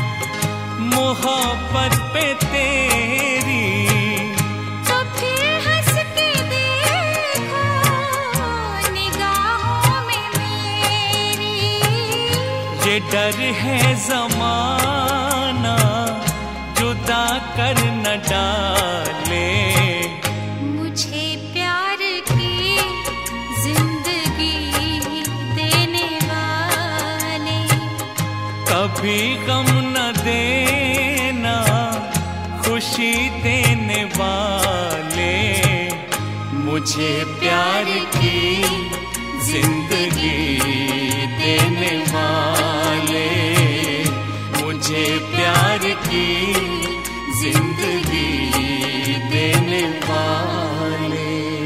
Speaker 3: मोहब्बत पे तेरी।
Speaker 2: तो फिर हंस के देखो निगाहों में मेरी,
Speaker 3: ये डर है ज़माना जुदा कर न डाले,
Speaker 2: मुझे प्यार की जिंदगी देने वाले,
Speaker 3: कभी गम न देना खुशी देने वाले, मुझे प्यार की जिंदगी देने वाले, मुझे प्यार की जिंदगी देने वाले।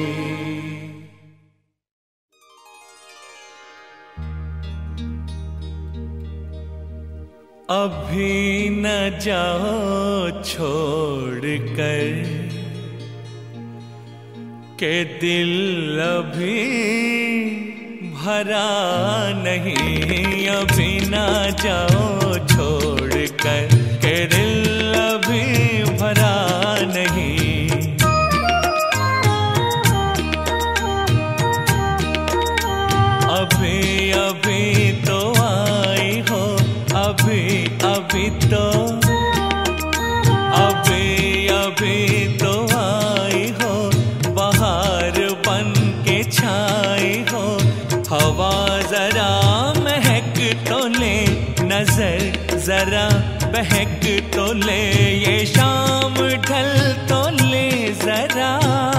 Speaker 3: अभी न जाओ छोड़ कर के दिल अभी भरा नहीं, अभी न जाओ छोड़ कर के दिल अभी भरा नहीं। अभी अभी तो आई हो, अभी अभी तो, अभी अभी तो आई हो, बहार बन के छाई हो, हवा जरा महक तो ले, नजर जरा बहक तो ले, ये शाम ढल तो ले जरा,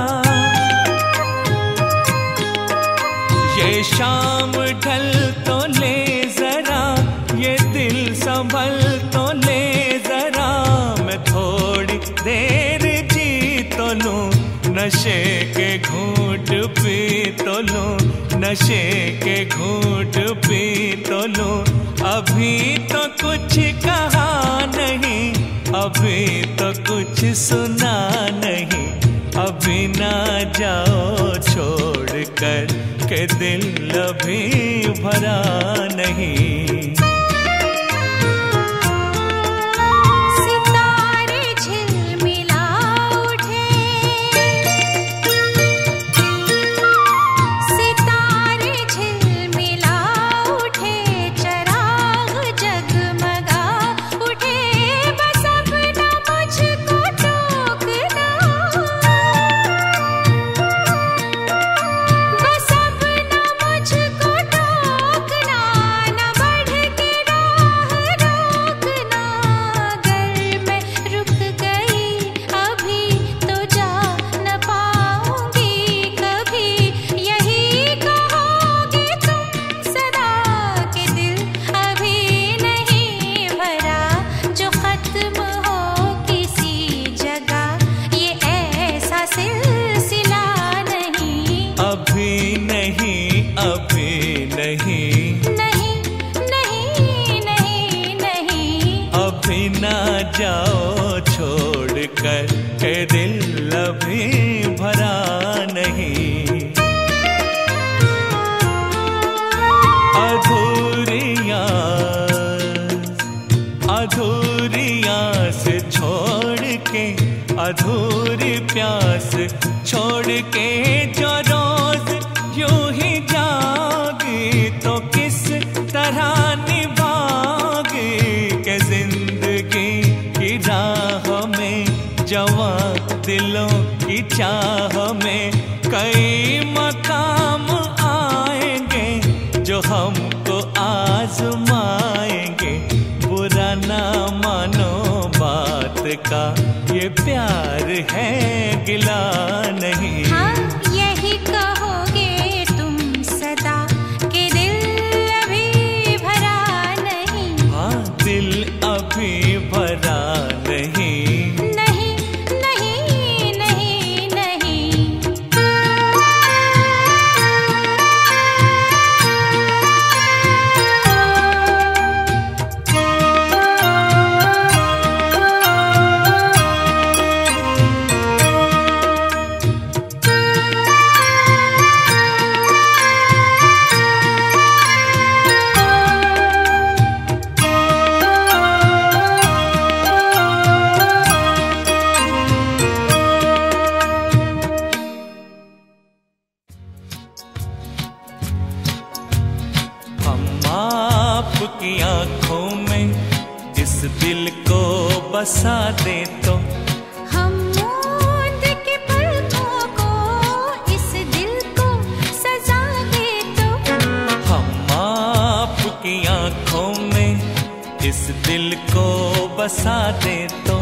Speaker 3: ये शाम ढल तो ले जरा, ये दिल संभल तो ले जरा। मैं थोड़ी देर जी तो लूं, नशे के घूंट पी तो लूं, नशे के घूंट पी तो लूं। अभी तो कुछ कहा नहीं, अभी तो कुछ सुना नहीं, अभी ना जाओ छोड़ कर के दिल अभी भरा नहीं।
Speaker 2: सितारे झिलमिला उठे, सितारे झिलमिला उठे, चराग जगमगा उठे, बस अब ना मुझको टोकना, बस अब ना मुझको टोकना, न बढ़ के राह रोकना। अगर मैं रुक गई अभी तो जा न पाऊंगी कभी, यही कहोगे तुम सदा के दिल अभी नहीं भरा। जो खत्म हो किसी जगह ये ऐसा सिलसिला नहीं,
Speaker 3: अभी नहीं, अभी नहीं,
Speaker 2: नहीं नहीं नहीं नहीं।
Speaker 3: अभी ना जाओ छोड़ कर के दिल अभी भरा नहीं। अधूरियां अधूरियां से छोड़ के, अधूरी प्यास छोड़ के, जो रोज यूं ही जागी तो किस तरह निभागी के जिंदगी की राह में, जवां दिलों की चाह में कई मकाम आएंगे जो हमको आजमाएंगे। बुरा ना मानो बात का, ये प्यार है गिला नहीं।
Speaker 2: हाँ यही कहोगे तुम सदा के दिल अभी भरा नहीं,
Speaker 3: हाँ दिल अभी भरा नहीं।
Speaker 2: नहीं नहीं नहीं नहीं।
Speaker 3: हम आपकी आंखों में इस दिल को बसा दे तो,
Speaker 2: हम मूंद के पलकों को इस दिल को सजा दे तो,
Speaker 3: हम आपकी आंखों में इस दिल को बसा दे तो।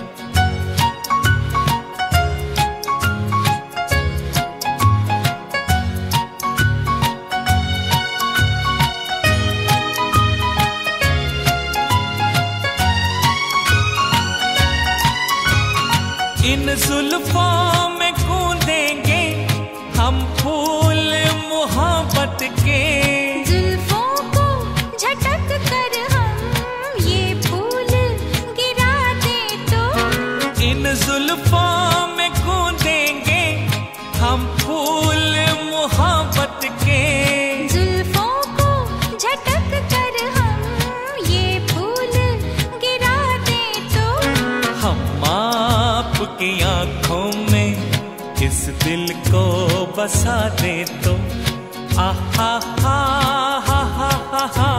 Speaker 3: इन जुल्फों में गूंदेंगे हम फूल मोहब्बत के,
Speaker 2: जुल्फों को झटक कर हम ये फूल गिरा दे तो,
Speaker 3: इन जुल्फों में गूंदेंगे हम फूल मोहब्बत के,
Speaker 2: जुल्फों को झटक कर हम ये फूल गिरा दे तो,
Speaker 3: हम आपकी आंखों में इस दिल को बसा दे तो। आहा हा हा हा हा हा,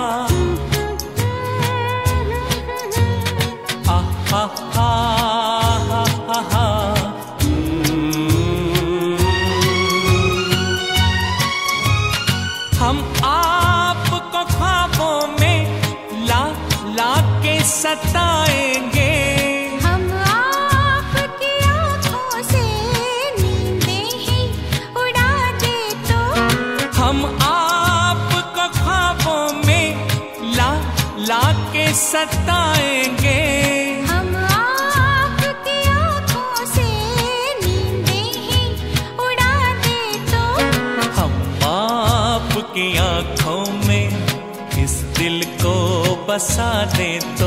Speaker 3: आहा हा हा हा हा। हम आपको ख्वाबों में ला ला
Speaker 1: सताएंगे।
Speaker 2: हम आपकी आँखों से नींदें ही उड़ा दे तो
Speaker 1: हम आपको ख्वाबों में ला ला के सताएंगे।
Speaker 2: हम आपकी आँखों से नींदें ही उड़ा दे तो
Speaker 1: हम आपकी आँखों में इस दिल को बसा दे तो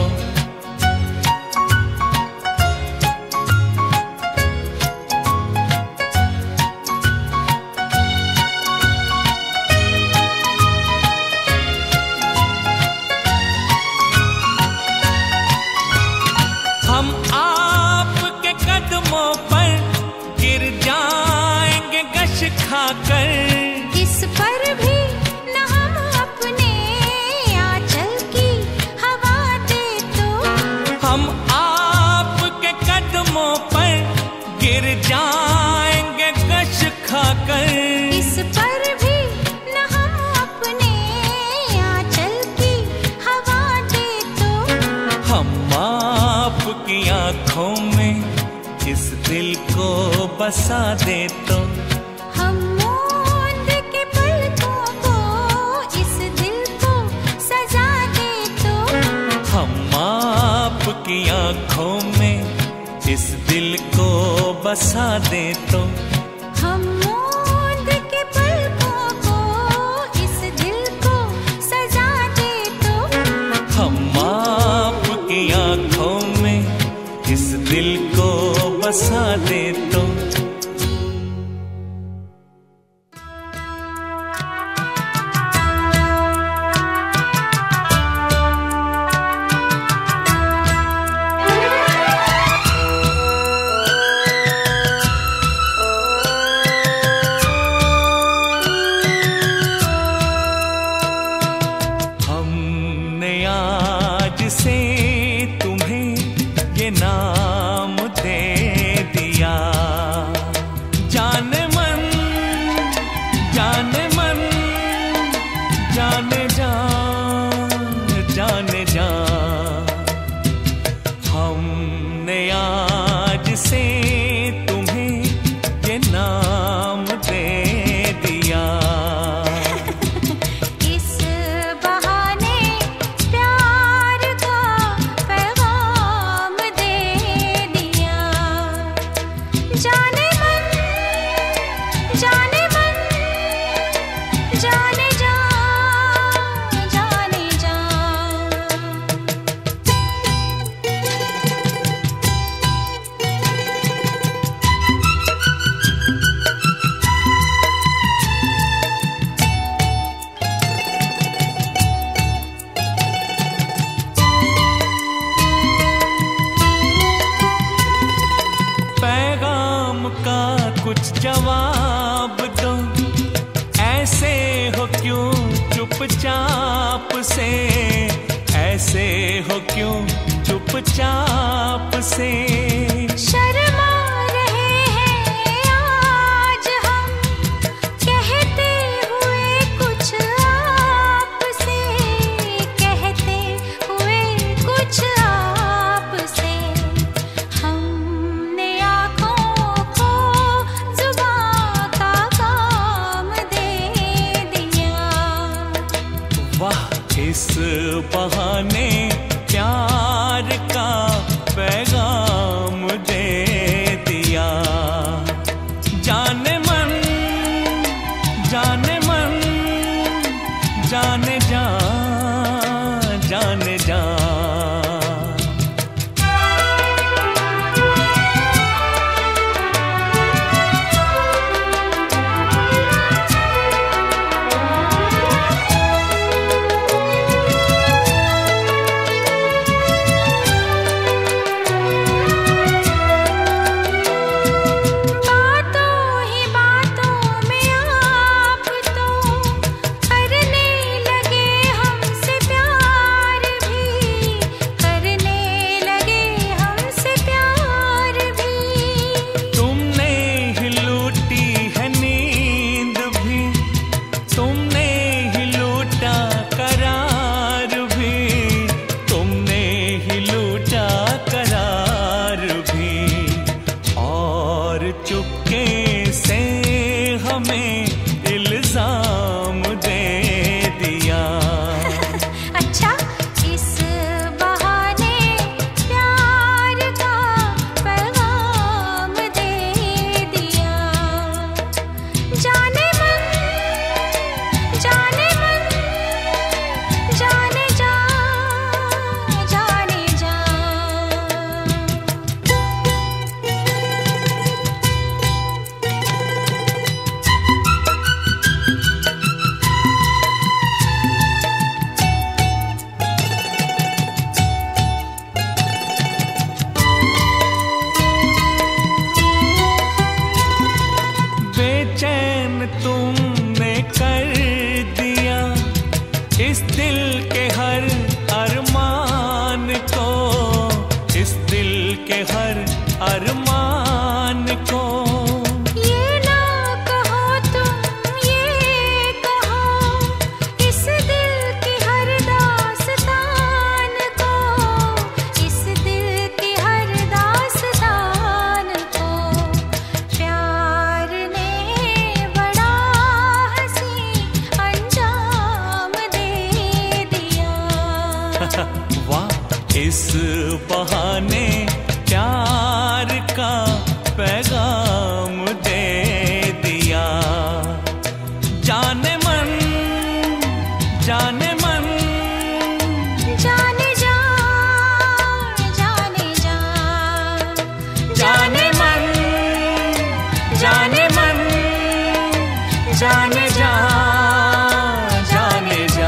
Speaker 1: हम आपके कदमों पर गिर जाएंगे गश खाकर।
Speaker 2: इस पर भी न हम अपने आंचल की हवा दे तो
Speaker 1: हम आपके कदमों पर गिर जाएंगे गश खाकर।
Speaker 2: इस पर भी न हम अपने आंचल की हवा दे तो
Speaker 1: हम आपकी आँखों में इस दिल को बसा दे तो
Speaker 2: हम मूंद के पलकों को इस दिल को सजा दे तो
Speaker 1: हम आपकी आँखों में इस दिल को बसा दे तो
Speaker 2: हम मूंद के पलकों को इस दिल को सजा दे तो
Speaker 1: हम आपकी आँखों में इस दिल को बसा दे तो हमने आज से तुम्हें ये नाम दे दिया। जाने मन जाने मन जाने जा जाने जा हमने आज से तुम्हें ये नाम दे दिया।
Speaker 2: इस बहाने प्यार का पैगाम दे दिया। जाने मन जाने मन जाने जा जाने जा
Speaker 1: पैगाम का कुछ जवाब दो, ऐसे हो क्यों चुपचाप से, ऐसे हो क्यों चुपचाप से।
Speaker 2: शर्मा रहे हैं आज हम कहते हुए कुछ आपसे, कहते हुए कुछ आपसे। हमने आँखों को जुबां का काम दे दिया।
Speaker 1: वाह इस बहाने प्यार का पैगाम दे दिया। जाने मन जाने मन जाने जा जाने जा
Speaker 2: बातों ही बातों में आप तो करने लगे
Speaker 3: इस बहाने प्यार का पैगाम दे दिया। जाने मन जाने मन
Speaker 2: जाने जा जाने जा
Speaker 3: जाने मन जाने मन जाने जा जाने जा।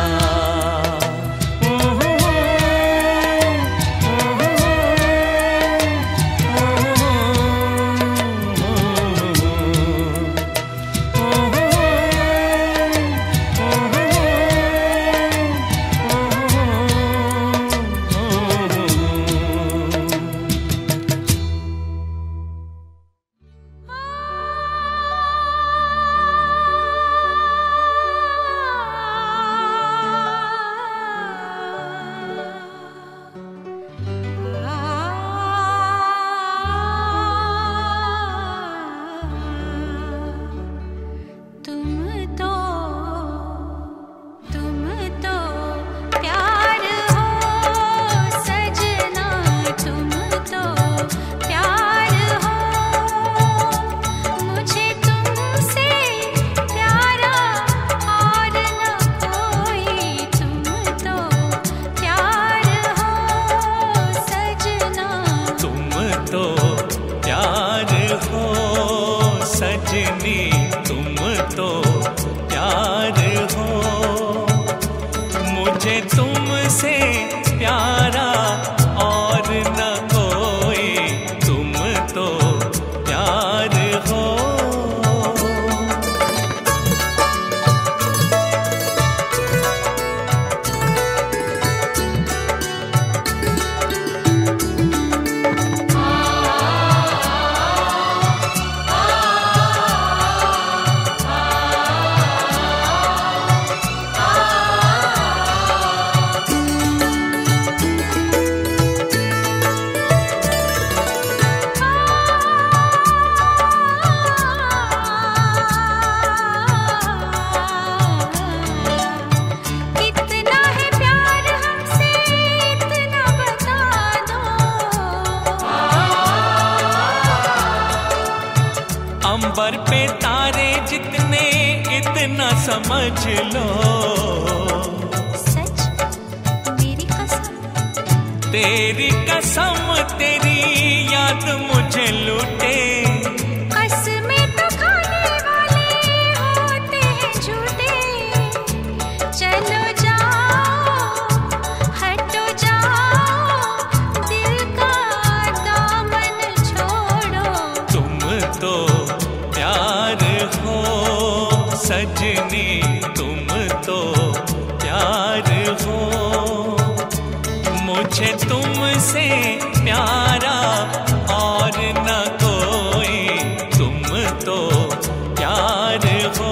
Speaker 3: अंबर पे तारे जितने इतना समझ लो।
Speaker 2: सच मेरी कसम
Speaker 3: तेरी कसम तेरी याद मुझे लूटे।
Speaker 2: कसमें तो खाने वाले होते हैं झूठे। चलो जाओ हटो जाओ दिल का दामन छोड़ो।
Speaker 3: तुम तो प्यार हो सजनी तुम तो प्यार हो। मुझे तुमसे प्यारा और न कोई तुम तो प्यार हो।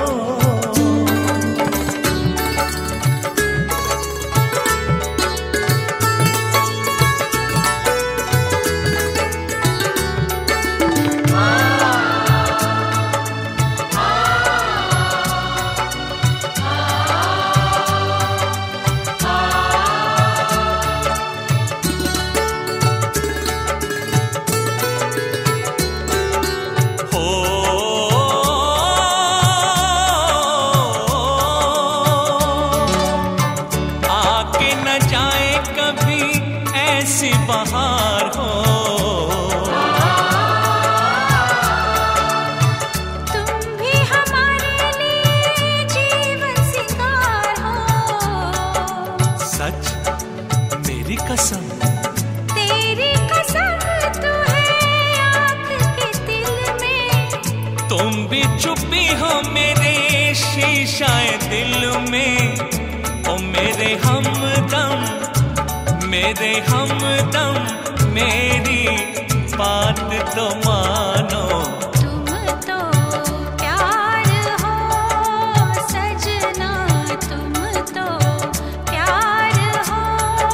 Speaker 3: बहार हो
Speaker 2: तुम भी हमारे लिए जीवन सिंगार हो।
Speaker 3: सच मेरी कसम
Speaker 2: तेरी कसम तू है आँख के दिल में।
Speaker 3: तुम भी छुपी हो मेरे शीशाए दिल में। ओ मेरे हमदम मेरे हमदम मेरी बात तो मानो।
Speaker 2: तुम तो प्यार हो सजना तुम तो प्यार हो।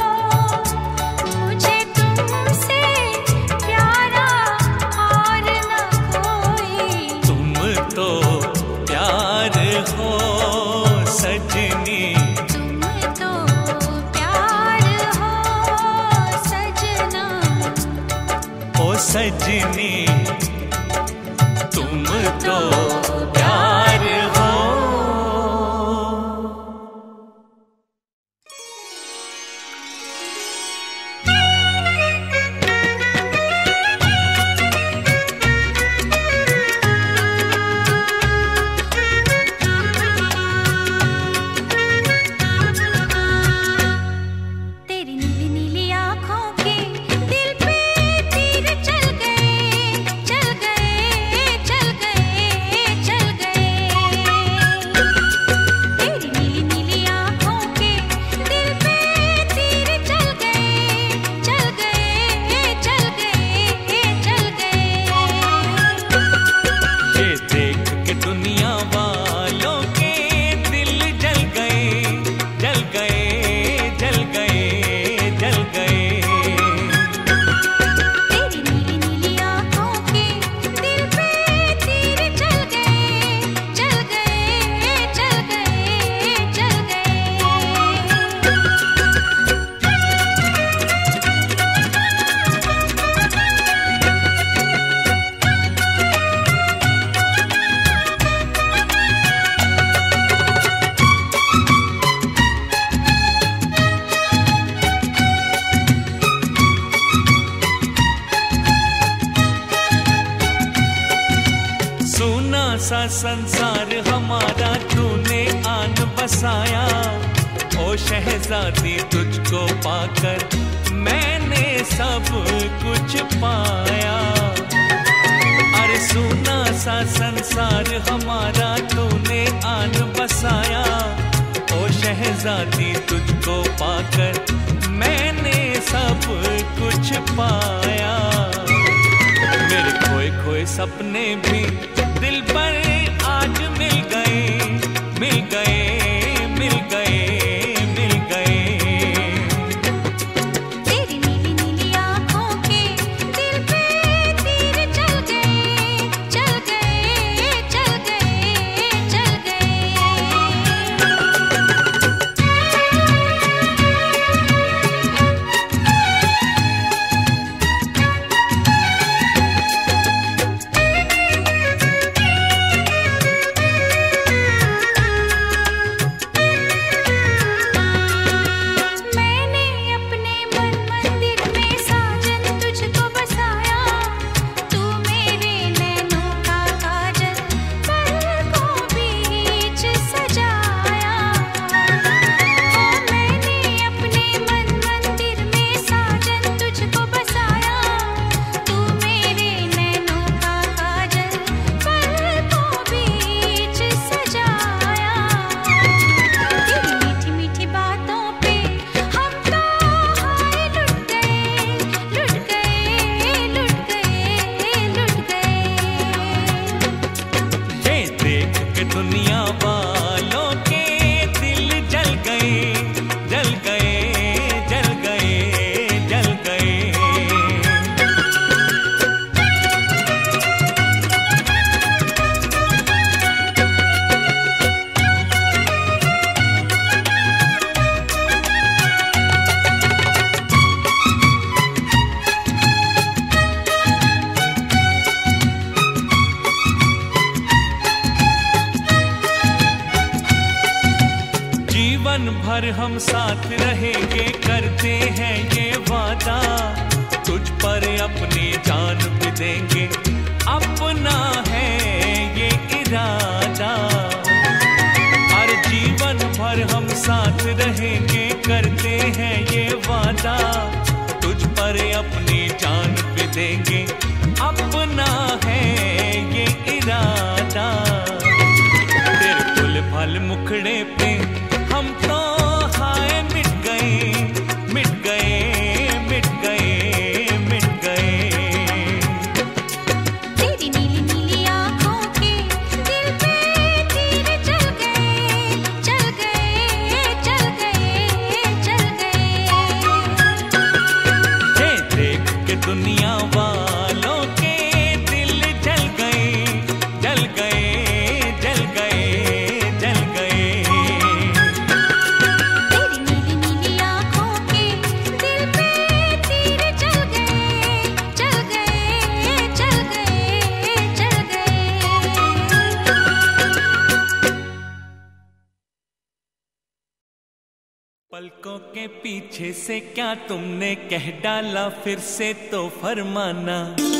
Speaker 2: मुझे तुमसे प्यारा और न कोई।
Speaker 3: तुम तो प्यार हो सजनी
Speaker 2: तुम तो प्यार हो
Speaker 1: सजनी तुम तो प्यार हो। सा संसार हमारा तूने आन बसाया, ओ शहजादी तुझको पाकर मैंने सब कुछ पाया। अरे सुना सा संसार हमारा तूने आन बसाया, ओ शहजादी तुझको पाकर मैंने सब कुछ पाया। मेरे खोए खोए सपने भी दिल पर आज मिल गए, मिल गए, मिल गए, मिल गए।
Speaker 2: तेरी नीली नीली आँखों के दिल पे तीर चल गए, चल गए, चल गए, चल गए।
Speaker 1: दुनिया वालों के दिल जल गए, जल गए, जल गए, जल गए। जीवन भर हम साथ रहेंगे, करते हैं ये वादा, तुझ पर अपनी जान भी देंगे, अपना है ये इरादा। हर जीवन भर हम साथ रहेंगे, करते हैं ये वादा, तुझ पर अपनी जान भी देंगे, अपना है ये इरादा। तेरे फूल फल मुखड़े पे हम तो हाय मिट गए, मिट गए, मिट गए, मिट गए।
Speaker 2: तेरी नीली नीली आँखों के दिल पे तीर चल गए, चल गए, चल गए, चल गए।
Speaker 1: ये देख के दुनिया वालों
Speaker 3: पलकों के पीछे से क्या तुमने कह डाला, फिर से तो फरमाना।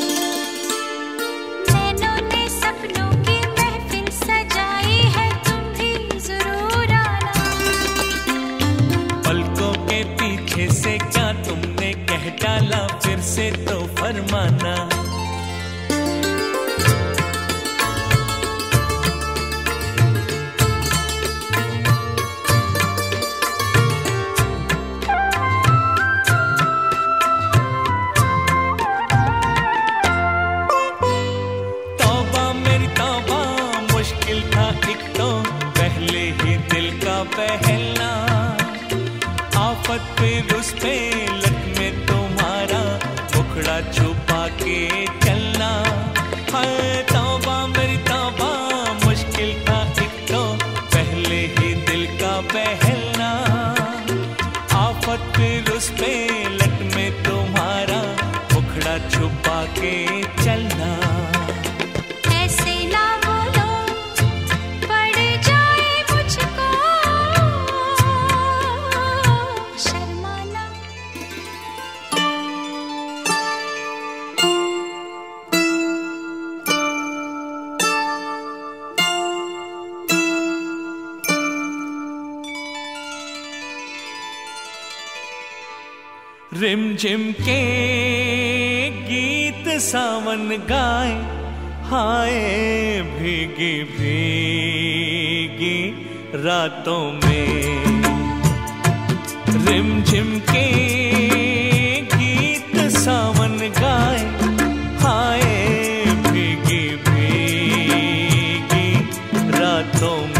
Speaker 2: नैनों ने सपनों की महफिल सजाई है, तुम भी जरूर आना।
Speaker 3: पलकों के पीछे से क्या तुमने कह डाला, फिर से तो फरमाना। पहलना आफत पे उस पे लट में तुम्हारा मुखड़ा छुपा के चलना। हाय तौबा मेरी तौबा, मुश्किल था एक तो पहले ही दिल का बहलना। आफत पे उस पे लट में तुम्हारा मुखड़ा छुपा के चलना। रिमझिम के गीत सावन गाए, हाय भीगी भीगी रातों में। रिमझिम के गीत सावन गाए, हाय भीगी भीगी रातों में।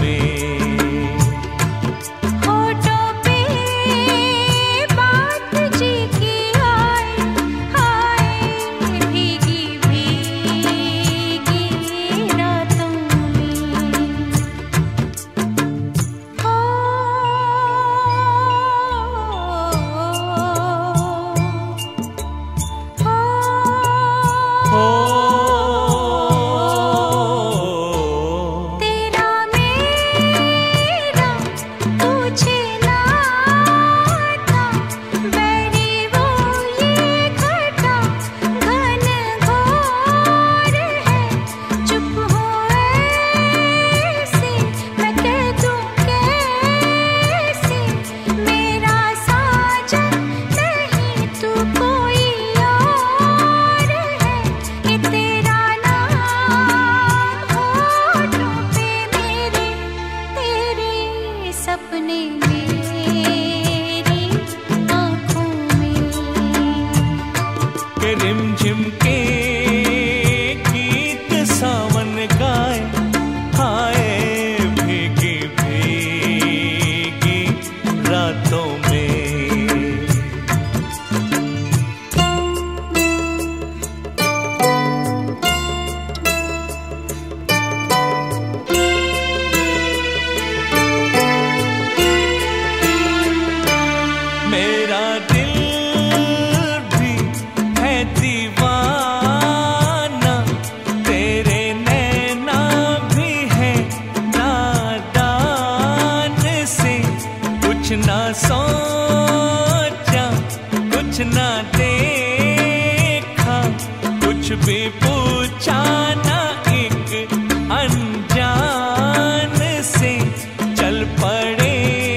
Speaker 3: रिमझिम के गीत सावन गाए, हाय भीगी भीगी रातों में। मेरा दिल दीवाना, तेरे नैना भी है नादान से। कुछ ना सोचा कुछ ना देखा, कुछ भी पूछा ना एक अनजान से। चल पड़े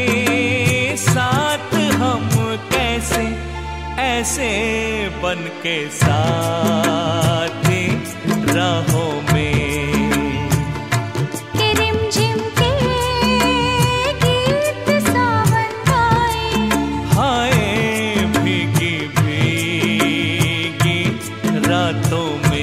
Speaker 3: साथ हम कैसे, ऐसे बन के साथी राहों में।
Speaker 2: रिमझिम के गीत सावन गाए,
Speaker 3: हाय भीगी भीगी रातों में।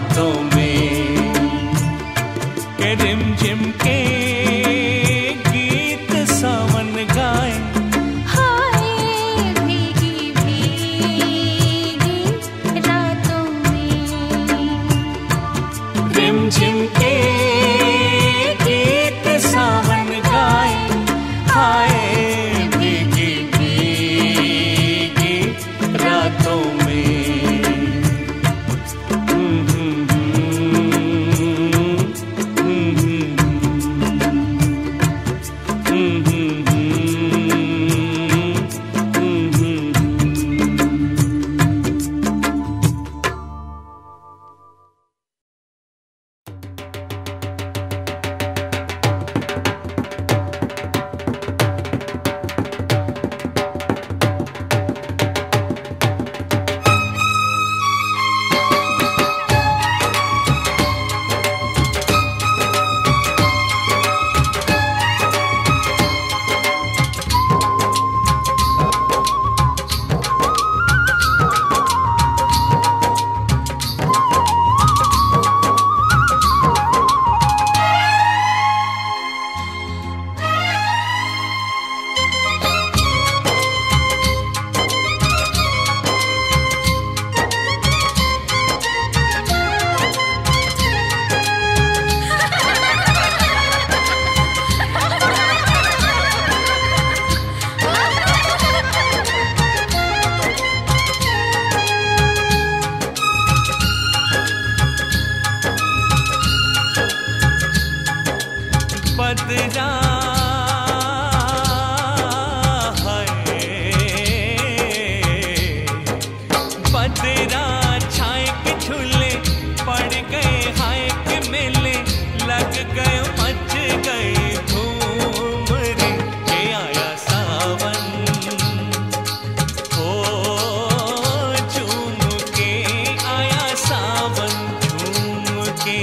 Speaker 3: रातों में के रिमझिम के गीत सावन गाए।
Speaker 2: हाय भीगी भीगी रातों में
Speaker 3: रिमझिम के गीत सावन गाए। हाय भीगी भीगी रातों में। बदरा बदरा छाए के झूले पड़ गए, हाय के मेले लग गए, मच गए धूम रे के आया सावन। हो झूम के आया सावन झूम के।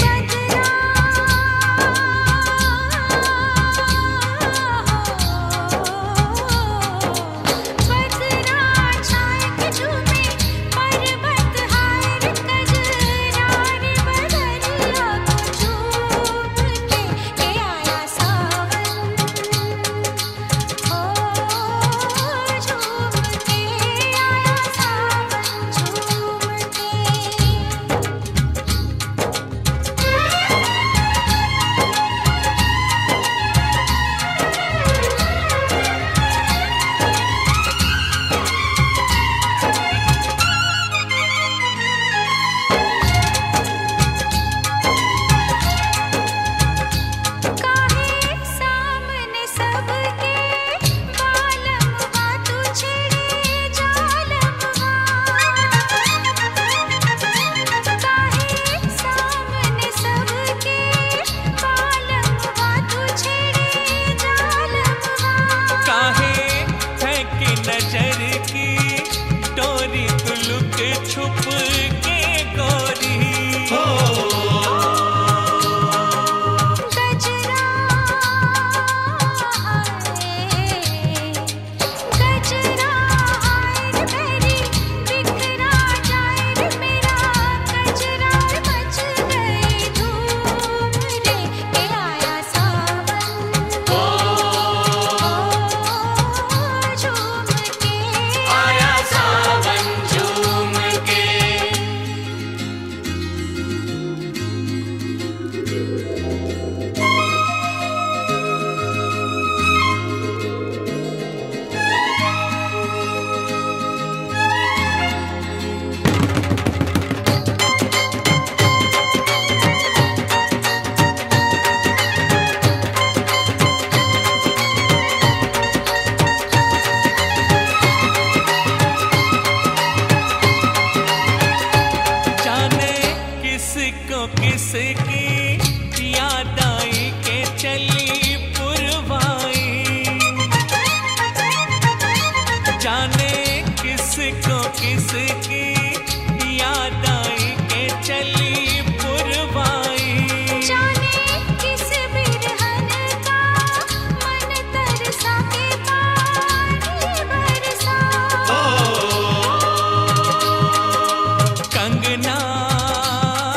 Speaker 3: छुप के गोरी हो
Speaker 2: गजरा गजरा हाय मेरी बिखरा जाए रे मेरा गजरा मच गई धूम रे के आया सावन। ओ झूम के
Speaker 3: आया सावन झूम के। जाने किसको किसकी याद आई के चली पुरवाई। जाने किसको किसकी याद आई के चली पुरवाई।
Speaker 2: जाने किस बिरहन का मन तरसा के पानी बरसा।
Speaker 3: कंगना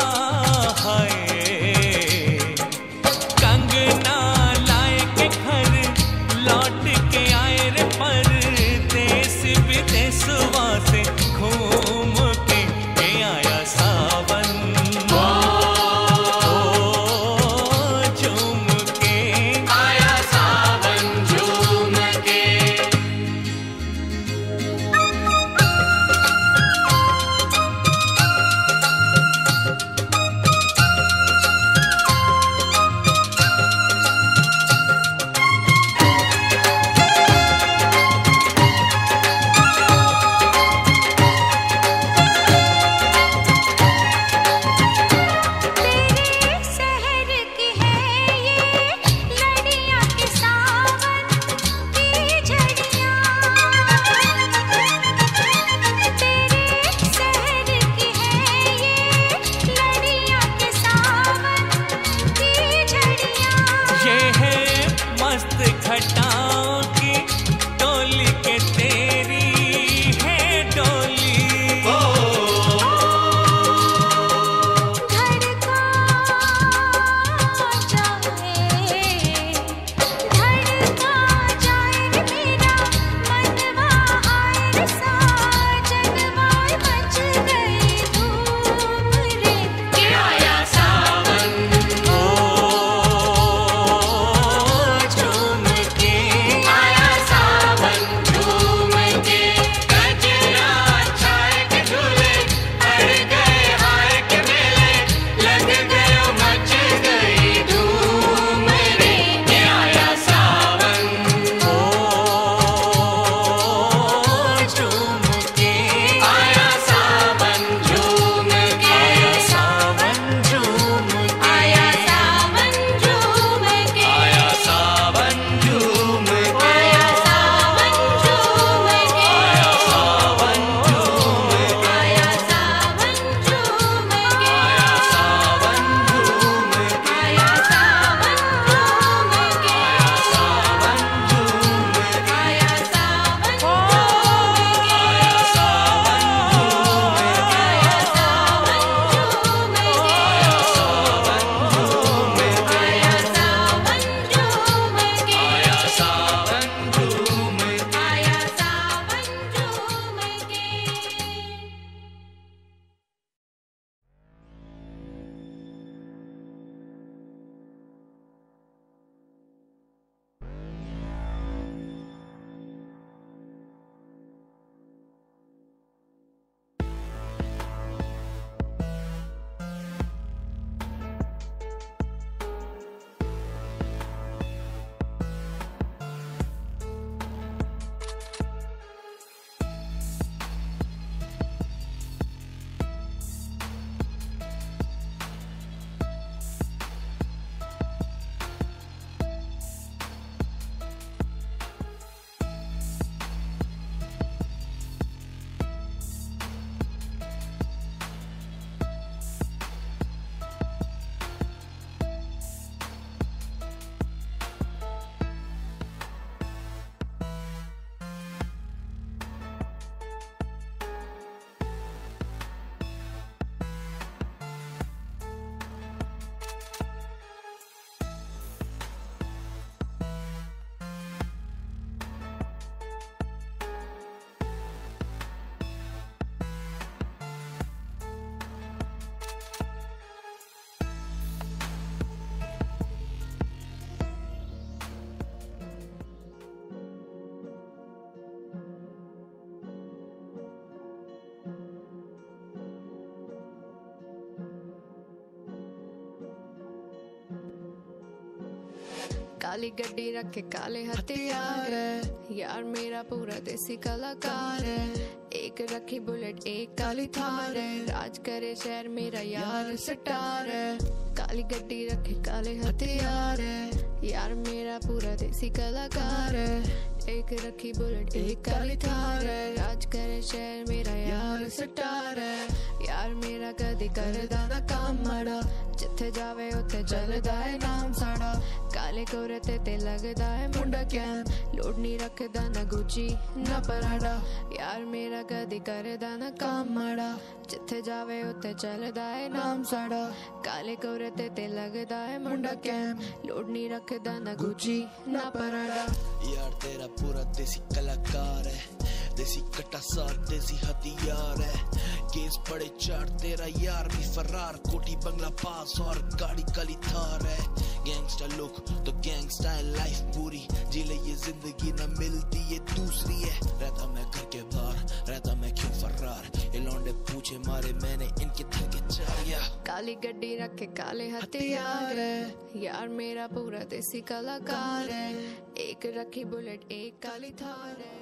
Speaker 5: काली गड्डी रखे काले हथियार है, यार मेरा पूरा देसी कलाकार है। एक रखी बुलेट एक काली थार है, राज करे शहर मेरा यार सटार है। काली गड्डी रखे काले हथियार है, यार मेरा पूरा देसी कलाकार है। एक रखी बुलेट एक काली थार है, राज करे शहर मेरा यार सटार है। यार मेरा कदी करदा ना काम माड़ा, जिथे जावे उथे चलदा है नाम साड़ा। काले कोरे ते ते लगदा है मुंडा कैम, लोड नहीं रखदा ना गुची ना पराडा। यार मेरा कदी करदा ना काम माड़ा, जिथे जावे उथे चलदा है नाम साड़ा। काले कोरे ते ते लगदा है मुंडा कैम, लोड नहीं रखदा ना गुची ना पराडा।
Speaker 6: यार तेरा पूरा देसी कलाकार है, देसी कट्टा साथ देसी हथियार है। केस पड़े चार तेरा यार भी फरार, कोठी बंगला पास और गाड़ी काली थार है। गैंगस्टर लुक तो गैंगस्टर लाइफ पूरी, जी ले ये जिंदगी न मिलती ये दूसरी है। रहता मैं घर के बाहर, रहता मैं क्यों फरार, ये लौंडे पूछे मारे मैंने इनके थके चार। या
Speaker 5: काली गड्डी रखे काले हथियार है, यार मेरा पूरा देसी कलाकार है। एक रखी बुलेट एक काली थार है।